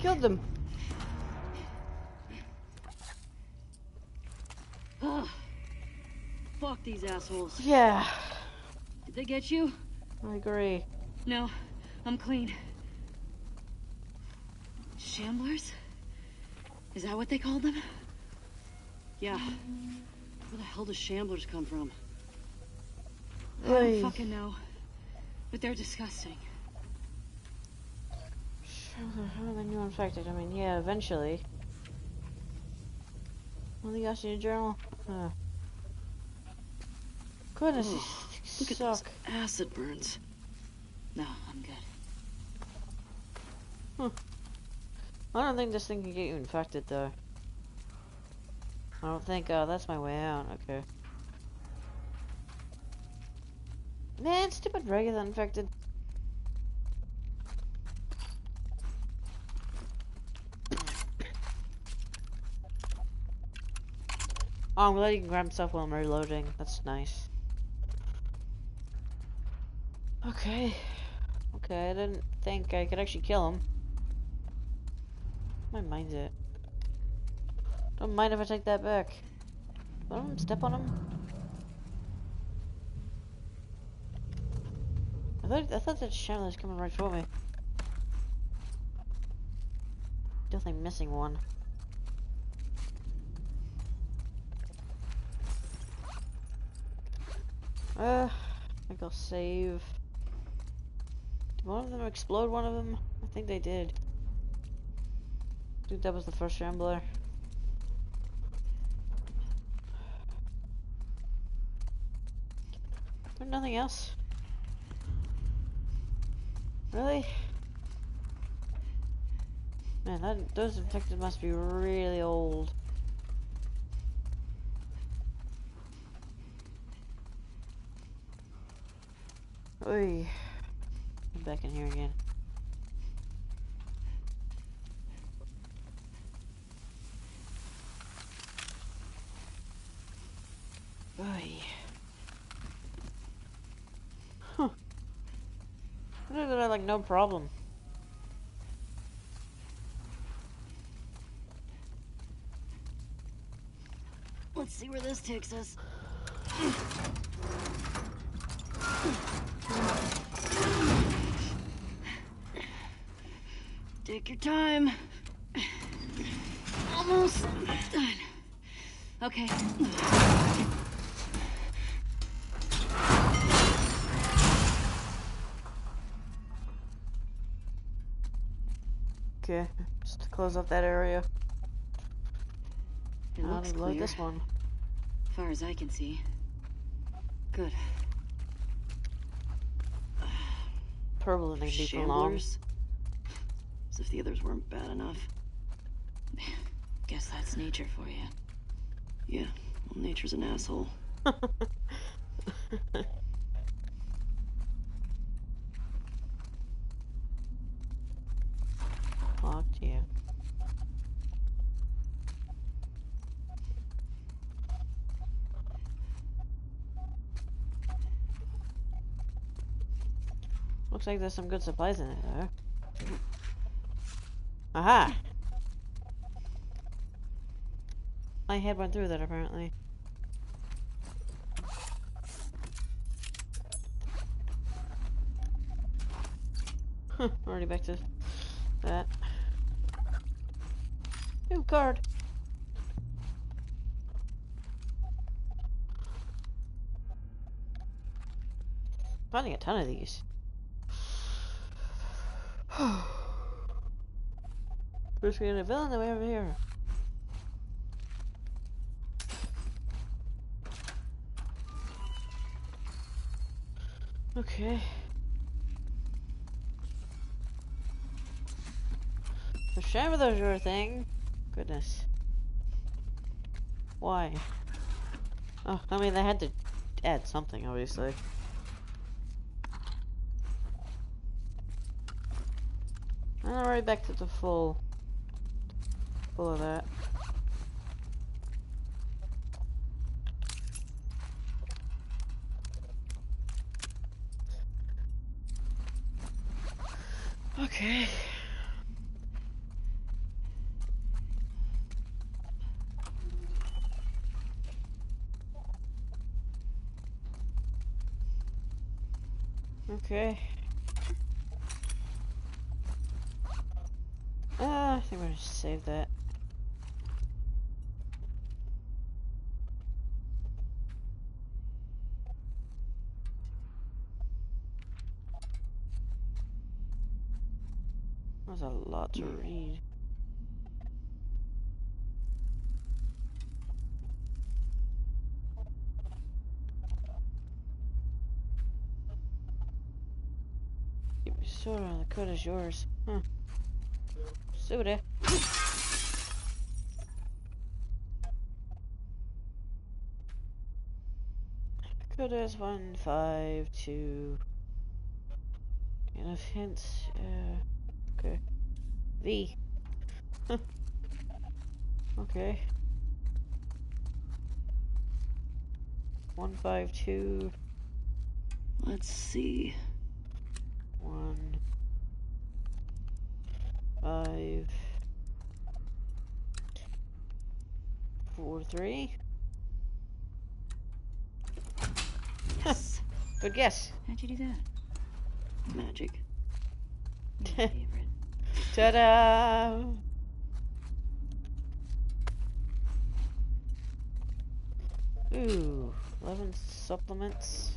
killed them. Ugh. Fuck these assholes. Yeah, Did they get you? I agree. No, I'm clean. Shamblers? Is that what they called them? Yeah. Where the hell do shamblers come from? I Oy. don't fucking know. But they're disgusting. How are they new infected? I mean, yeah, eventually. What do you got in your journal? Uh, goodness, Oh, these look at suck. those acid burns. No, I'm good. I don't think this thing can get you infected, though. I don't think, uh, that's my way out. Okay. Man, stupid regular infected. Oh, I'm glad you can grab stuff while I'm reloading. That's nice. Okay. Okay, I didn't think I could actually kill him. My mind's it. Don't mind if I take that back. Don't step on him. I thought I thought that Shambler was coming right for me. Definitely missing one. Uh, I think I'll save. Did one of them explode? One of them? I think they did. I think that was the first Shambler. But nothing else. Really? Man, that, those infected must be really old. Oy. I'm back in here again. Oy. Huh. I think that I like no problem. Let's see where this takes us. Take your time. Almost done. Okay. Okay, just to close up that area. It I'll looks load clear, this one. as far as I can see. Good. Purple and they can be prolonged. Shamblers? As if the others weren't bad enough. Guess that's nature for you. Yeah, well, nature's an asshole. Locked, yeah. Looks like there's some good supplies in it, though. Aha! My head went through that, apparently. Huh, already back to that. New card! Finding a ton of these. First we had a villain, then we have a hero. Okay. The Shamblers are a thing. Goodness. Why? Oh, I mean, they had to add something, obviously. And right back to the full, full of that. Okay. Okay. Uh, I think we're gonna save that. There's a lot to read. Give me soda, the code is yours. Huh. Soda. Code is one five two. Enough hints. Uh, okay. V. Huh. Okay. One five two. Let's see. One five four three. Yes. Good guess. How'd you do that? Magic. My favorite. Ta-da! Ooh, eleven supplements.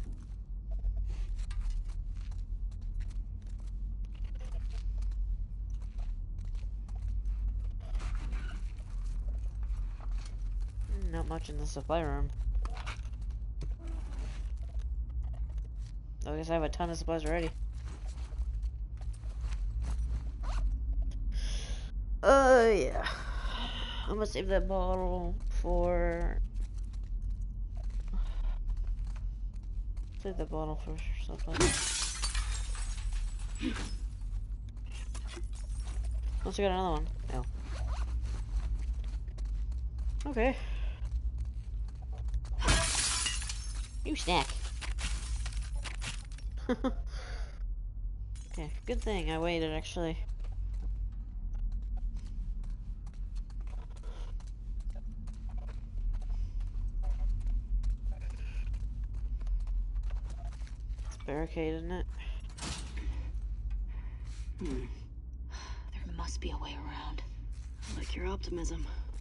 Not much in the supply room. I guess I have a ton of supplies already. Uh, yeah. I'm gonna save that bottle for... Save that bottle for something. Also got another one. No. Okay. You snack. Okay, good thing I waited actually. It's barricaded, isn't it? Hmm. There must be a way around. I like your optimism.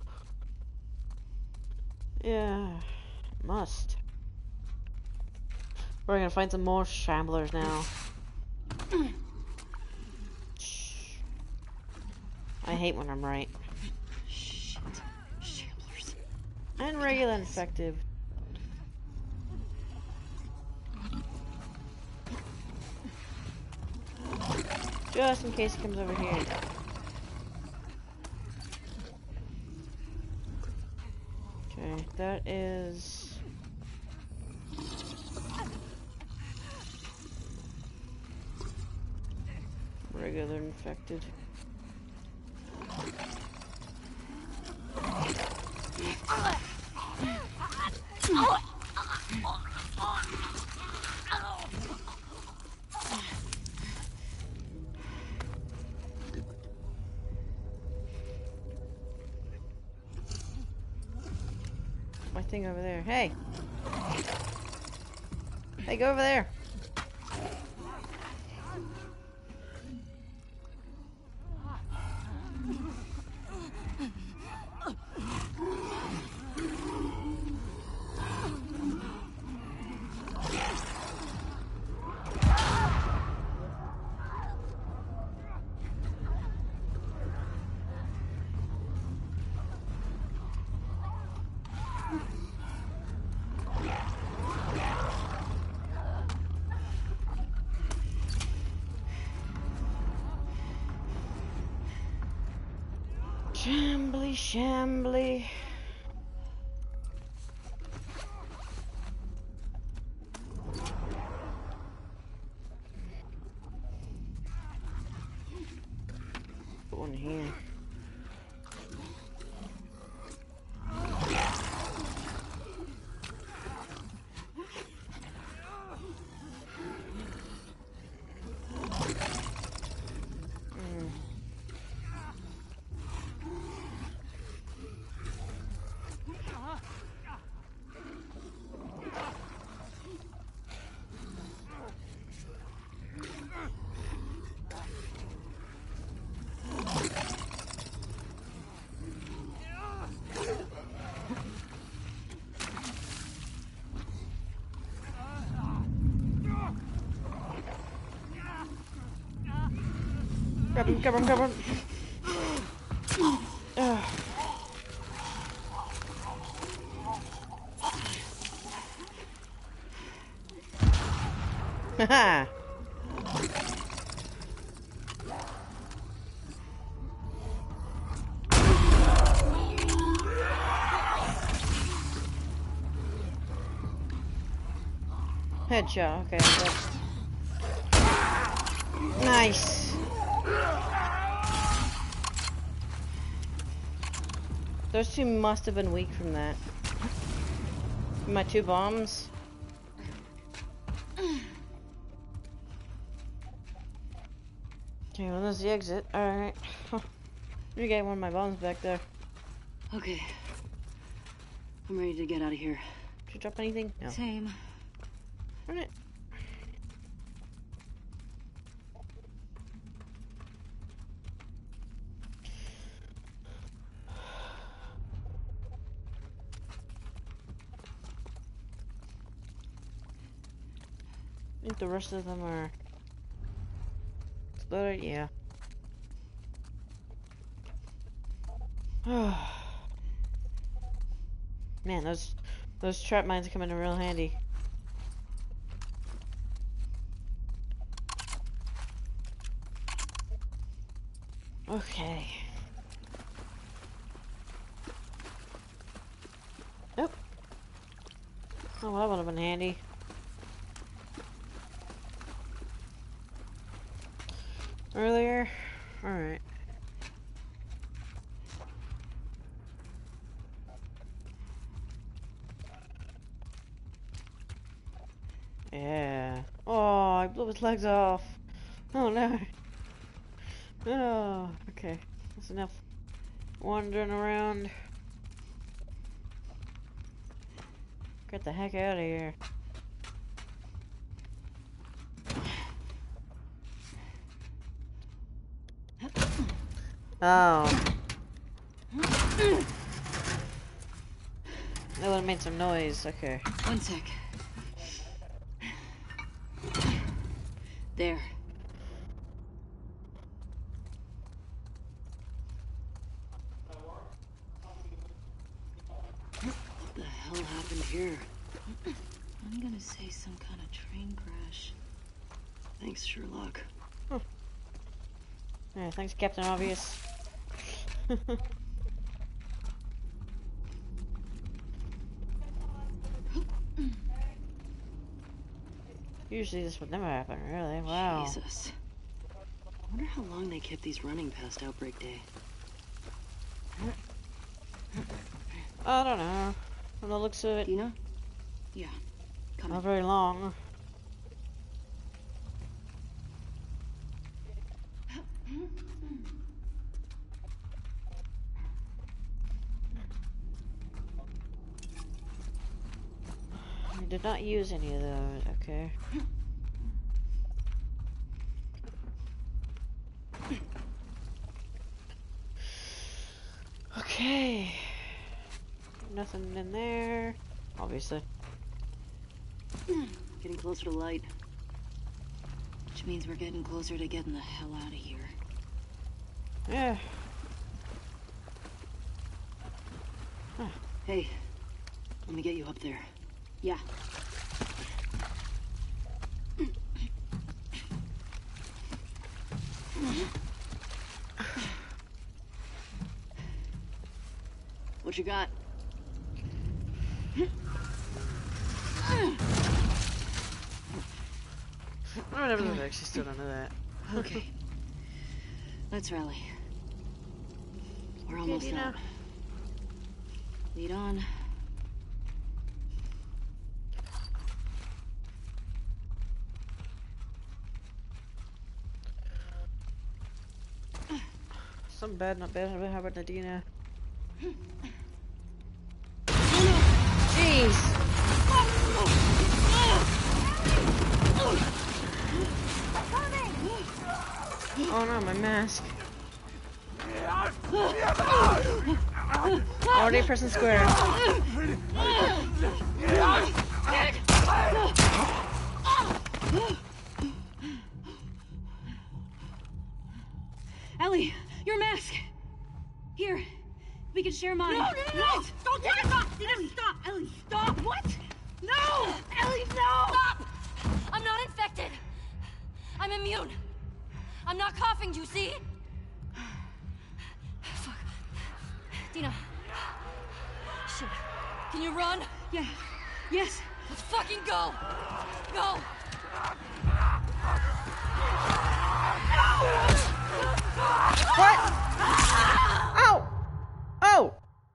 Yeah, must. We're gonna find some more shamblers now. Shh. I hate when I'm right. Shit. Shamblers. And regular infective. Just in case he comes over here. Okay, that is... regular infected. My thing over there. Hey! Hey, go over there! Shambly, shambly. Put one here. Grab him, grab him, grab him. Ugh. Haha. Headshot, okay. That's... Nice. Those two must have been weak from that. My two bombs. Okay, well, there's the exit. Alright. Let me get one of my bombs back there. Okay. I'm ready to get out of here. Did you drop anything? No. Same. Darn it. I think the rest of them are exploded, yeah. Man, those those trap mines come in real handy. Okay. Oh. Oh, well, that would have been handy. Earlier? Alright. Yeah. Oh, I blew his legs off. Oh no. Oh, okay. That's enough wandering around. Get the heck out of here. Oh. That would have made some noise. Okay. One sec. There. What the hell happened here? I'm gonna say some kind of train crash. Thanks, Sherlock. Huh. Yeah, thanks, Captain Obvious. Usually this would never happen, really. Wow. Jesus. I wonder how long they kept these running past Outbreak Day. I don't know. From the looks of it, Dina? Yeah. Come not on. very long. I did not use any of those, okay. Okay. Nothing in there, obviously. Getting closer to light. Which means we're getting closer to getting the hell out of here. Yeah. Hey, let me get you up there. Yeah. What you got? Whatever the heck, she's still under that. Okay. Let's rally. We're almost Dina. out. Lead on. Something bad, not bad. How about Nadina? Jeez! Oh no, my mask. Already pressing square. share mine. No, no, no, no! Don't take it off! Ellie, stop! Ellie, stop! What? No! Ellie, no! Stop! I'm not infected. I'm immune. I'm not coughing, you see? Fuck. Dina. Shit. Can you run? Yeah. Yes. Let's fucking go! Go! What? Ow! Oh!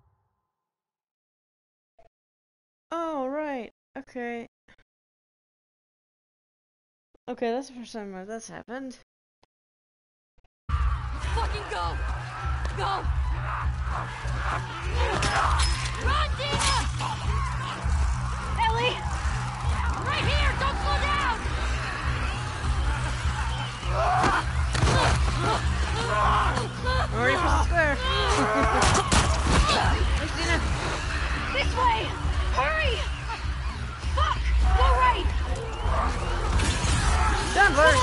Oh, right. Okay. Okay, that's the first time that's happened. Let's fucking go! Go! Run, Dina! Ellie! Right here! Don't slow down! Already for the square. Where's Dina? This way! Hurry! Fuck! Go right! Done, Bert.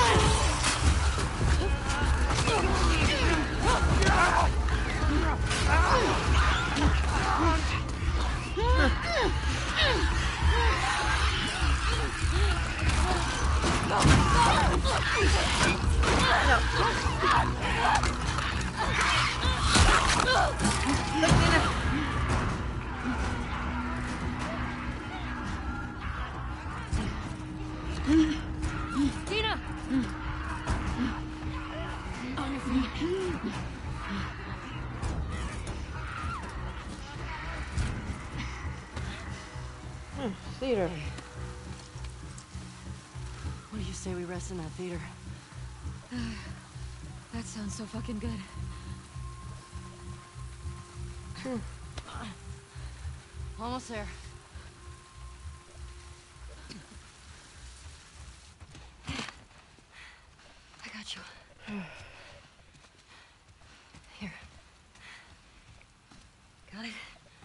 Dina! On your feet. Hmm, theater. What do you say we rest in that theater? That sounds so fucking good. Almost there. I got you. Here. Got it?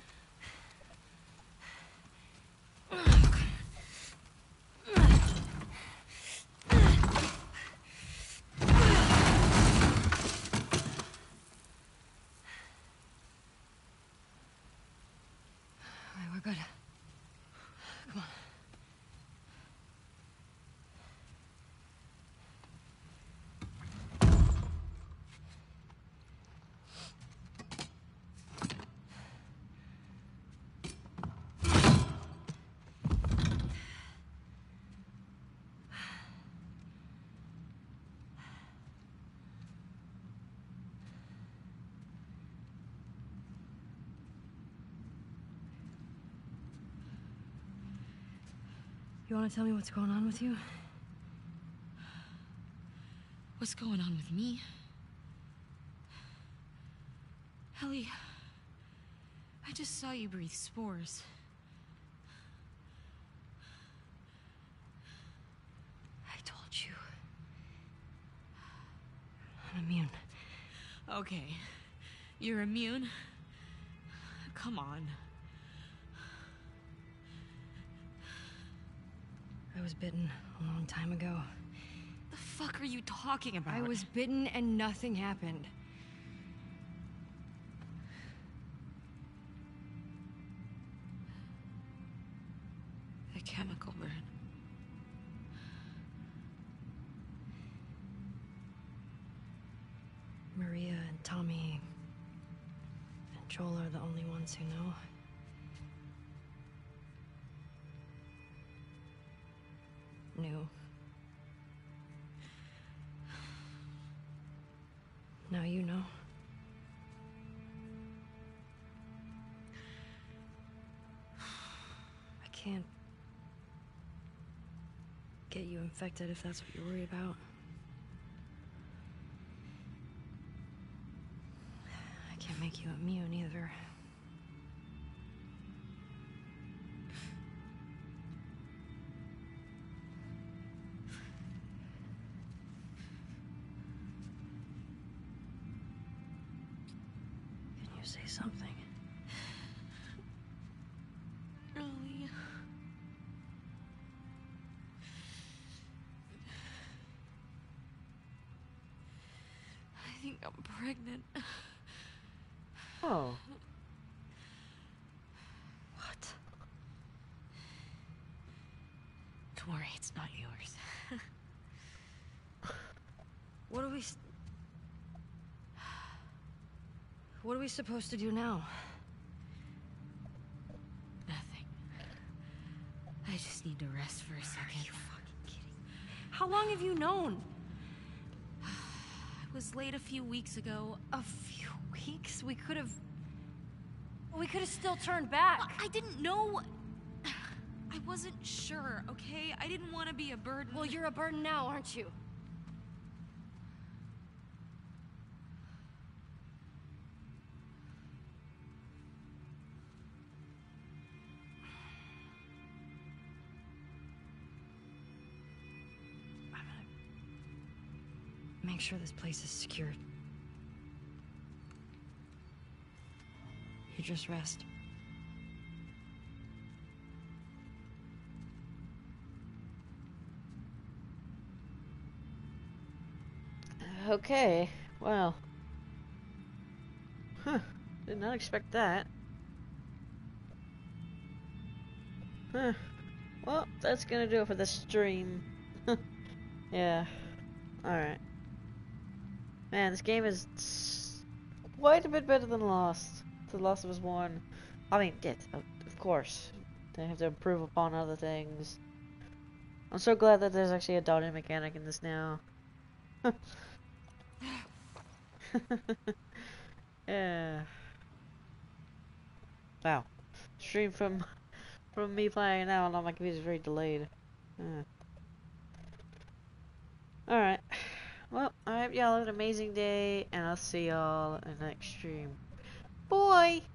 Alright, we're good. Come on. You want to tell me what's going on with you? What's going on with me? Ellie, I just saw you breathe spores. I told you. I'm immune. Okay, you're immune? Come on. I was bitten a long time ago. The fuck are you talking about? I was bitten and nothing happened. A chemical burn. Maria and Tommy and Joel are the only ones who know. Knew. Now you know. I can't get you infected if that's what you're worried about. I can't make you immune either. Can you say something? Ellie. I think I'm pregnant. Oh. Don't worry, it's not yours. What are we... s- What are we supposed to do now? Nothing. I just need to rest for a second. Are you fucking kidding? How long have you known? I was late a few weeks ago. A few weeks? We could have... We could have still turned back. I didn't know... I wasn't sure, okay? I didn't want to be a burden. Well, you're a burden now, aren't you? I'm gonna make sure this place is secured. You just rest. Okay, well. Huh, did not expect that. Huh. Well, that's gonna do it for the stream. Yeah. Alright. Man, this game is quite a bit better than Lost. The Last of Us one. I mean, it, of course. They have to improve upon other things. I'm so glad that there's actually a dodging mechanic in this now. Yeah. Wow. Stream from from me playing now and on my computer is very delayed. Uh. Alright. Well, I hope y'all have an amazing day, and I'll see y'all in the next stream. Bye!